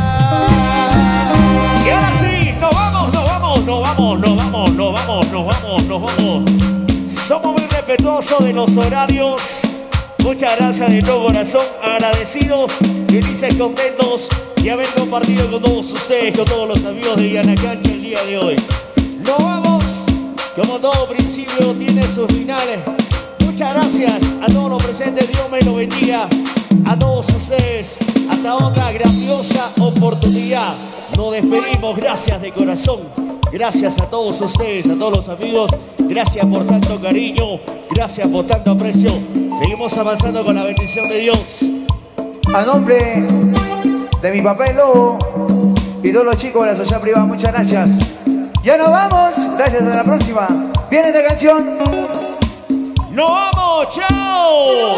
Y ahora sí, nos vamos, nos vamos, nos vamos, nos vamos, nos vamos, nos vamos, nos vamos. Somos muy respetuosos de los horarios. Muchas gracias de todo corazón, agradecidos, felices, contentos de haber compartido con todos ustedes, con todos los amigos de Yanacancha el día de hoy. Nos vamos, como todo principio tiene sus finales. Muchas gracias a todos los presentes, Dios me lo bendiga. A todos ustedes, hasta otra grandiosa oportunidad. Nos despedimos, gracias de corazón. Gracias a todos ustedes, a todos los amigos. Gracias por tanto cariño, gracias por tanto aprecio. Seguimos avanzando con la bendición de Dios. a nombre de mi papá el Lobo y todos los chicos de la sociedad privada, muchas gracias. Ya nos vamos, gracias, hasta la próxima. Viene esta canción. ¡Nos vamos! ¡Chao!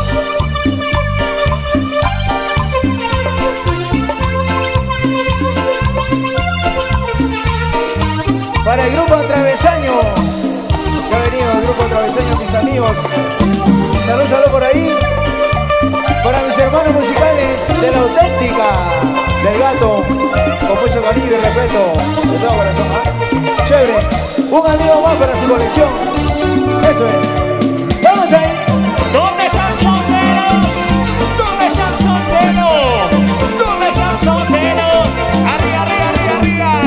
Para el grupo Travesaño, que ha venido el grupo Travesaño, mis amigos. Salud, salud por ahí. Para mis hermanos musicales de la auténtica, del gato, con mucho cariño y respeto, de todo corazón, ¿ah? Chévere. Un amigo más para su colección. Eso es. ¡Vamos ahí! ¿Dónde están solteros? ¿Dónde están solteros? ¿Dónde están solteros? ¡Arriba, arriba, arriba, arriba!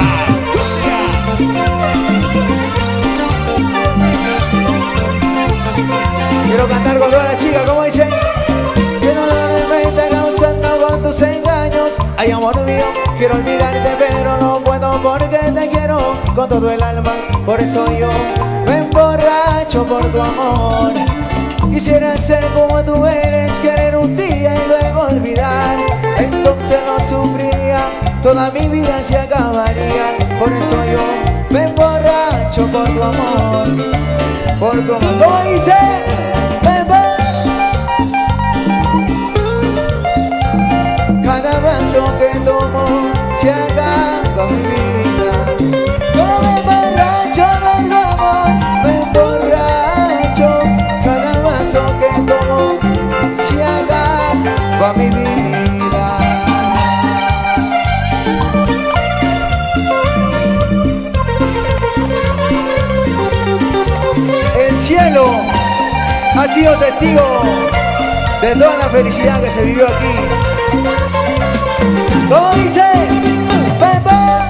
Quiero cantar con todas las chicas, ¿cómo dicen? Que no me estés causando con tus engaños. Ay, amor mío, quiero olvidarte, pero no puedo porque te quiero con todo el alma. Por eso yo me emborracho por tu amor. Quisiera ser como tú eres, querer un día y luego olvidar. Entonces no sufriría, toda mi vida se acabaría. Por eso yo me emborracho por tu amor. Por tu amor. ¿Cómo dice? Cada vaso que tomo se acaba mi vida. Pero me emborracho por tu amor, me emborracho. Cada vaso que tomo se acaba mi vida. El cielo ha sido testigo de toda la felicidad que se vivió aquí. ¿Cómo dice? Pepa.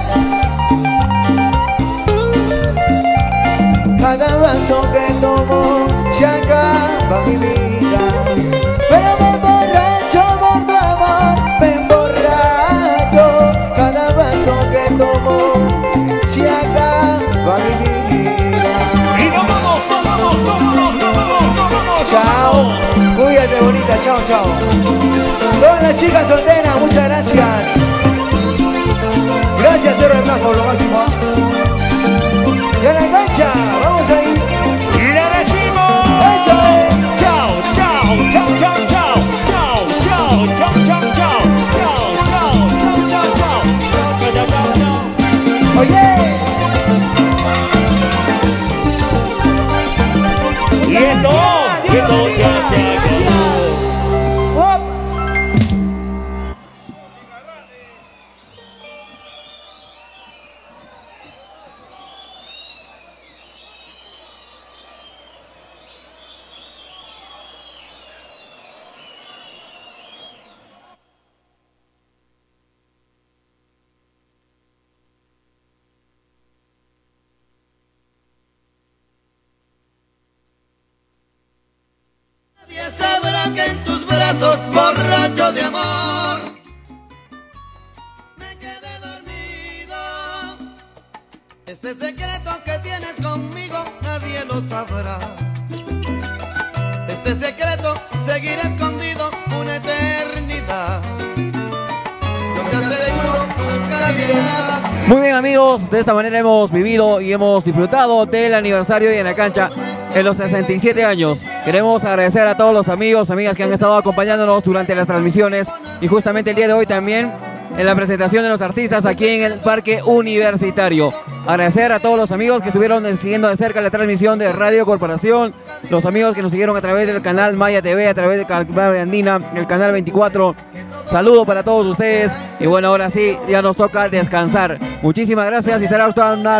Cada vaso que tomo se acaba mi vida. Pero me emborracho por tu amor, me emborracho. Cada vaso que tomo se acaba mi vida. Y nos vamos, nos vamos, nos vamos, nos vamos, nos vamos. Chao. Cuídate, bonita. Chao, chao. Todas las chicas solteras, muchas gracias. Gracias, Cerro de Blas, por lo máximo. Y a la cancha, vamos ahí. Y le decimos. Eso es. Chao, chao, chao, chao, chao. Chao, chao, chao, chao, chao. Chao, chao, chao, chao, chao. Chao, chao, chao, chao. Oye. Y esto, y esto ya se acabó. Nadie sabrá que en tus brazos, borracho de amor, me quedé dormido. Este secreto que tienes conmigo, nadie lo sabrá. Este secreto seguirá escondido una eternidad. Yo te aseguro que nadie nada. Muy bien, amigos, de esta manera hemos vivido y hemos disfrutado del aniversario de En la Cancha en los sesenta y siete años. Queremos agradecer a todos los amigos, amigas que han estado acompañándonos durante las transmisiones y justamente el día de hoy también en la presentación de los artistas aquí en el Parque Universitario. Agradecer a todos los amigos que estuvieron siguiendo de cerca la transmisión de Radio Corporación, los amigos que nos siguieron a través del canal Maya T V, a través del canal Andina, el canal veinticuatro. Saludo para todos ustedes y bueno, ahora sí, ya nos toca descansar. Muchísimas gracias y será hasta una